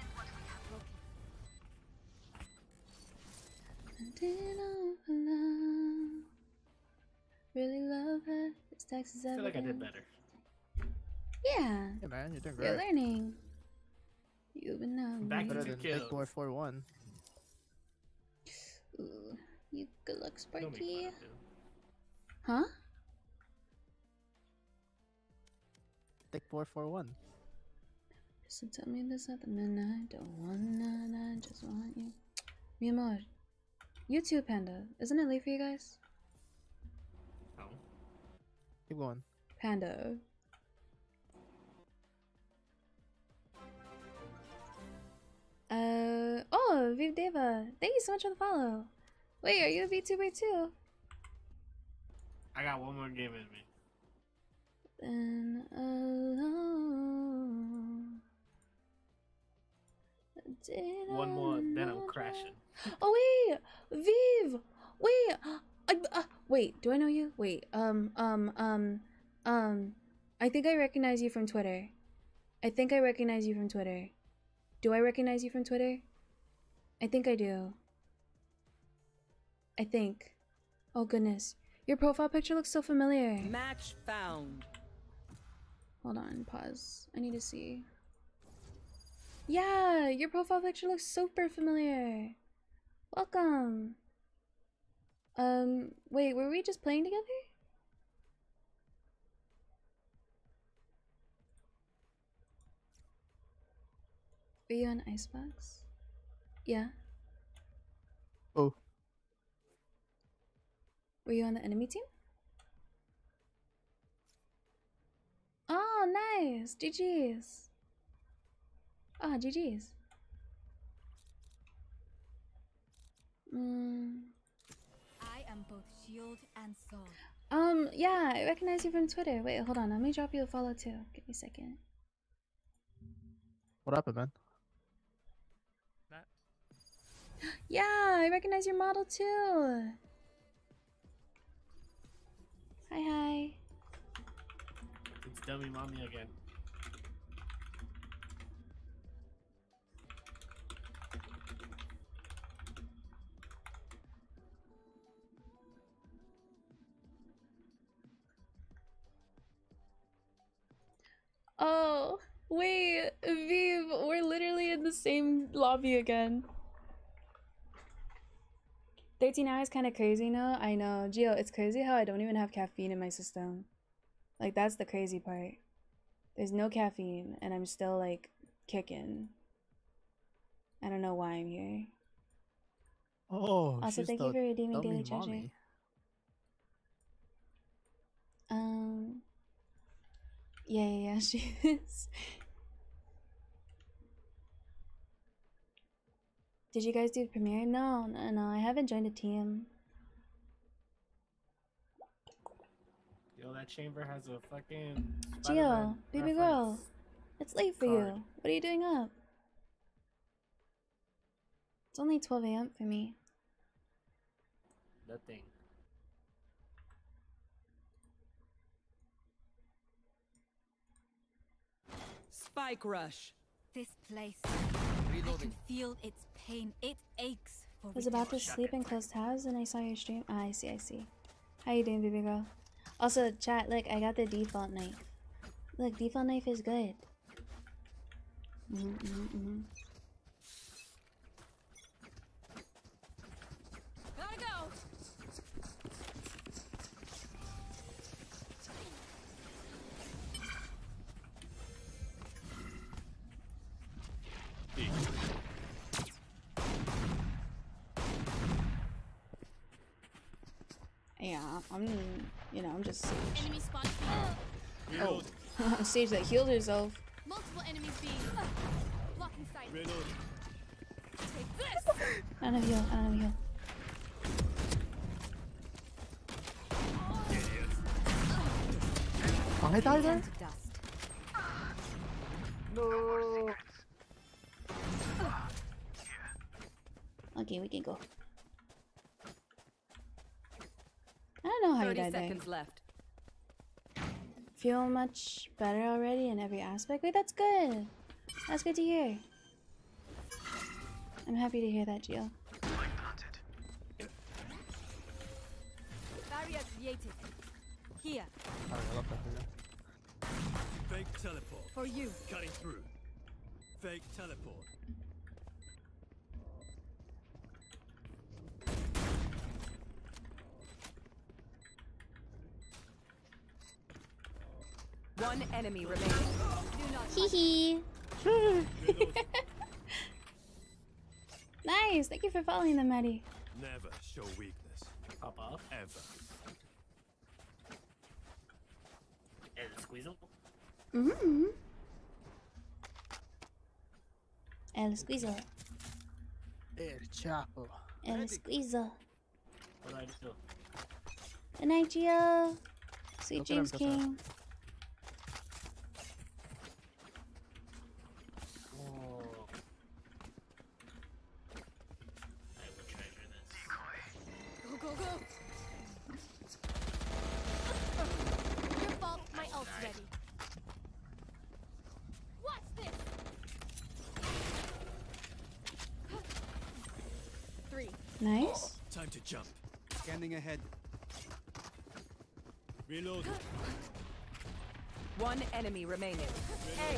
Really love her. This text is I feel like I did evident. better. Yeah. Yeah, man, you're doing You're great. learning. You've been knowing. Back Better to than kills. Big Boy four one. Ooh, you good luck, Don't make Sparky. fun of him. Huh? Big Boy four one. So tell me this at the midnight. Don't wanna, I just want you. Mi amor. You too, Panda. Isn't it late for you guys? No. Keep going. Panda. Uh oh, Viv Deva. Thank you so much for the follow. Wait, are you a VTuber too? I got one more game in me. Then alone. Did One I more, then I'm not crashing. Oh wait, Viv. Wait, I, uh, wait. Do I know you? Wait. Um. Um. Um. Um. I think I recognize you from Twitter. I think I recognize you from Twitter. Do I recognize you from Twitter? I think I do. I think. Oh goodness, your profile picture looks so familiar. Match found. Hold on. Pause. I need to see. Yeah, your profile picture looks super familiar. Welcome. Um, wait, were we just playing together? Were you on Icebox? Yeah. Oh. Were you on the enemy team? Oh, nice! G G's. Ah, G G's. Mm. I am both shield and sword. Um, yeah, I recognize you from Twitter. Wait, hold on. Let me drop you a follow too. Give me a second. What happened, man? Yeah, I recognize your model too. Hi, hi. It's dummy mommy again. Oh, wait, Viv, we're literally in the same lobby again. thirteen hours kind of crazy, no? I know. Gio, it's crazy how I don't even have caffeine in my system. Like, that's the crazy part. There's no caffeine, and I'm still, like, kicking. I don't know why I'm here. Oh, Also, she's thank the you for redeeming dummy Daily Treasure. mommy. Um... Yeah, yeah, yeah, she is. Did you guys do Premiere? No, no, no, I haven't joined a team. Yo, that chamber has a fucking Gio, Spider-Man baby reference. girl, it's late for card. you. What are you doing up? It's only twelve A M for me. Nothing. Spike rush. This place. Reloading. I can feel its pain. It aches for I was about to redemption. sleep and close tabs and I saw your stream. Ah, I see, I see. How you doing, baby girl? Also, chat, look, I got the default knife. Look, default knife is good. Mm -hmm, mm -hmm. Gotta go. Yeah, I'm, you know, I'm just Sage. Enemy spot. Oh, Sage that healed herself. Multiple enemies being blocking sight. Reload. Take this. I don't know heal, I don't know heal. I died there? Turn to dust. No. Okay, we can go. I don't know how you Thirty died there. seconds left. Feel much better already in every aspect. Wait, that's good. That's good to hear. I'm happy to hear that, Gio. Barrier created. Here. Fake teleport. For you. Cutting through. Fake teleport. One enemy remaining. Hee hee. Nice. Thank you for following them, Maddie. Never show weakness. Pop off. Ever. El squeezle. Mm-hmm. El squeezer. El Chapo. El squeezer. What do I do? Good night, Gio. Sweet Look at him, dreams, look at him. King. Oh. I will treasure this. Go, go, go. Your fault. My ult's ready. Watch this. Three. Nice. Time to jump. Scanning ahead. Reload. One enemy remaining. Hey.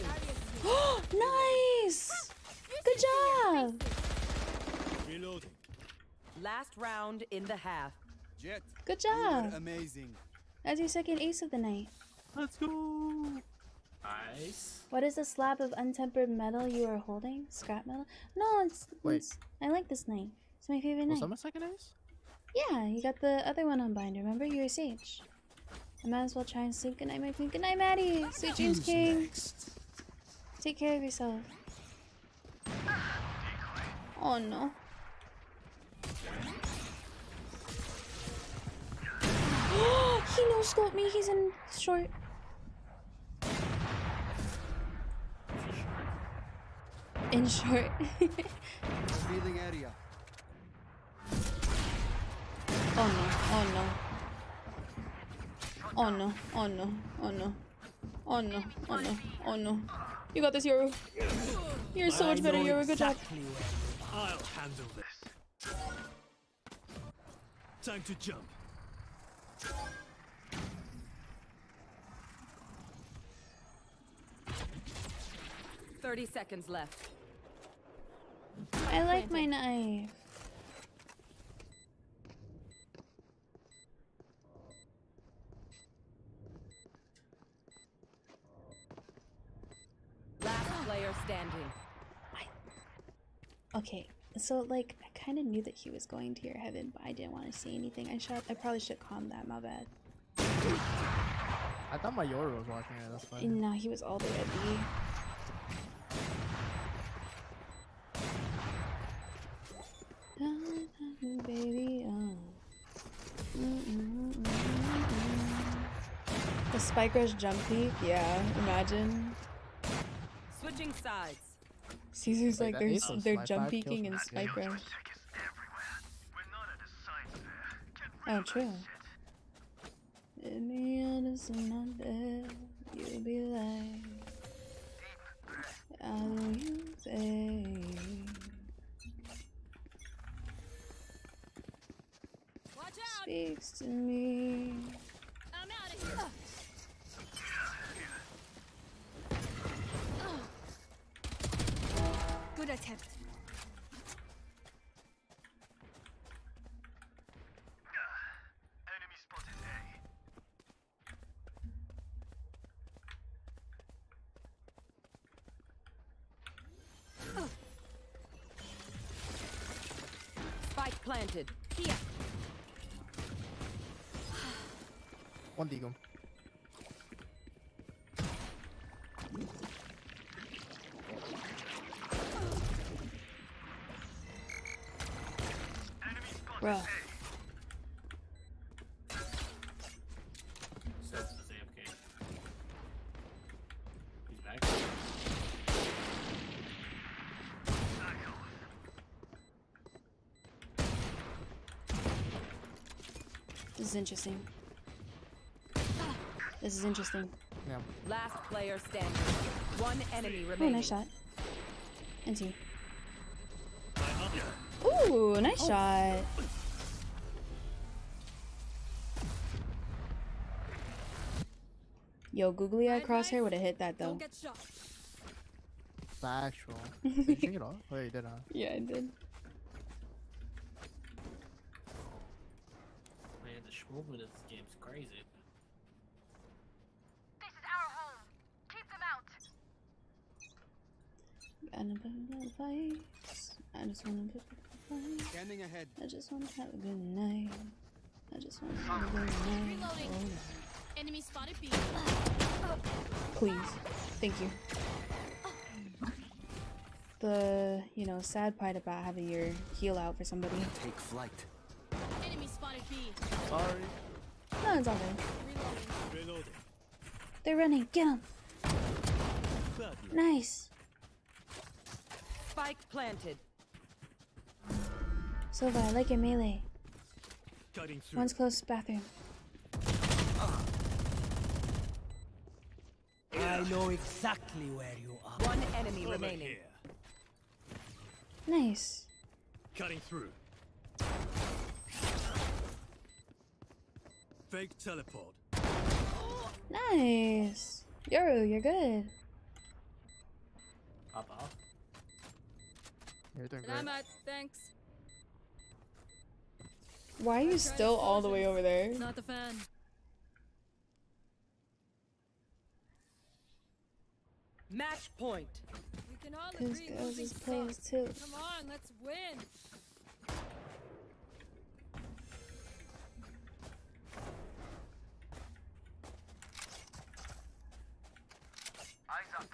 Nice. Good job. Reloading. Last round in the half. Jet, Good you were job. amazing. That's your second ace of the night. Let's go. Nice. What is the slab of untempered metal you are holding? Scrap metal? No, it's, Wait. it's I like this knife. It's my favorite Was knife. that my second ace? Yeah, you got the other one on bind. Remember, you were Sage. I might as well try and sleep. Good night, my queen. Good night, Maddie. Sweet dreams, King. Take care of yourself. Oh no. He no scoped me. He's in short. In short. Revealing area. Oh no, oh no. Oh no, oh no, oh no. Oh no, oh no, oh no. You got this, Yoru. You're so much better, Yoru. Good job. I'll handle this. Time to jump. Thirty seconds left. I like my knife. Last player standing. Okay, so like I kind of knew that he was going to your heaven, but I didn't want to say anything. I should, I probably should calm that. My bad. I thought my Yoru was watching it. That's fine. No, he was all the way at B. Baby, oh. Mm -mm -mm the Spike Rush jump peek, yeah, imagine. Switching sides. Caesar's Wait, like that they're, is- they're my jump five kills peeking from in this Spike game. Rush. Oh, true. Let me understand my bed. You'll be like, I don't you say. Watch out! Speaks to me. I'm out of here. Good attempt. Spike planted. Here. One Deagle. Bruh. Says it's A F K. He's back. This is interesting. This is interesting. Yeah. Last player standing. One enemy Oh, remaining. nice shot. And two. Ooh, nice Oh. shot. Yo, googly eye crosshair would have hit that though. Don't get shot. Factual. Did you take it off? Oh, you did, huh? Yeah, I did. Man, the schmoove in this game's crazy. This is our home. Keep them out. Gotta put the fights. I just wanna put the fight. Scanning ahead. I just wanna have a good night. I just wanna have a good night. Reloading. Enemy spotted B. Please. Thank you. The, you know, sad part about having your heal out for somebody. Take flight. Enemy spotted B. Sorry. No, it's all good. Reloading. Reloading. They're running. Get them. Bad luck. Nice. Spike planted. Silva, I like your melee. Cutting through. One's close bathroom. I know exactly where you are. One enemy Over remaining. here. Nice. Cutting through. Fake teleport. Nice. Yoru, you're good. Pop off. You're doing And I'm great. out. Thanks. Why are you still all the way over there? Not a fan. Match point. We can all This agree girls losing is players sucks. too. Come on, let's win. Eyes up.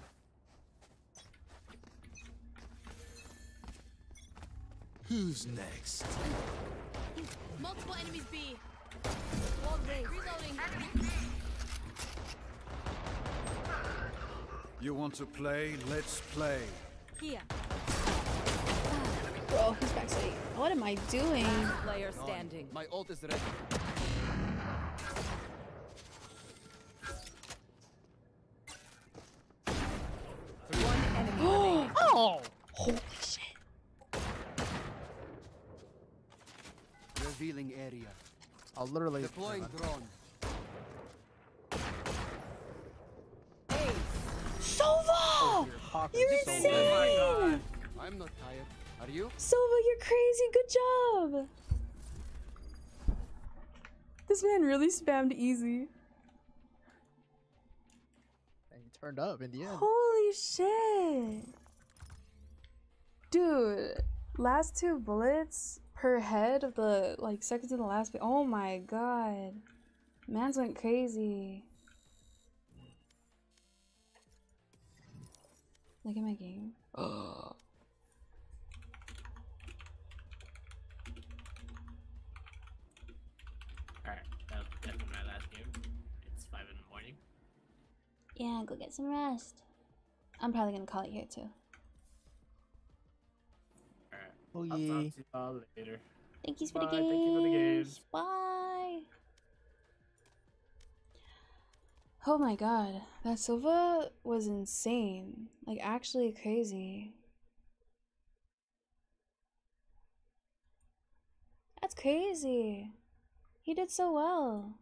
Who's next? Multiple enemies B. Wall raised. Reloading. You want to play? Let's play. Here. Bro, he's backside. What am I doing? Player standing. My ult is ready. One enemy remaining. Oh! Holy shit. Revealing area. I'll literally Deploying drone. Sova! You're so insane! good. I'm not tired. Are you? Sova, you're crazy. Good job. This man really spammed easy. And he turned up in the end. Holy shit. Dude, last two bullets per head of the like second to the last. Oh my god. Man's went crazy. Look at my game. Oh. Alright, that was definitely my last game. It's five in the morning. Yeah, go get some rest. I'm probably gonna call it here too. Alright. Oh I'll yeah. talk to you all later. Thank you for Bye, the games. thank you for the games. Bye. Oh my god, that Sova was insane. Like actually crazy. That's crazy. He did so well.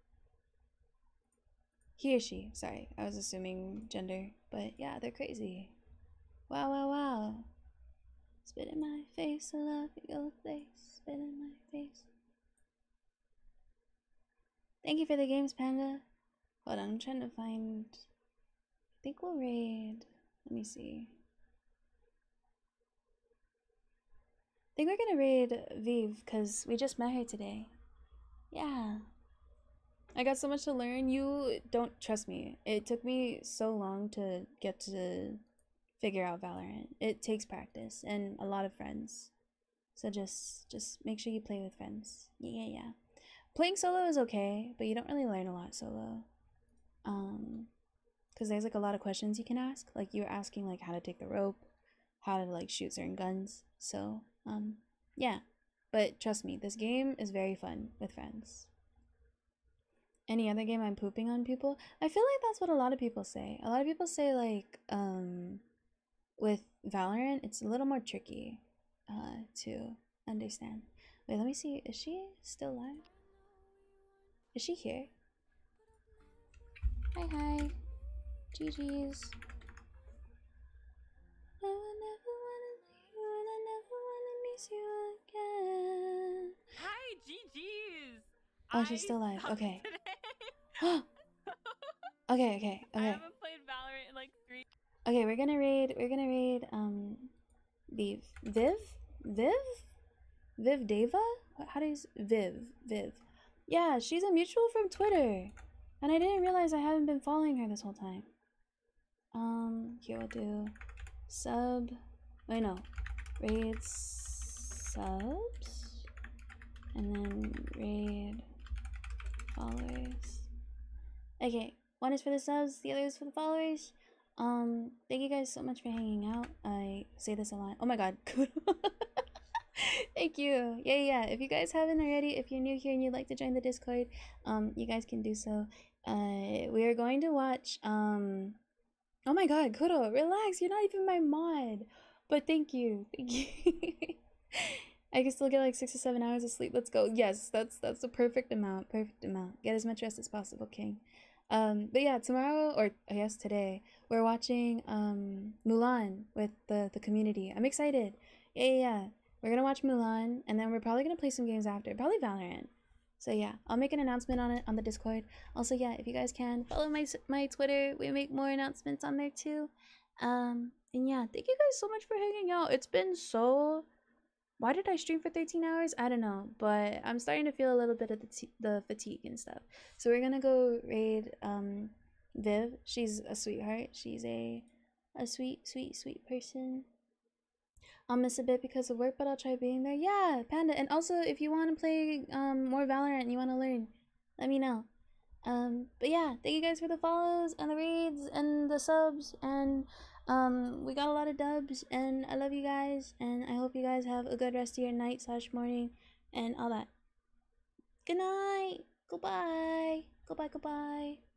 He or she, sorry. I was assuming gender. But yeah, they're crazy. Wow, wow, wow. Spit in my face, I love your face. Spit in my face. Thank you for the games, Panda. Hold on, I'm trying to find... I think we'll raid... Let me see. I think we're gonna raid Vive, because we just met her today. Yeah. I got so much to learn. You don't trust me. It took me so long to get to figure out Valorant. It takes practice and a lot of friends. So just just make sure you play with friends. Yeah, yeah, yeah. Playing solo is okay, but you don't really learn a lot solo. Um, because there's like a lot of questions you can ask. Like you're asking like how to take the rope, how to like shoot certain guns. So um, yeah. But trust me, this game is very fun with friends. Any other game I'm pooping on people? I feel like that's what a lot of people say. A lot of people say like um, with Valorant, it's a little more tricky uh, to understand. Wait, let me see. Is she still live? Is she here? Hi, hi. G G's. I will never wanna leave you and I never wanna miss you again. Hi, G G's. Oh, she's still live. Okay. okay, okay, I okay. haven't played Valorant in like three. Okay, we're gonna raid. We're gonna raid. Um, Viv, Viv, Viv, Viv Deva. What- How do you s- Viv? Viv. Yeah, she's a mutual from Twitter, and I didn't realize I haven't been following her this whole time. Um, here we'll do sub. Wait, no, raid subs, and then raid followers. Okay, one is for the subs, the other is for the followers. Um, thank you guys so much for hanging out. I say this a lot. Oh my god. Thank you. Yeah, yeah. If you guys haven't already, if you're new here and you'd like to join the Discord, um, you guys can do so. Uh, we are going to watch, um, oh my god, Kuro, relax. You're not even my mod. But thank you. Thank you. I can still get like six or seven hours of sleep. Let's go. Yes, that's that's the perfect amount. Perfect amount. Get as much rest as possible, King. Um, but yeah, tomorrow, or I guess today, we're watching um Mulan with the the community. I'm excited. Yeah, yeah, yeah. We're gonna watch Mulan, and then we're probably gonna play some games after. Probably Valorant. So yeah, I'll make an announcement on it on the Discord. Also, yeah, if you guys can follow my my Twitter, we make more announcements on there too. Um, and yeah, thank you guys so much for hanging out. It's been so. Why did I stream for thirteen hours? I don't know, but I'm starting to feel a little bit of the t the fatigue and stuff. So we're gonna go raid um Viv. She's a sweetheart. She's a a sweet, sweet, sweet person. I'll miss a bit because of work, but I'll try being there. Yeah, Panda. And also, if you want to play um more Valorant and you want to learn, let me know. Um, but yeah, thank you guys for the follows and the raids and the subs, and um, we got a lot of dubs, and I love you guys, and I hope you guys have a good rest of your night slash morning and all that. Good night. Goodbye. Goodbye. Goodbye.